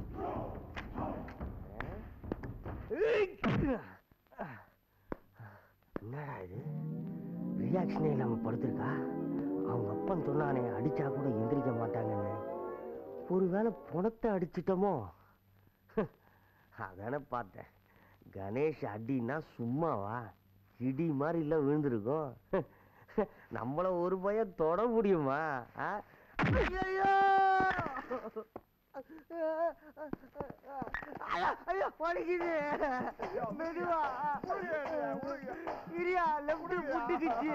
என்னடா இது? ரியாக்ஷனே இல்லாம படுத்திருக்கா. அவங்க அப்பன் சொன்னானே அடிச்சா கூட எந்திரிக்க மாட்டாங்கன்னு. ஒருவேளை பணத்தை அடிச்சிட்டோமோ? அதானே பார்த்தேன். கணேஷ் அடின்னா சும்மாவா? இடி மாதிரி இல்ல விழுந்திருக்கும். நம்மள ஒரு பையன் தொட முடியுமா? ஐயோ ஐயோ படுக்குது. மெதுவா இரியா லெஃப்ட் புட்டுக்குச்சு.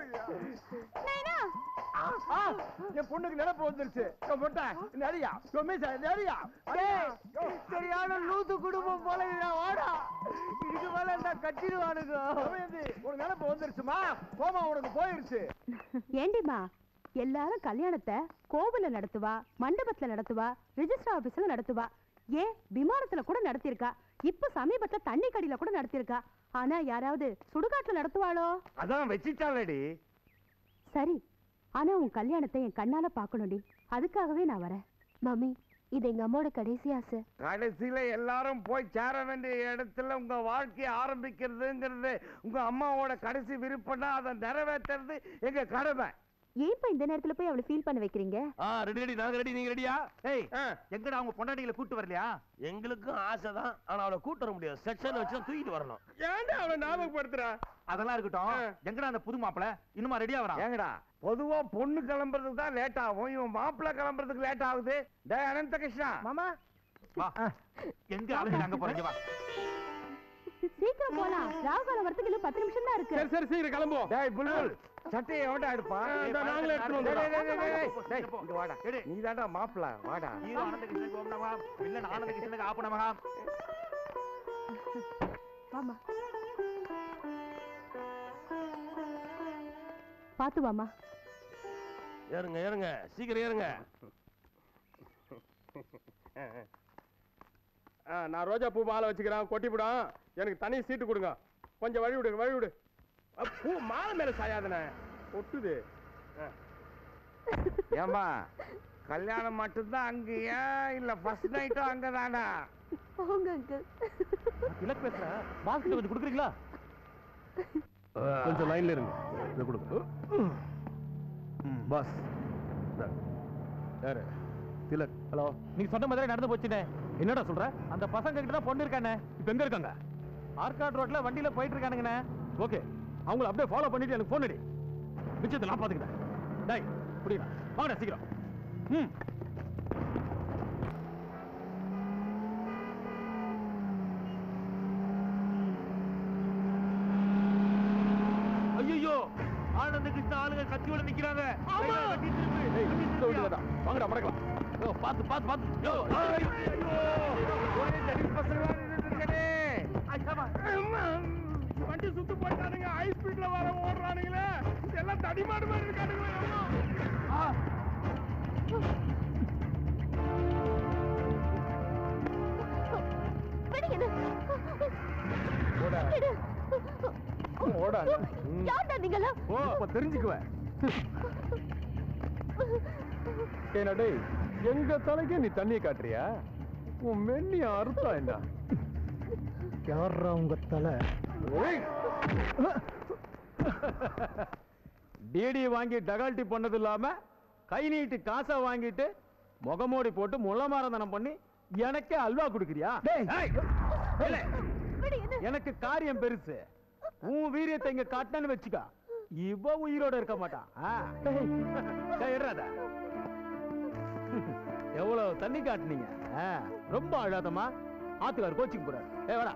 என் பொண்ணுக்கு நினைப்பு வந்துருச்சு. நடியா நடியா சரியான லூத்து குடும்பம் போல வாடா. இதுக்கு மேல என்ன கட்டிடுவானுங்க. உனக்கு நினைப்பு வந்துருச்சுமா? கோமா உனக்கு போயிருச்சு. ஏண்டிமா எல்லாரும் கல்யாணத்தை கோவில நடத்துவா, மண்டபத்துல நடத்துவா, ரிஜிஸ்டர் ஆபீஸ்ல நடத்துவா, ஏன் விமானத்துல கூட நடத்திருக்கா. இப்ப சமீபத்துல தண்ணி கடியில கூட நடத்திருக்கா. ஆனா யாராவது சுடுகாட்டுல நடத்துவாளோ? அதான் வச்சிட்டாளடி. சரி, ஆனா உன் கல்யாணத்தை என் கண்ணால பாக்கணும்டி. அதுக்காகவே நான் வரேன். மம்மி, இது எங்க அம்மாவோட கடைசி ஆசை. கடைசியில எல்லாரும் போய் சேர வேண்டிய இடத்துல உங்க வாழ்க்கையை ஆரம்பிக்கிறதுங்கிறது உங்க அம்மாவோட கடைசி விருப்பம்னா அதை நிறைவேற்றுறது எங்க கடமை. ஏன்பா இந்த நேரத்துல போய் அவளை ஃபீல் பண்ண வைக்கிறீங்க? ரெடி ரெடி நாங்க ரெடி. நீங்க ரெடியா? ஏய் எங்கடா அவங்க பொண்டாட்டிகளை கூட்டு வரலையா? எங்களுக்கும் ஆசை தான். ஆனா அவளை கூட்டு வர முடியாது. செக்ஷன் வச்சு தூக்கிட்டு வரணும். ஏன்டா அவளை ஞாபகப்படுத்துறா? அதெல்லாம் இருக்கட்டும். எங்கடா அந்த புது மாப்பிள இன்னுமா ரெடியா வரா? ஏங்கடா பொதுவா பொண்ணு கிளம்புறதுக்கு தான் லேட் ஆகும். இவன் மாப்பிள்ள கிளம்புறதுக்கு லேட் ஆகுது. டேய் அனந்த கிருஷ்ணா மாமா வா. எங்க அழகு அங்க போறீங்க? வா சீக்கிரம் போலாம். ராகுகாலம் வரதுக்கு இன்னும் 10 நிமிஷம் தான் இருக்கு. சரி சரி சீக்கிரம் கிளம்புவோம். டேய் புல்புல் சட்டையை எவன்டா எடுப்பா? நாங்களே எடுத்துட்டு வந்துடுறோம். இங்க வாடா. நீ தான்டா மாப்பிள்ள. வாடா. ஹீரோ ஆனந்த கிருஷ்ணனுக்கு ஓம் நமஹ, வில்லன் ஆனந்த கிருஷ்ணனுக்கு ஆப நமஹ. வாமா பாத்து வாமா. ஏறுங்க ஏறுங்க சீக்கிரம் ஏறுங்க. நான் ரோஜா பூ மாலை வச்சுக்கிறேன். கொட்டிவிடும். எனக்கு தனி சீட்டு கொடுங்க. கொஞ்சம் வழி விடுங்க வழி விடு. பூ மாலை மேல சாயாதனே ஒட்டுது. ஏமா கல்யாணம் மட்டும்தான் அங்கயா இல்ல ஃபர்ஸ்ட் நைட்டும் அங்கதானா? போங்க அங்கிள். இலக்கு பேசுறேன். பாஸ்கெட் கொஞ்சம் குடுக்குறீங்களா? கொஞ்சம் லைன்ல இருங்க. இத கொடுங்க. பாஸ் யாரு? திலக். ஹலோ, நீ சொன்ன மாதிரி நடந்து போச்சுனே. என்னடா சொல்ற? அந்த பசங்க கிட்ட தான் பொண்ணு இருக்கானே. இப்ப எங்க இருக்காங்க? ஆர்காட் ரோட்ல வண்டியில போயிட்டு இருக்கானுங்கண்ணே. ஓகே, அவங்கள அப்படியே ஃபாலோ பண்ணிட்டு எனக்கு போன் அடி. மிச்சத்தை நான் பாத்துக்கிறேன். டேய் புரியுதா? வாங்கடா சீக்கிரம். ஐயோ, ஆனந்த கிருஷ்ண ஆளுங்க கத்தியோட நிக்கிறாங்க. வாங்கடா மடக்கலாம். பாத்து பாத்து பாத்து. வண்டி சுத்து போயிட்டானுங்க. ஹை ஸ்பீட்ல வர ஓடுறானுங்களே. எல்லாம் தடிமாடு மாதிரி இருக்கானுங்களே. தெரிஞ்சுக்குவேன். என்னடே எங்க தலைக்கு நீ தண்ணியை காட்டுறியா? உன் மென்னிய அர்த்தம் என்ன? யாரா உங்க தலை? டிடி வாங்கி டகால்ட்டி பண்ணது இல்லாம கை நீட்டு காசை வாங்கிட்டு முகமூடி போட்டு முள்ளமாரதனம் பண்ணி எனக்கே அல்வா கொடுக்குறியா? எனக்கு காரியம் பெருசு. உன் வீரியத்தை இங்க காட்டினு வச்சுக்கா. இவ உயிரோட இருக்க மாட்டான். எவ்வளவு தண்ணி காட்டுனீங்க. ரொம்ப அழாதமா. ஆத்துக்கார் கோச்சிங் போறாரு. வேடா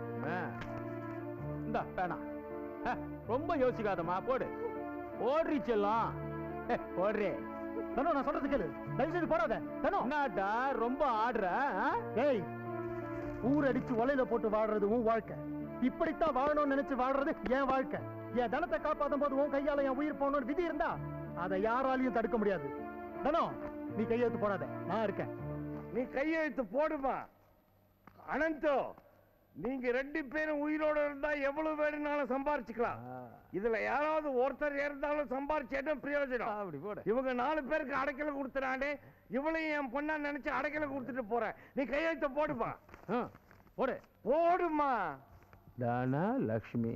இந்த பேனா. ரொம்ப யோசிக்காதமா. போடு ஓடுறி செல்லம். ஓடுறே. தனோ நான் சொல்றது கேளு. தயவு செய்து போடாத. தனோ என்னடா ரொம்ப ஆடுற? ஏய், ஊரடிச்சு ஒலையில போட்டு வாடுறது உன் வாழ்க்கை. இப்படித்தான் வாழணும்னு நினைச்சு வாழ்றது என் வாழ்க்கை. என் தனத்தை காப்பாத்தும் போது உன் கையால என் உயிர் போகணும்னு விதி இருந்தா அதை யாராலையும் தடுக்க முடியாது. தனோ நீ கையெழுத்து போடாத, நான் இருக்கேன். நீ கையெழுத்து போடுமா? அனந்தோ, நீங்க 2 பேரும் உயிரோட இருந்தா எவ்வளவு வேணும்னாலும் சம்பாரிச்சுக்கலாம். இதுல யாராவது ஒருத்தர் இருந்தாலும் சம்பாரிச்சு என்ன பிரயோஜனம்? அப்படி போடு. இவங்க 4 பேருக்கு அடைக்கல கொடுத்துறானே, இவளையும் என் பொண்ணா நினைச்சு அடைக்கல கொடுத்துட்டு போறேன். நீ கையெழுத்த போடுமா? போடு போடுமா? தானா லக்ஷ்மி.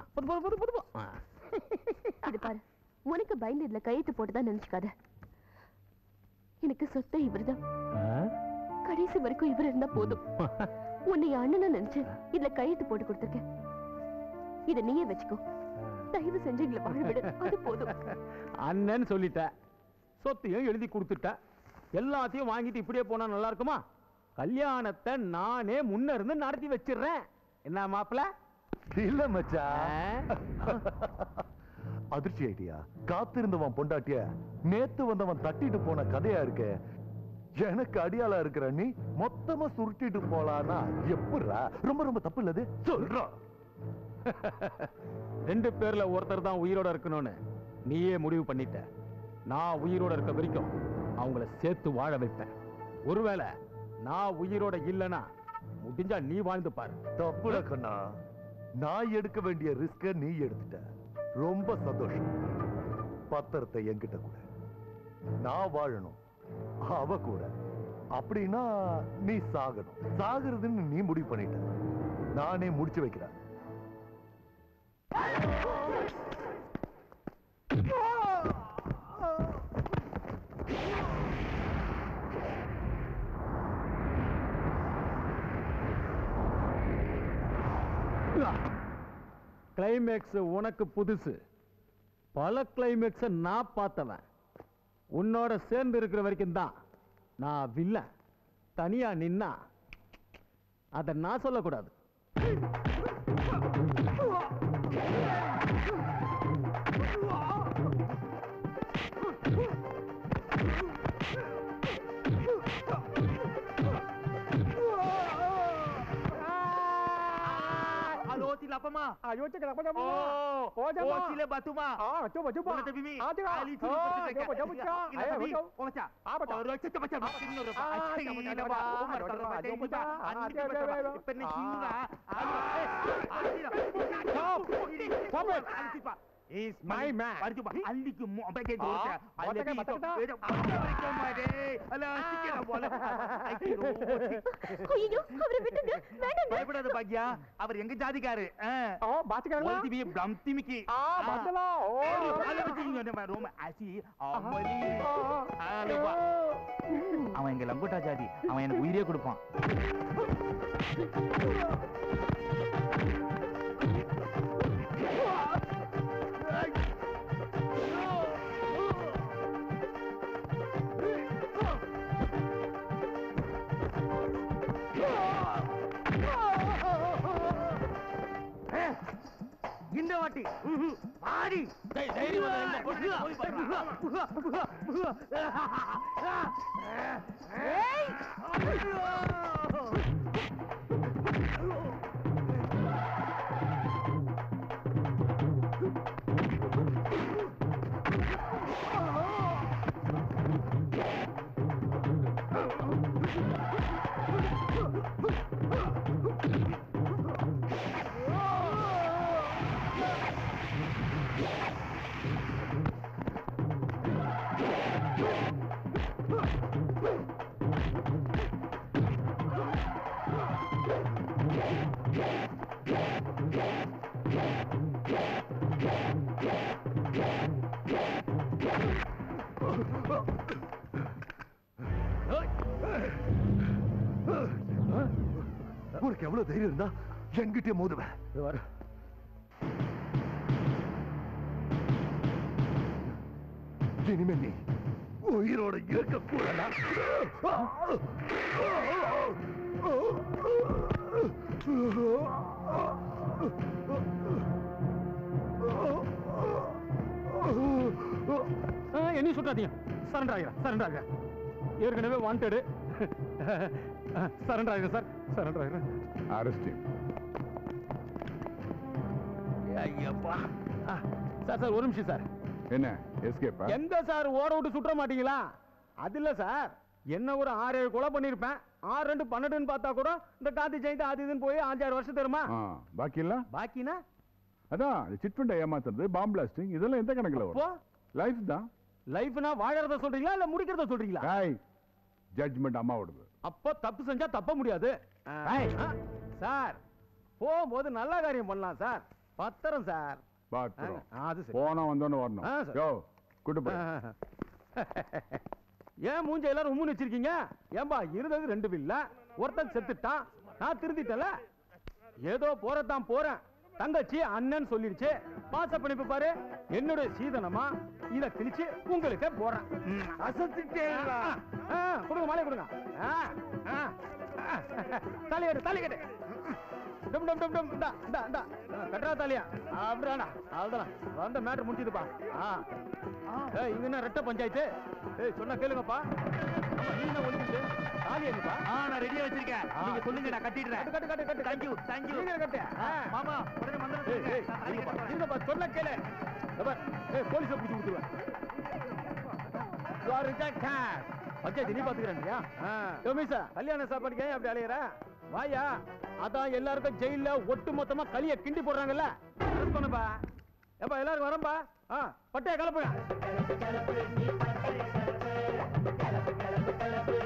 இது பாரு, உனக்கு பயந்து இதுல கையெழுத்து போட்டுதான் நினைச்சுக்காத. எனக்கு சொத்தை இவர்தான். கடைசி வரைக்கும் இவர் இருந்தா போதும். உன்னை அண்ணனா நினைச்சு இதுல கையெழுத்து போட்டு கொடுத்திருக்கேன். இத நீயே வச்சுக்கோ. தயவு செஞ்சு எங்களை வாழ விடு, அது போதும். அண்ணன் சொல்லிட்ட, சொத்தையும் எழுதி கொடுத்துட்ட, எல்லாத்தையும் வாங்கிட்டு இப்படியே போனா நல்லா இருக்குமா? கல்யாணத்தை நானே முன்ன இருந்து நடத்தி வச்சிடுறேன். என்ன மாப்பிள்ள? இல்ல மச்சான், அதிர்ச்சி ஐடியா. காத்திருந்தவன் பொண்டாட்டிய நேத்து வந்தவன் தட்டிட்டு போன கதையா இருக்கு. எனக்கு அடியாளா இருக்கிற நீ மொத்தமா சுருட்டிட்டு போலானா எப்படா? ரொம்ப ரொம்ப தப்பு இல்லது சொல்றோம். 2 பேர்ல ஒருத்தர் தான் உயிரோட இருக்கணும்னு நீயே முடிவு பண்ணிட்ட. நான் உயிரோட இருக்க வரைக்கும் அவங்கள சேர்த்து வாழ வைப்பேன். ஒருவேளை நான் உயிரோட இல்லனா முடிஞ்சா நீ வாழ்ந்து பாரு. தப்புல கண்ணா, நான் எடுக்க வேண்டிய ரிஸ்க நீ எடுத்துட்ட. ரொம்ப சந்தோஷம். பத்திரத்தை என்கிட்ட கூட. நான் வாழணும், அவ கூட. அப்படின்னா நீ சாகணும். சாகுறதுன்னு நீ முடிவு பண்ணிட்ட. நானே முடிச்சு வைக்கிறேன். கிளைமேக்ஸ் உனக்கு புதுசு. பல கிளைமேக்ஸ நான் பார்த்தவன். உன்னோட சேர்ந்து இருக்கிற வரைக்கும் தான் நான் வில்லன். தனியா நின்னா அத நான் சொல்லக்கூடாது. Lapama. Ayo cakap apa nama? Oh, sila batu ma. Coba coba. Boleh tapi mi. Coba. Ali tu betul Coba coba coba. Ayo betul. Oh macam. Apa dah? Oh macam macam. Ini dah. Ini dah. Umar tak dapat ini dah. Ani betul. Pening singa. Ali dah. Stop. Stop. Ali tiba. Is my man. Mari cuba. Ali ku mu ambil ke dulu. Ali itu. Mereka made. Alah sikit dah boleh. ஐயோ, அவரை விட்டுடு. வேண்டாம். பயப்படாத பாக்யா. அவர் எங்க ஜாதிக்காரு. பாத்துக்கறீங்களா? ஒரு திவி பிளம்திமிக்கி. பத்தலா. அல வச்சிங்க நம்ம ரோம் ஆசி அமலி. அலவா. அவன் எங்க லங்கோட்டா ஜாதி. அவன் எனக்கு உயிரே கொடுப்பான். இந்த வாட்டி ஆடி தைரியமா போய் பாரு. ஏய் உனக்கு எவ்வளவு தைரியம் இருந்தா என்கிட்ட மோதுவேன். இனிமே நீ உயிரோட இருக்க கூடா. என்ன சுட்டாதீங்க. சரண்டர் ஆகிறேன், சரண்டர் ஆகிறேன். ஏற்கனவே வாண்டடு. சரண்டர் ஆகிறேன் சார், சரண்டர் ஆகிறேன். அரெஸ்ட். ஐயப்பா. சார் சார் ஒரு நிமிஷம் சார். என்ன எஸ்கேப்பா? எந்த சார் ஓட விட்டு சுற்ற மாட்டீங்களா? அது இல்ல சார், என்ன ஒரு 6-7 கொலை பண்ணிருப்பேன். 6-2 12 பார்த்தா கூட இந்த காந்தி ஜெயந்தி அது இதுன்னு போய் 5-6 வருஷம் தருமா? பாக்கி இல்ல? பாக்கினா அதான் சிட்ஃபண்ட் ஏமாத்துறது, பாம் பிளாஸ்டிங், இதெல்லாம் எந்த கணக்குல வரும்? லைஃப் தான். லைஃப்னா வாழறத சொல்றீங்களா இல்ல முடிக்கிறத சொல்றீங்களா? ஜட்ஜ்மெண்ட் அம்மாவோடது. அப்ப தப்பு செஞ்சா தப்ப முடியாது சார். போகும்போது நல்ல காரியம் பண்ணலாம் சார். பத்திரம் சார். அது சரி. போனா வந்தோன்னு வரணும். யோ கூட்டு போய். ஏன் மூஞ்ச எல்லாரும் உம்முன்னு வச்சிருக்கீங்க? ஏன்பா இருந்தது 2 பில்ல, ஒருத்தன் செத்துட்டான், நான் திருந்திட்டல. ஏதோ போறதான் போறேன். தங்கச்சி அண்ணன் சொல்லிடுச்சு. பாச பண்ணிப்பு பாரு. என்னுடைய சீதனமா இத கிழிச்சு உங்களுக்கு போறேன். அசத்திட்டேங்களா? கொடுங்க, மாலை கொடுங்க. தலையெடு, தலையெடு. டும் டும் டும் டும். கட்டா தாலியா அப்படிடா. அவ்வளவுதான், வந்த மேட்டர் முடிஞ்சதுப்பா. இங்க என்ன ரெட்ட பஞ்சாயத்து? சொன்னா கேளுங்கப்பா. நீ என்ன ஒளிஞ்சு தாலி எங்கப்பா? நான் ரெடியா வச்சிருக்கேன். நீங்க சொல்லுங்க, நான் கட்டிடுறேன். கட்டு கட்டு கட்டு. Thank you, thank you. நீங்க கட்டு. மாமா உடனே மந்திரம் நீங்கப்பா சொன்ன கேளு. போலீஸ பிடிச்சு கொடுத்துருவேன். பஞ்சாயத்து நீ பாத்துக்கிறேன்யா. கல்யாண சாப்பாடுக்கு ஏன் அப்படி அலையற? வாயா. அதான் எல்லாருக்கும் ஜெயில ஒட்டு மொத்தமா களிய கிண்டி போடுறாங்கல்ல. பண்ணப்பா. ஏப்பா எல்லாரும் வரம்பா. பட்டைய கலப்புங்க.